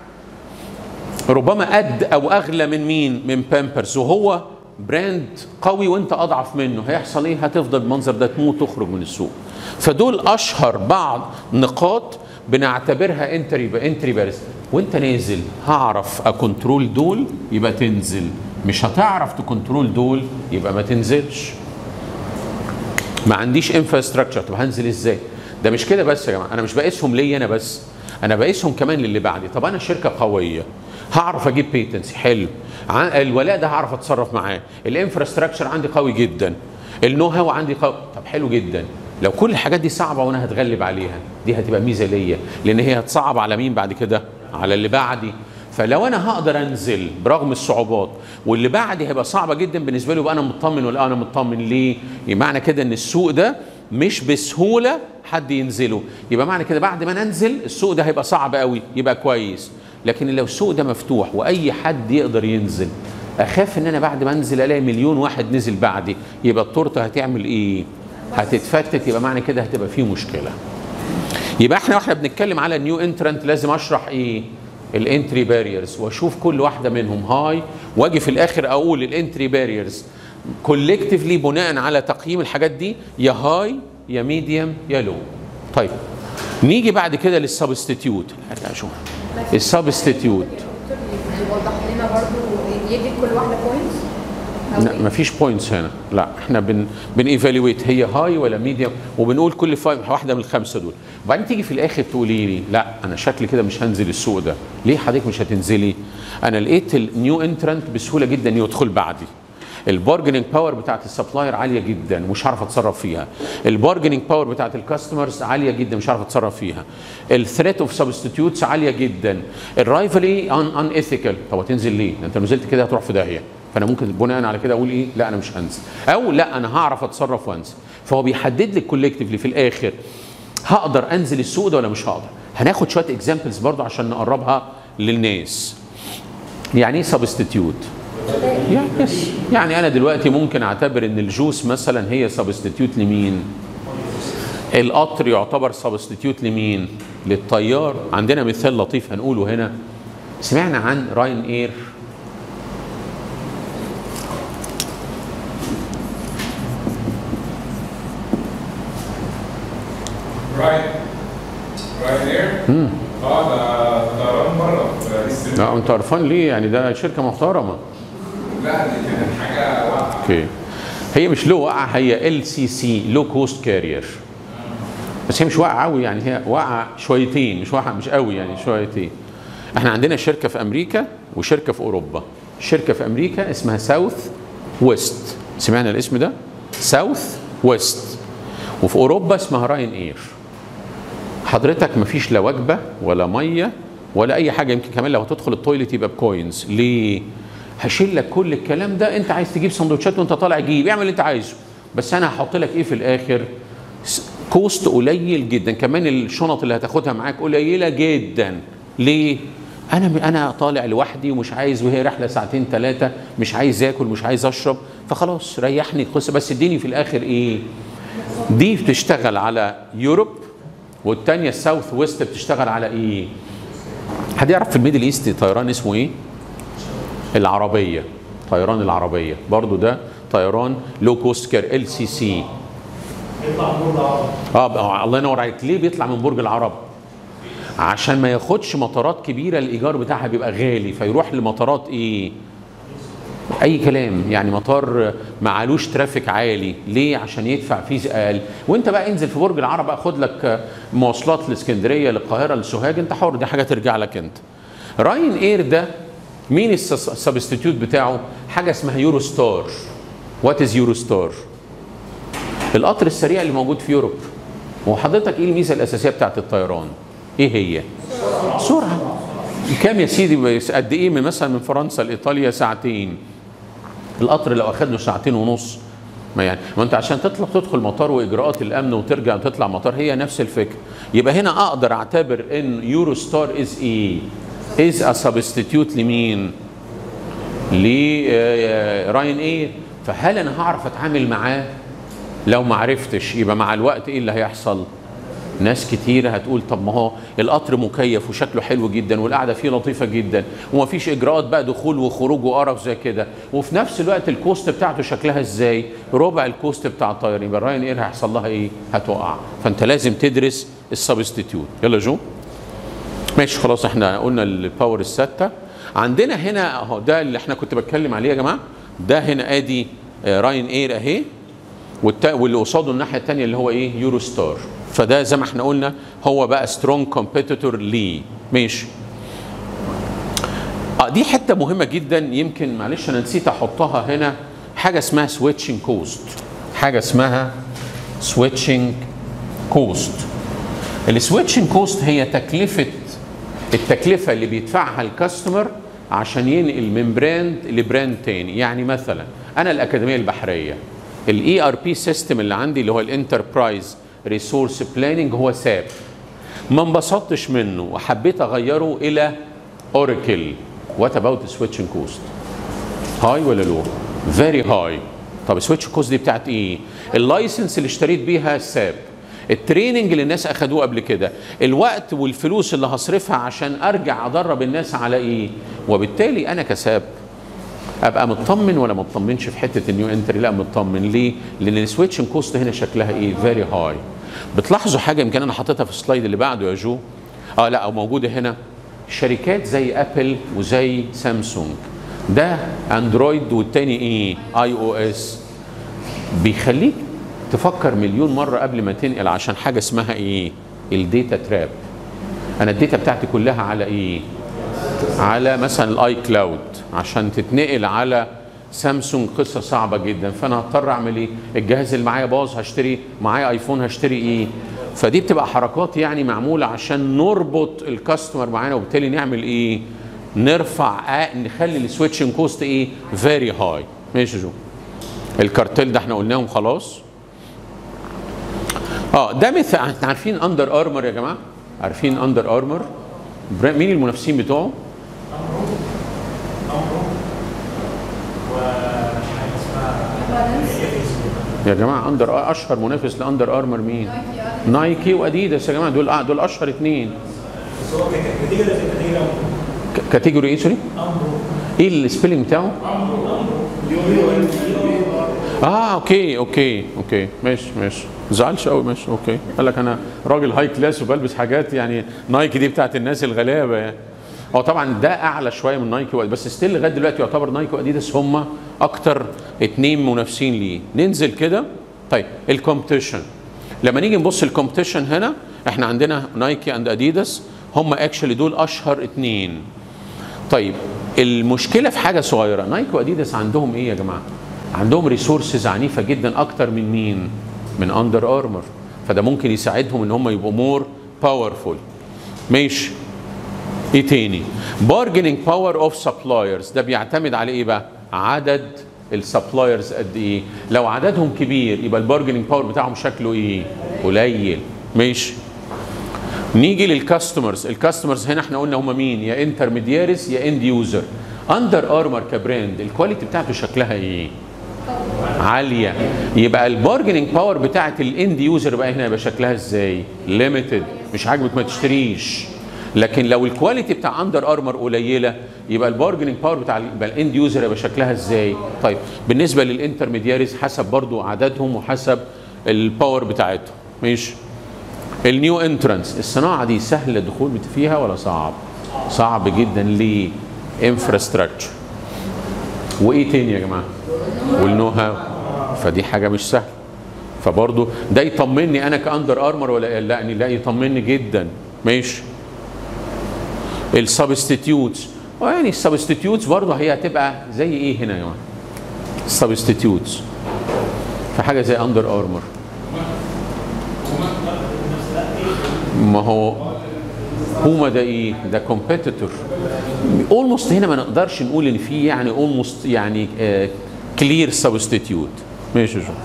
ربما قد او اغلى من مين؟ من بامبرز، وهو براند قوي وانت اضعف منه. هيحصل ايه؟ هتفضل بالمنظر ده تموت تخرج من السوق. فدول اشهر بعض نقاط بنعتبرها انتري بارز. وانت نازل هعرف اكنترول دول يبقى تنزل، مش هتعرف تكنترول دول يبقى ما تنزلش. ما عنديش انفراستراكشر، طب هنزل ازاي؟ ده مش كده بس يا جماعه، انا مش بقيسهم ليا انا بس، انا بقيسهم كمان للي بعدي. طب انا شركه قويه هعرف اجيب بيتنسي حلو، الولاء ده هعرف اتصرف معاه، الانفراستراكشر عندي قوي جدا، النو هاو عندي قوي. طب حلو جدا. لو كل الحاجات دي صعبه وانا هتغلب عليها دي هتبقى ميزه ليا، لان هي هتصعب على مين بعد كده؟ على اللي بعدي. فلو انا هقدر انزل برغم الصعوبات واللي بعدي هيبقى صعبه جدا بالنسبه له، يبقى انا مطمن. ولا انا مطمن ليه؟ معنى كده ان السوق ده مش بسهوله حد ينزله. يبقى معنى كده بعد ما ننزل السوق ده هيبقى صعب قوي، يبقى كويس. لكن لو السوق ده مفتوح واي حد يقدر ينزل، اخاف ان انا بعد ما انزل الاقي 1,000,000 واحد نزل بعدي، يبقى التورته هتعمل ايه؟ هتتفتت. يبقى معنى كده هتبقى فيه مشكله. يبقى واحنا بنتكلم على النيو انترنت لازم اشرح ايه؟ الانتري باريرز، واشوف كل واحده منهم هاي، واجي في الاخر اقول الانتري باريرز كولكتيفلي بناء على تقييم الحاجات دي يا هاي يا ميديوم يا لو. طيب نيجي بعد كده للسبستيتيوت. ارجع اشوف السبستيتيوت. يوضح لنا برضو يدي كل واحده بوينتس؟ لا مفيش بوينتس هنا، لا احنا بنيفالويت هي هاي ولا ميديوم، وبنقول كل واحده من الخمسه دول. وبعدين تيجي في الاخر تقولي لي لا انا شكلي كده مش هنزل السوق ده. ليه حضرتك مش هتنزلي؟ انا لقيت النيو انترنت بسهوله جدا يدخل بعدي. البارجنينج باور بتاعت السبلاير عاليه جدا مش هعرف اتصرف فيها. البارجنينج باور بتاعت الكاستمرز عاليه جدا مش هعرف اتصرف فيها. الثريت اوف سبستيتيوتس عاليه جدا. الرايفلي ان ايثيكال. طب هتنزل ليه؟ انت لو نزلت كده هتروح في داهيه. فانا ممكن بناء على كده اقول ايه؟ لا انا مش هنزل، او لا انا هعرف اتصرف وانزل. فهو بيحدد لك كولكتيفلي في الاخر هقدر انزل السوق ده ولا مش هقدر. هناخد شويه اكزامبلز برضه عشان نقربها للناس. يعني ايه سبستيتيوت؟ يعني انا دلوقتي ممكن اعتبر ان الجوس مثلا هي سبستيتيوت لمين؟ القطر يعتبر سبستيتيوت لمين؟ للطيار. عندنا مثال لطيف هنقوله هنا. سمعنا عن راين اير؟ راين اير؟ ده طيران بره في السنة. لا انت قرفان ليه؟ يعني ده شركه محترمه. لا دي كانت حاجه واقعه. اوكي. هي مش لو واقعه، هي LCC لو كوست كارير. بس هي مش واقعه قوي، يعني هي واقعه شويتين، مش واقعه مش قوي يعني شويتين. احنا عندنا شركه في امريكا وشركه في اوروبا. الشركه في امريكا اسمها ساوث ويست، سمعنا الاسم ده؟ ساوث ويست. وفي اوروبا اسمها راين اير. حضرتك مفيش لا وجبه ولا ميه ولا اي حاجه، يمكن كمان لو هتدخل التويليت يبقى بكوينز. ليه؟ هشيل لك كل الكلام ده. انت عايز تجيب سندوتشات وانت طالع جيب، اعمل اللي انت عايزه، بس انا هحط لك ايه في الاخر؟ كوست قليل جدا، كمان الشنط اللي هتاخدها معاك قليله جدا. ليه؟ انا طالع لوحدي ومش عايز، وهي رحله ساعتين ثلاثه، مش عايز اكل مش عايز اشرب، فخلاص ريحني القصه، بس اديني في الاخر ايه؟ دي بتشتغل على يوروب، والثانيه الساوث ويست بتشتغل على ايه؟ حد يعرف في الميدل ايست طيران اسمه ايه؟ العربيه، طيران العربيه برضو ده طيران لو كوست كير LCC. بيطلع من برج العرب. الله ينور عليك. ليه بيطلع من برج العرب؟ عشان ما ياخدش مطارات كبيره الايجار بتاعها بيبقى غالي، فيروح لمطارات ايه؟ اي كلام، يعني مطار معلوش ترافيك عالي. ليه؟ عشان يدفع فيه اقل. وانت بقى انزل في برج العرب بقى، خد لك مواصلات لاسكندريه للقاهره لسوهاج، انت حر، دي حاجه ترجع لك انت. راين اير ده مين السبستيتيوت بتاعه؟ حاجه اسمها يورو ستار. وات از يورو ستار؟ القطر السريع اللي موجود في يوروب. وحضرتك ايه الميزه الاساسيه بتاعت الطيران؟ ايه هي؟ سرعه. كام يا سيدي؟ قد ايه؟ من مثلا من فرنسا لايطاليا ساعتين. القطر لو اخد له ساعتين ونص، ما انت عشان تدخل مطار واجراءات الامن وترجع وتطلع مطار هي نفس الفكره. يبقى هنا اقدر اعتبر ان يورو ستار از ايه؟ از ا سبستيتيوت لمين؟ لراين اير. فهل انا هعرف اتعامل معاه؟ لو ما عرفتش يبقى مع الوقت ايه اللي هيحصل؟ ناس كتير هتقول طب ما هو القطر مكيف وشكله حلو جدا والقعده فيه لطيفه جدا ومفيش اجراءات بقى دخول وخروج وقرف زي كده، وفي نفس الوقت الكوست بتاعته شكلها ازاي؟ ربع الكوست بتاع الطيران. يبقى راين اير هيحصل لها ايه؟ هتقع. فانت لازم تدرس السبستيتيوت. يلا جو. ماشي خلاص، احنا قلنا الباور السته. عندنا هنا اهو، ده اللي احنا كنت بتكلم عليه يا جماعه. ده هنا ادي راين اير اهي، واللي قصاده الناحيه الثانيه اللي هو ايه؟ يورو ستار. فده زي ما احنا قلنا هو بقى سترونج كومبيتيتور ليه. ماشي. دي حته مهمه جدا، يمكن معلش انا نسيت احطها هنا، حاجه اسمها سويتشنج كوست. حاجه اسمها سويتشنج كوست. السويتشنج كوست هي التكلفه اللي بيدفعها الكاستمر عشان ينقل من براند لبراند تاني. يعني مثلا انا الاكاديميه البحريه، الاي ار بي سيستم اللي عندي اللي هو الانتربرايز ريسورس بلاننج هو ساب، ما انبسطتش منه وحبيت اغيره الى اوراكل. وات اباوت سويتشنج كوست؟ هاي ولا لو؟ فيري هاي. طب السويتش كوست دي بتاعت ايه؟ اللايسنس اللي اشتريت بيها الساب، التريننج اللي الناس اخدوه قبل كده، الوقت والفلوس اللي هصرفها عشان ارجع ادرب الناس على ايه؟ وبالتالي انا كساب ابقى مطمن ولا ما مطمنش في حته النيو انتري؟ لا مطمن. ليه؟ لان السويتشنج كوست هنا شكلها ايه؟ فيري هاي. بتلاحظوا حاجه يمكن انا حاططها في السلايد اللي بعده يا جو، لا او موجوده هنا. شركات زي ابل وزي سامسونج، ده اندرويد والتاني ايه؟ iOS. بيخليك تفكر مليون مره قبل ما تنقل، عشان حاجه اسمها ايه؟ الداتا تراب. انا الداتا بتاعتي كلها على ايه؟ على مثلا الاي كلاود. عشان تتنقل على سامسونج قصه صعبه جدا، فانا هضطر اعمل ايه؟ الجهاز اللي معايا باظ، هشتري معايا ايفون، هشتري ايه؟ فدي بتبقى حركات يعني معموله عشان نربط الكاستمر معانا، وبالتالي نعمل ايه؟ نرفع نخلي السويتشنج كوست ايه؟ فيري هاي. ماشي جو. الكارتيل ده احنا قلناهم خلاص. ده مثل احنا عارفين اندر ارمر يا جماعه؟ عارفين اندر ارمر؟ مين المنافسين بتوعه؟ يا جماعه اشهر منافس لاندر ارمر مين؟ نايكي واديداس يا جماعه، دول اشهر اثنين. بس هو كاتيجوري ايه سوري؟ ايه السبيلنج بتاعه؟ اوكي ماشي ما تزعلش قوي. ماشي اوكي. قال لك انا راجل هاي كلاس وبلبس حاجات يعني نايكي دي بتاعت الناس الغلابه يعني. هو طبعا ده اعلى شويه من نايكي بس ستيل لغايه دلوقتي يعتبر نايكي واديداس هم اكتر اتنين منافسين ليه. ننزل كده. طيب الكومبيتيشن، لما نيجي نبص الكومبيتيشن هنا احنا عندنا نايكي اند اديداس، هم اكشلي دول اشهر اتنين. طيب المشكله في حاجه صغيره، نايكي واديداس عندهم ايه يا جماعه؟ عندهم ريسورسز عنيفه جدا اكتر من مين؟ من اندر ارمر. فده ممكن يساعدهم ان هم يبقوا مور باورفول. ماشي. ايه تاني؟ بارجنينج باور اوف سبلايرز، ده بيعتمد على ايه بقى؟ عدد السبلايرز قد ايه؟ لو عددهم كبير يبقى البارجنينج باور بتاعهم شكله ايه؟ قليل. ماشي. نيجي للكاستمرز. الكاستمرز هنا احنا قلنا هم مين؟ يا انترميدياريز يا اند يوزر. اندر ارمر كبراند الكواليتي بتاعته شكلها ايه؟ عاليه. يبقى البارجنينج باور بتاعت الاند يوزر بقى هنا يبقى شكلها ازاي؟ ليميتد، مش عاجبك ما تشتريش. لكن لو الكواليتي بتاع اندر ارمر قليله يبقى البارجنينج باور بتاع الاند يوزر يبقى شكلها ازاي؟ طيب بالنسبه للانترميدياريز حسب برضو عددهم وحسب الباور بتاعتهم. ماشي. النيو انترانس، الصناعه دي سهل الدخول فيها ولا صعب؟ صعب جدا. ليه؟ انفراستراكشر. وايه تاني يا جماعه؟ والنو هاو. فدي حاجه مش سهله. فبرضه ده يطمني انا كاندر ارمر ولا يقلقني؟ لا يطمني جدا. ماشي. السبستيتيوتس، يعني السبستيتيوتس برضه هي هتبقى زي ايه هنا يا جماعه؟ السبستيتيوتس في حاجه زي اندر ارمر. ما هو هما ده ايه؟ ده كومبيتيتور. اولموست هنا ما نقدرش نقول ان في يعني اولموست يعني كلير سبستيتيوت. ماشي. شو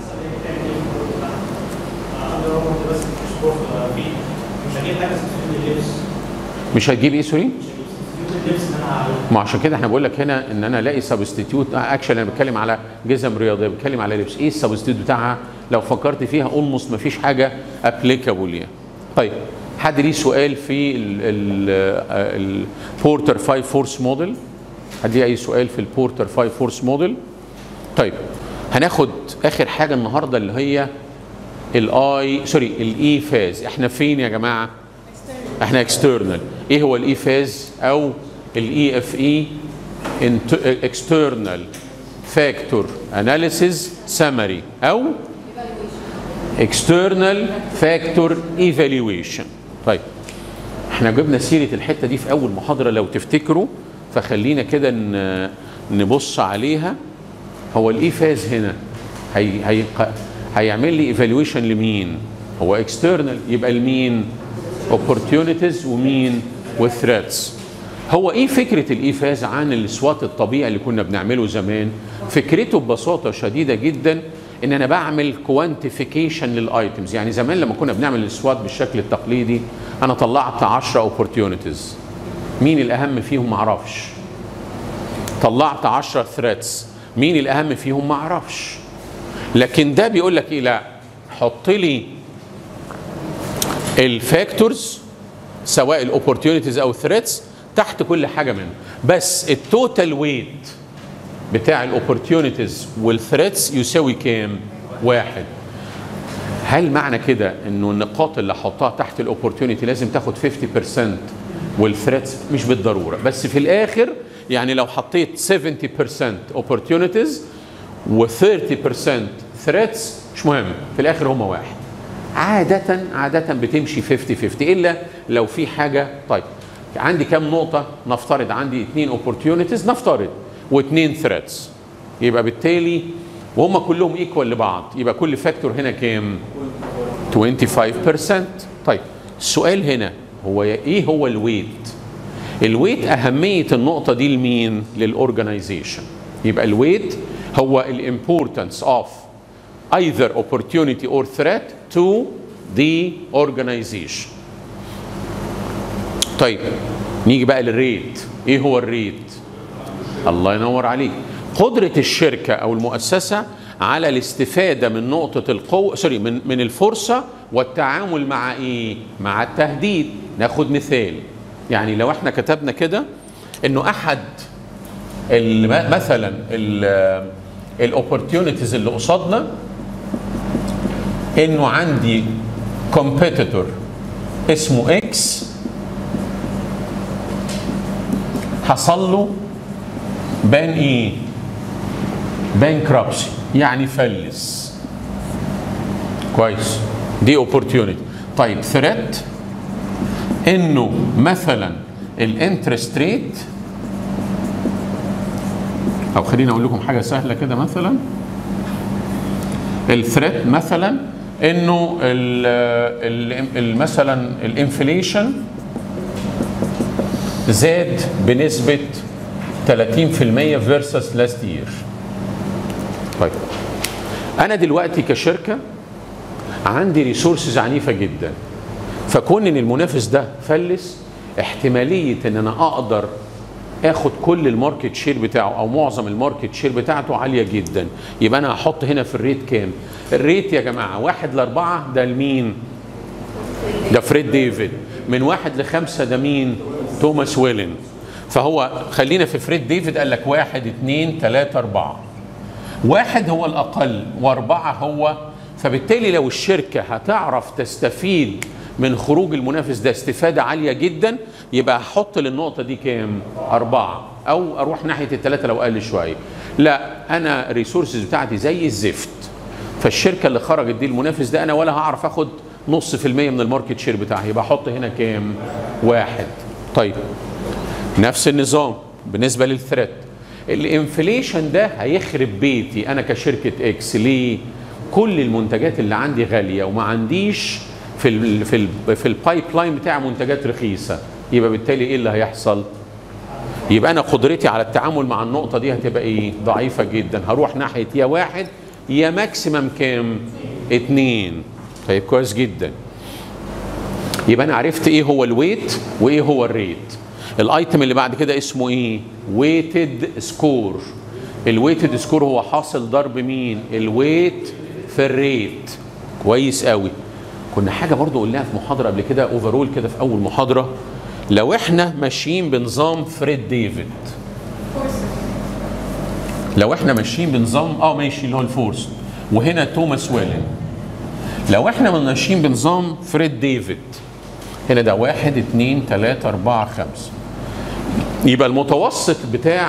مش هتجيب ايه؟ سوري؟ ما عشان كده احنا بقول لك هنا ان انا الاقي سبستيتيوت. اكشن انا بتكلم على جزم رياضيه، بتكلم على لبس. ايه السبستيتيوت بتاعها؟ لو فكرت فيها اولموست ما فيش حاجه ابليكابل يعني. طيب حد ليه سؤال في البورتر 5 فورس موديل؟ حد ليه اي سؤال في البورتر 5 فورس موديل؟ طيب هناخد اخر حاجه النهارده اللي هي الاي فاز. احنا فين يا جماعه؟ احنا اكسترنال. ايه هو الاي فاز او الاي اف اي؟ اكسترنال فاكتور اناليسيز سمري او اكسترنال فاكتور ايفالويشن. طيب احنا جبنا سيره الحته دي في اول محاضره لو تفتكروا، فخلينا كده نبص عليها. هو الاي فاز هنا هيعمل لي ايفالويشن لمين؟ هو اكسترنال، يبقى لمين؟ opportunities ومين؟ والثريتس. هو ايه فكره الاي فاز عن السوات الطبيعي اللي كنا بنعمله زمان؟ فكرته ببساطه شديده جدا ان انا بعمل كوانتيفيكيشن للايتمز. يعني زمان لما كنا بنعمل السوات بالشكل التقليدي انا طلعت 10 opportunities، مين الاهم فيهم؟ معرفش. طلعت 10 ثريتس، مين الاهم فيهم؟ معرفش. لكن ده بيقول لك ايه؟ لا، حط لي الفاكتورز سواء الاوبورتيونيتيز او الثريتس تحت كل حاجه منهم، بس التوتال ويت بتاع الاوبورتيونيتيز والثريتس يساوي كام؟ 1. هل معنى كده انه النقاط اللي احطها تحت الاوبورتيونيتي لازم تاخد 50% والثريتس؟ مش بالضروره، بس في الاخر يعني لو حطيت 70% اوبورتيونيتيز و30% ثريتس مش مهم، في الاخر هما 1. عادة بتمشي 50-50 الا لو في حاجه. طيب عندي كام نقطه؟ نفترض عندي 2 opportunities نفترض و2 ثريتس، يبقى بالتالي وهم كلهم ايكوال لبعض يبقى كل فاكتور هنا كام؟ 25%. طيب السؤال هنا هو ايه هو الويت؟ الويت اهميه النقطه دي لمين؟ للاورجنايزيشن. يبقى الويت هو الامبورتنس اوف either opportunity or threat to the organization. طيب نيجي بقى للريت. ايه هو الريت؟ الله ينور عليك. قدرة الشركة او المؤسسة على الاستفادة من نقطة القوة من الفرصة والتعامل مع ايه؟ مع التهديد. ناخد مثال. يعني لو احنا كتبنا كده انه احد مثلا الاوبورتيونيتيز اللي قصادنا انه عندي كومبيتيتور اسمه اكس حصل له بان ايه؟ بانكرابسي، يعني فلس. كويس، دي اوبورتيونيتي. طيب ثريت انه مثلا الانترست ريت، او خليني اقول لكم حاجه سهله كده. مثلا الثريت مثلا انه مثلا الانفليشن زاد بنسبه 30% فيرسس لاست يير. طيب انا دلوقتي كشركه عندي ريسورسز عنيفه جدا، فكون ان المنافس ده فلس احتماليه ان انا اقدر اخد كل الماركت شير بتاعه او معظم الماركت شير بتاعته عاليه جدا. يبقى انا هحط هنا في الريت كام؟ الريت يا جماعه 1 ل4 ده لمين؟ ده فريد ديفيد. من 1 ل5 ده مين؟ توماس ويلن. فهو خلينا في فريد ديفيد قال لك 1 2 3 4. 1 هو الاقل و4 هو، فبالتالي لو الشركه هتعرف تستفيد من خروج المنافس ده استفاده عاليه جدا يبقى هحط للنقطه دي كام؟ 4 او اروح ناحيه ال3 لو قل شويه. لا انا الريسورسز بتاعتي زي الزفت، فالشركه اللي خرجت دي المنافس ده انا ولا هعرف اخد 0.5% من الماركت شير بتاعي، يبقى احط هنا كام؟ 1. طيب نفس النظام بالنسبه للثريت. الانفليشن ده هيخرب بيتي انا كشركه اكس. ليه؟ كل المنتجات اللي عندي غاليه وما عنديش في البايب لاين بتاع منتجات رخيصه، يبقى بالتالي ايه اللي هيحصل؟ يبقى انا قدرتي على التعامل مع النقطه دي هتبقى ايه؟ ضعيفه جدا. هروح ناحيه يا 1 يا ماكسيمم كام؟ 2. طيب كويس جدا. يبقى انا عرفت ايه هو الويت وايه هو الريت. الايتم اللي بعد كده اسمه ايه؟ ويتد سكور. الويتد سكور هو حاصل ضرب مين؟ الويت في الريت. كويس قوي. كنا حاجه برضو قلناها في محاضره قبل كده اوفرول كده في اول محاضره، لو احنا ماشيين بنظام فريد ديفيد، لو احنا ماشيين بنظام ماشي اللي هو الفورس وهنا توماس ويلن، لو احنا ماشيين بنظام فريد ديفيد هنا ده 1 2 3 4 5، يبقى المتوسط بتاع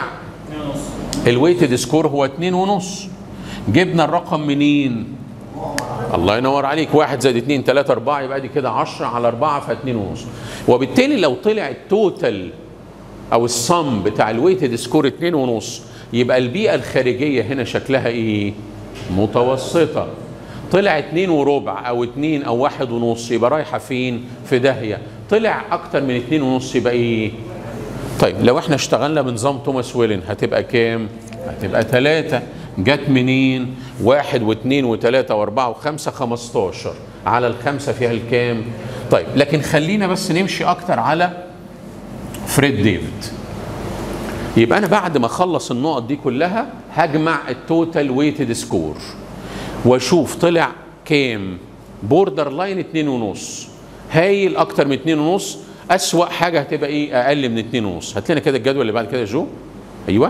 الويتد سكور هو 2.5. جبنا الرقم منين؟ الله ينور عليك. 1 زائد 2 3 4 يبقى دي كده 10 على 4 ف2.5. وبالتالي لو طلع التوتال او الصم بتاع الويتد سكور 2.5 يبقى البيئه الخارجيه هنا شكلها ايه؟ متوسطه. طلع 2 وربع او 2 او 1.5 يبقى رايحه فين؟ في داهيه. طلع اكتر من 2.5 يبقى ايه؟ طيب لو احنا اشتغلنا بنظام توماس ويلن هتبقى كام؟ هتبقى 3. جت منين؟ 1 و2 و3 و4 و5 15 على ال5 فيها الكام؟ طيب لكن خلينا بس نمشي اكتر على فريد ديفيد. يبقى انا بعد ما اخلص النقط دي كلها هجمع التوتال ويتد سكور واشوف طلع كام. بوردر لاين 2.5 هايل، اكتر من 2.5. اسوأ حاجه هتبقى ايه؟ اقل من 2.5. هات لنا كده الجدول اللي بعد كده يا جو. ايوه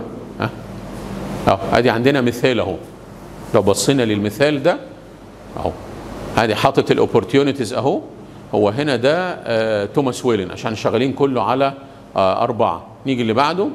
ادي عندنا مثال اهو. لو بصينا للمثال ده اهو، ادي حاطط الاوبورتيونيتيز اهو. هو هنا ده توماس ويلن عشان شغالين كله على 4. نيجي اللي بعده.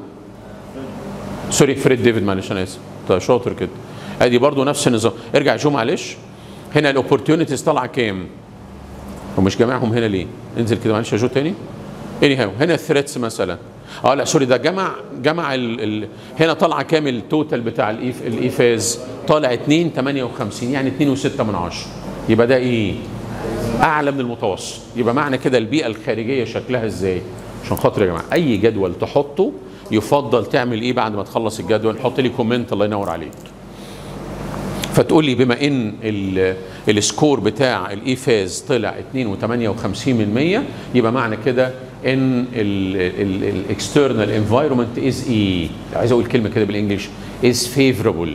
سوري فريد ديفيد، معلش انا اسف. شاطر كده. ادي برضو نفس النظام. ارجع جو معلش. هنا الاوبورتيونيتيز طالعه كام؟ ومش جامعهم هنا ليه؟ انزل كده معلش يا جو تاني. هنا الثريتس مثلا لا سوري، ده جمع هنا طالعه كام التوتال بتاع الايفاز؟ طالع 2.58 يعني 2.6 من 10. يبقى ده ايه؟ اعلى من المتوسط. يبقى معنى كده البيئه الخارجيه شكلها ازاي؟ عشان خاطر يا جماعه اي جدول تحطه يفضل تعمل ايه بعد ما تخلص الجدول؟ حط لي كومنت الله ينور عليك. فتقول لي بما ان السكور بتاع الايفاز طلع 2.58% يبقى معنى كده ان الاكسترنال انفايرمنت از ايه؟ عايز اقول كلمه كده بالانجلش، از فيفوربل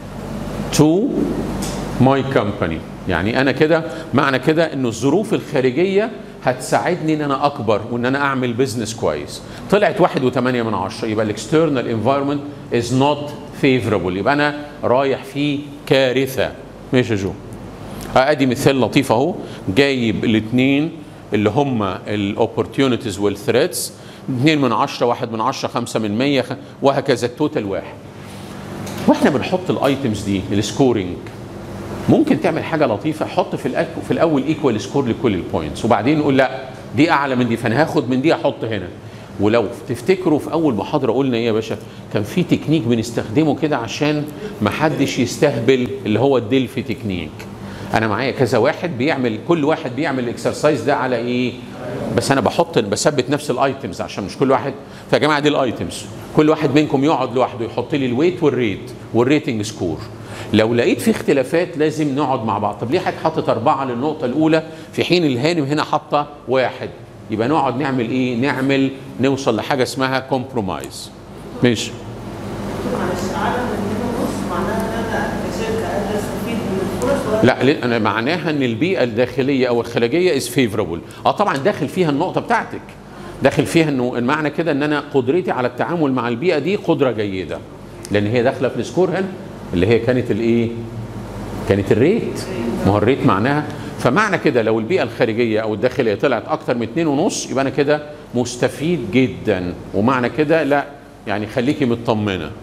تو ماي كومباني. يعني انا كده معنى كده ان الظروف الخارجيه هتساعدني ان انا اكبر وان انا اعمل بزنس كويس. طلعت 1.8 يبقى الاكسترنال انفايرمنت از نوت فيفوربل، يبقى انا رايح في كارثه. ماشي يا جو. ادي مثال لطيف اهو، جايب الاثنين اللي هم الاوبورتيونيتيز والثريتس 2/10 1/10 5/100 وهكذا التوتال 1. واحنا بنحط الايتمز دي السكورينج ممكن تعمل حاجه لطيفه. حط في الاول ايكوال سكور لكل البوينتس وبعدين نقول لا دي اعلى من دي فانا هاخد من دي احط هنا. ولو تفتكروا في اول محاضره قلنا ايه يا باشا؟ كان في تكنيك بنستخدمه كده عشان ما حدش يستهبل اللي هو الدلفي تكنيك. انا معايا كذا واحد بيعمل، كل واحد بيعمل الاكسرسايز ده على ايه؟ بس انا بثبت نفس الايتمز عشان مش كل واحد. فيا جماعه دي الايتمز، كل واحد منكم يقعد لوحده يحط لي الويت والريت والريتنج سكور. لو لقيت في اختلافات لازم نقعد مع بعض. طب ليه حضرتك حاطط 4 للنقطه الاولى في حين الهانم هنا حاطه 1؟ يبقى نقعد نعمل ايه؟ نوصل لحاجه اسمها كومبرومايز. ماشي. معلش اعلى من 2.5 معناها ان انا كشركه قادره استفيد من الفرص ولا لا، انا معناها ان البيئه الداخليه او الخارجيه از فيفربل. طبعا داخل فيها النقطه بتاعتك، داخل فيها انه المعنى كده ان انا قدرتي على التعامل مع البيئه دي قدره جيده، لان هي داخله في السكور هنا اللي هي كانت الايه؟ كانت الريت. ما هو الريت معناها، فمعنى كده لو البيئه الخارجيه او الداخليه طلعت اكتر من 2.5 يبقى انا كده مستفيد جدا. ومعنى كده لا، يعني خليكي مطمنه.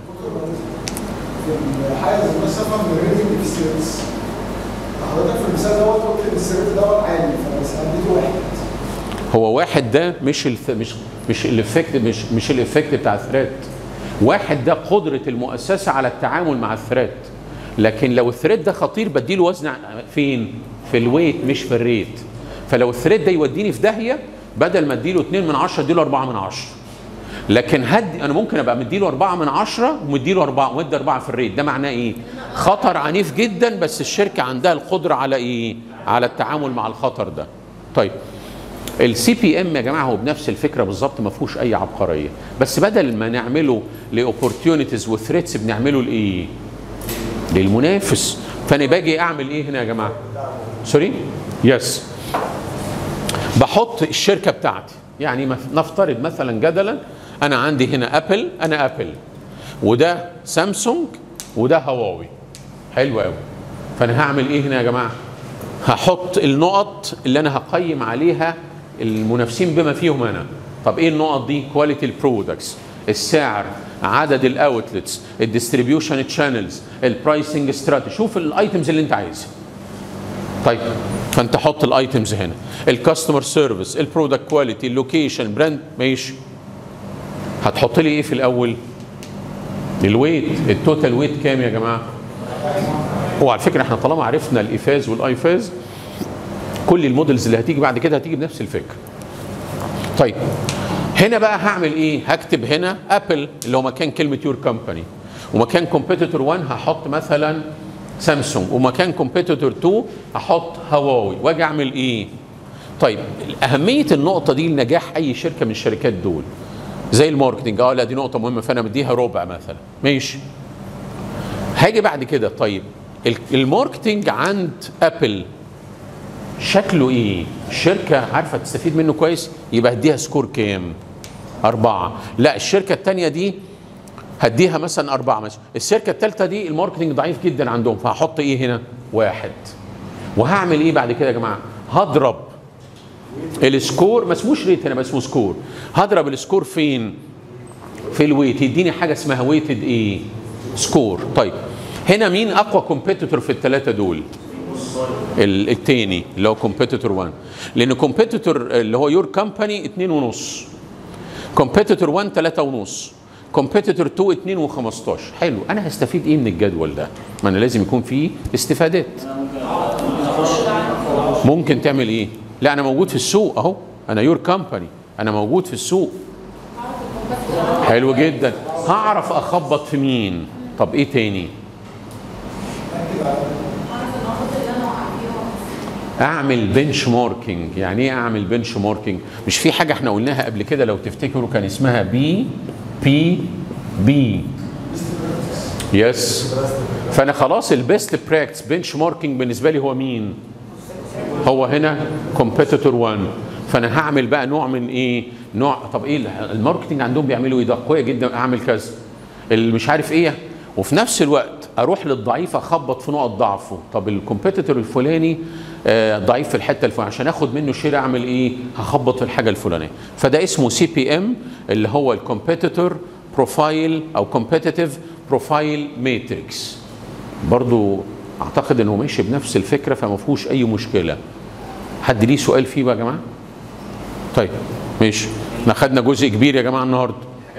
حاجز المسافه من الريتنج في السيرفيس. حضرتك في المثال دوت قلت ان السيرفيس دوت عالي، فبس اديته 1. هو 1 ده مش الافكت بتاع الثريت. 1 ده قدره المؤسسه على التعامل مع الثريت. لكن لو الثريت ده خطير بديله وزن فين؟ في الويت مش في الريت. فلو الثريت ده يوديني في داهيه، بدل ما اديله 2 من 10 اديله 4 من 10. لكن انا ممكن ابقى مديله 4 من 10 ومديله 4 ومدي 4 في الريت. ده معناه ايه؟ خطر عنيف جدا، بس الشركه عندها القدره على ايه؟ على التعامل مع الخطر ده. طيب السي بي ام يا جماعه هو بنفس الفكره بالظبط، ما فيهوش اي عبقريه، بس بدل ما نعمله لاوبورتيونيتيز وثريتس بنعمله لايه؟ للمنافس. فانا باجي اعمل ايه هنا يا جماعه؟ سوري؟ يس. بحط الشركه بتاعتي، يعني نفترض مثلا جدلا انا عندي هنا ابل، انا ابل، وده سامسونج، وده هواوي. حلو قوي. فانا هعمل ايه هنا يا جماعه؟ هحط النقط اللي انا هقيم عليها المنافسين بما فيهم انا. طب ايه النقط دي؟ كواليتي البرودكتس، السعر، عدد الاوتلتس، الديستريبيوشن تشانلز، البرايسنج استراتيجي. شوف الايتمز اللي انت عايزها. طيب فانت حط الايتمز هنا، الكاستمر سيرفيس، البرودكت كواليتي، اللوكيشن، براند. ماشي. هتحط لي ايه في الاول؟ الويت. التوتال ويت كام يا جماعه؟ هو على فكره احنا طالما عرفنا الايفاز والايفاز، كل المودلز اللي هتيجي بعد كده هتيجي بنفس الفكره. طيب هنا بقى هعمل ايه؟ هكتب هنا ابل اللي هو مكان كلمه يور كومباني، ومكان كومبيتيتور 1 هحط مثلا سامسونج، ومكان كومبيتيتور 2 هحط هواوي، واجي اعمل ايه؟ طيب اهميه النقطه دي لنجاح اي شركه من الشركات دول زي الماركتنج. لا دي نقطه مهمه، فانا مديها ربع مثلا. ماشي. هاجي بعد كده، طيب الماركتنج عند ابل شكله ايه؟ الشركه عارفه تستفيد منه كويس، يبقى هديها سكور كام؟ 4. لا الشركه الثانيه دي هديها مثلا 4 مثلا. الشركه الثالثه دي الماركتنج ضعيف جدا عندهم، فهحط ايه هنا؟ 1. وهعمل ايه بعد كده يا جماعه؟ هضرب السكور، ما اسموش ريت هنا، بس اسمه سكور. هضرب السكور فين؟ في الويت، يديني حاجه اسمها ويتد ايه؟ سكور. طيب هنا مين اقوى كومبيتيتور في الثلاثه دول؟ الثاني اللي هو كومبيتيتور 1، لان كومبيتيتور اللي هو يور كومباني 2.5، كومبيتيتور 1 3.5، كومبيتيتور 2 2.15. حلو. انا هستفيد ايه من الجدول ده؟ ما انا لازم يكون فيه استفادات. ممكن تعمل ايه؟ لا انا موجود في السوق اهو، انا يور كومباني، انا موجود في السوق. حلو جدا. هعرف اخبط في مين؟ طب ايه تاني؟ اعمل بنش ماركينج. يعني ايه اعمل بنش ماركينج؟ مش في حاجه احنا قلناها قبل كده لو تفتكروا، كان اسمها بي يس. فانا خلاص البيست براكتس بنش ماركينج بالنسبه لي هو مين؟ هو هنا كومبيتيتور 1. فانا هعمل بقى نوع من ايه؟ طب ايه الماركتنج عندهم بيعملوا ايه؟ ده قويه جدا، اعمل كذا اللي مش عارف ايه، وفي نفس الوقت اروح للضعيف اخبط في نقط ضعفه. طب الكومبيتيتور الفلاني ضعيف في الحته الفلانيه، عشان اخد منه شير اعمل ايه؟ هخبط في الحاجه الفلانيه. فده اسمه سي بي ام اللي هو الكومبيتيتور بروفايل او كومبيتيتيف بروفايل ماتريكس. برضو اعتقد انه ماشي بنفس الفكره، فما فيهوش اي مشكله. حد ليه سؤال فيه بقى يا جماعه؟ طيب ماشي. احنا خدنا جزء كبير يا جماعه النهارده.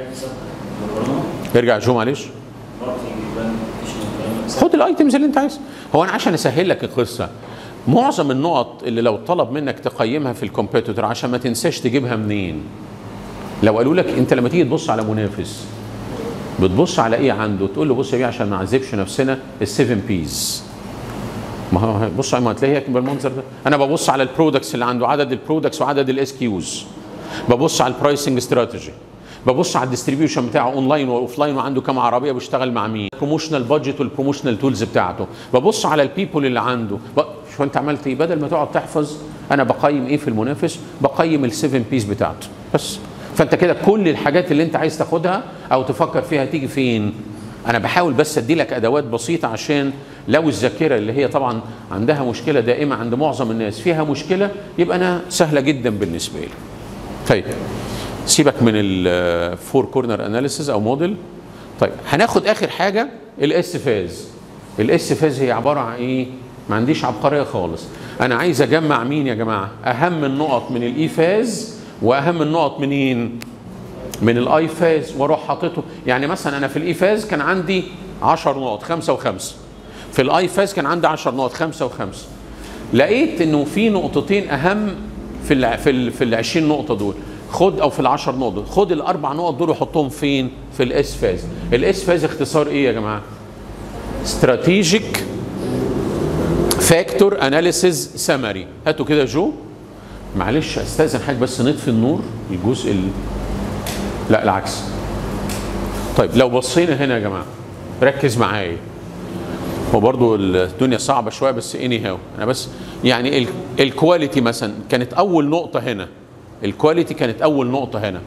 ارجع جو معلش. خد الايتمز اللي انت عايزها. هو انا عشان اسهل لك القصه، معظم النقط اللي لو طلب منك تقيمها في الكومبيتيتور عشان ما تنساش تجيبها منين، لو قالوا لك انت لما تيجي تبص على منافس بتبص على ايه عنده، تقول له بص يا بيه عشان ما نعذبش نفسنا ال7 بيز. ما هو بص ما هتلاقيها بالمنظر ده. انا ببص على البرودكتس اللي عنده، عدد البرودكتس وعدد الاس كيوز، ببص على البرايسنج استراتيجي، ببص على الديستريبيوشن بتاعه اونلاين واوف لاين وعنده كام عربيه بيشتغل مع مين، البروموشنال بادجت والبروموشنال تولز بتاعته، ببص على البيبول اللي عنده. شو انت عملت ايه؟ بدل ما تقعد تحفظ انا بقيم ايه في المنافس، بقيم ال7 بيز بتاعته بس. فانت كده كل الحاجات اللي انت عايز تاخدها او تفكر فيها تيجي فين؟ انا بحاول بس ادي لك ادوات بسيطه عشان لو الذاكره اللي هي طبعا عندها مشكله دائمه عند معظم الناس فيها مشكله، يبقى انا سهله جدا بالنسبه لي. طيب سيبك من الفور كورنر اناليسيز او موديل. طيب هناخد اخر حاجه الاس فاز. الاس فاز هي عباره عن ايه؟ ما عنديش عبقريه خالص، انا عايز اجمع مين يا جماعه؟ اهم النقط من الاي فاز واهم النقط منين؟ من الاي فاز، واروح حاططه. يعني مثلا انا في الاي فاز كان عندي 10 نقط 5 و5، في الاي فاز كان عندي 10 نقط 5 و5. لقيت انه في نقطتين اهم في ال 20 نقطه دول، خد او في ال10 نقط دول، خد الاربع نقط دول وحطهم فين؟ في الاس فاز. الاس فاز اختصار ايه يا جماعه؟ استراتيجيك فاكتور اناليسيز سمري. هاتوا كده جو، معلش استاذن حضرتك بس نطفي النور الجزء لا العكس. طيب لو بصينا هنا يا جماعه ركز معايا، هو برضو الدنيا صعبه شويه بس اني هاو انا بس يعني الكواليتي مثلا كانت اول نقطه هنا، الكواليتي كانت اول نقطه هنا.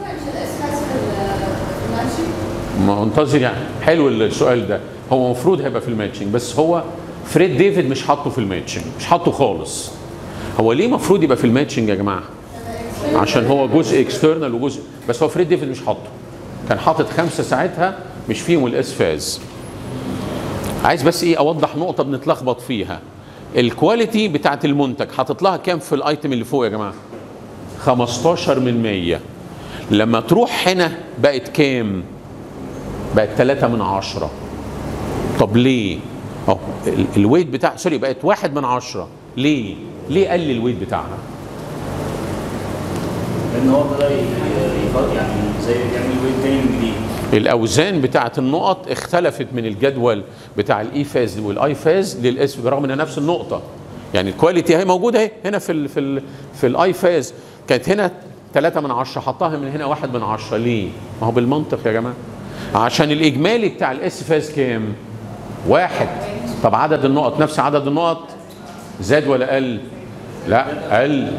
منتظر يعني. حلو السؤال ده، هو المفروض هيبقى في الماتشنج بس هو فريد ديفيد مش حاطه في الماتشنج، مش حاطه خالص. هو ليه المفروض يبقى في الماتشنج يا جماعه؟ عشان هو جزء اكسترنال وجزء، بس هو فريد ديفيد مش حاطه، كان حاطط 5 ساعتها مش فيهم الاس فاز. عايز بس ايه اوضح نقطه بنتلخبط فيها. الكواليتي بتاعت المنتج حاطط لها كام في الايتم اللي فوق يا جماعه؟ 15%. لما تروح هنا بقت كام؟ بقت 3/10. طب ليه؟ اهو الويت بتاع سوري بقت 1/10. ليه؟ ليه قل الويت بتاعها؟ لان هو بدا يعني زي يعمل ويت تاني من جديد. الاوزان بتاعت النقط اختلفت من الجدول بتاع الاي فاز والاي فاز للاس، برغم انها نفس النقطه. يعني الكواليتي اهي موجوده اهي هنا في الاي فاز كانت هنا 3/10، حطها من هنا 1/10. ليه؟ ما هو بالمنطق يا جماعه، عشان الاجمالي بتاع الاس فاز كام؟ 1. طب عدد النقط نفس عدد النقط زاد ولا قل؟ لا قل.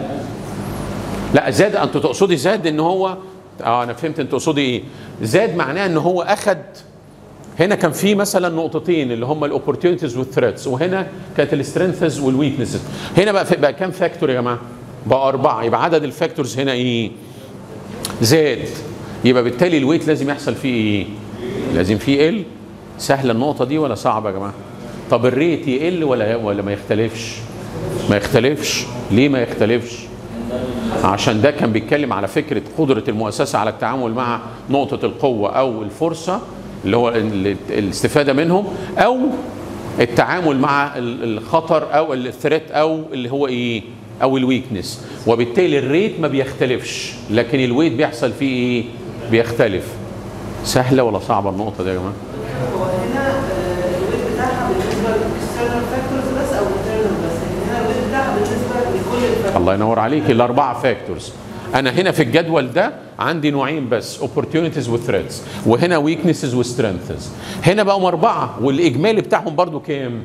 لا زاد. انت تقصدي زاد ان هو انا فهمت انت تقصدي ايه. زاد معناه ان هو اخد هنا كان في مثلا نقطتين اللي هم الاوبورتيونيتيز والثريتس، وهنا كانت السترينثز والويكنسز. هنا بقى كام فاكتور يا جماعه؟ بقى 4. يبقى عدد الفاكتورز هنا ايه؟ زاد. يبقى بالتالي الويت لازم يحصل فيه ايه؟ لازم فيه يقل. سهله النقطه دي ولا صعبه يا جماعه؟ طب الريت يقل ولا ما يختلفش؟ ما يختلفش. ليه ما يختلفش؟ عشان ده كان بيتكلم على فكره قدره المؤسسه على التعامل مع نقطه القوه او الفرصه اللي هو الاستفاده منهم، او التعامل مع الخطر او الثريت او اللي هو ايه؟ او الويكنس. وبالتالي الريت ما بيختلفش لكن الويت بيحصل فيه ايه؟ بيختلف. سهله ولا صعبه النقطه دي يا جماعه؟ هو هنا الويت بتاعها بالنسبه للاكسترنال فاكتورز بس او الانترنال بس، هنا الويت بتاعها بالنسبه لكل الفاكتورز. الله ينور عليك. ال4 فاكتورز. انا هنا في الجدول ده عندي نوعين بس، opportunities وثريتس، وهنا weaknesses وسترينثز. هنا بقوا 4 والاجمالي بتاعهم برضو كام؟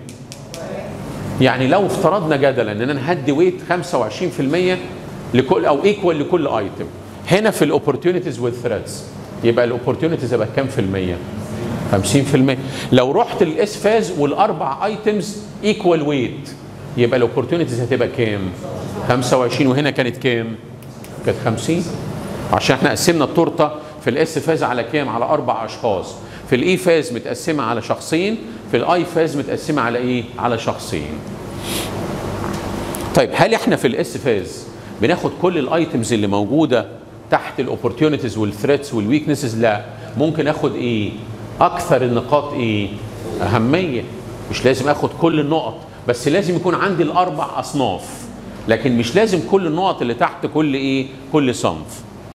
يعني لو افترضنا جدلا ان انا هدي ويت 25% لكل او ايكوال لكل ايتم، هنا في الاوبورتيونيتيز والثريتس يبقى الاوبورتيونيتيز هيبقى كام في المية؟ 50%. لو رحت الاس فاز والاربع ايتمز ايكوال ويت يبقى الاوبورتيونيتيز هتبقى كام؟ 25. وهنا كانت كام؟ كانت 50. عشان احنا قسمنا التورته في الاس فاز على كام؟ على 4 اشخاص. في الاي فاز متقسمه على شخصين، في الاي فاز متقسمه على ايه؟ على شخصين. طيب هل احنا في الاس فاز بناخد كل الايتمز اللي موجوده تحت الاوبورتيونيتيز والثريتس والويكنسز؟ لا. ممكن اخد ايه؟ اكثر النقاط ايه؟ اهميه. مش لازم اخد كل النقط، بس لازم يكون عندي الاربع اصناف، لكن مش لازم كل النقط اللي تحت كل ايه كل صنف.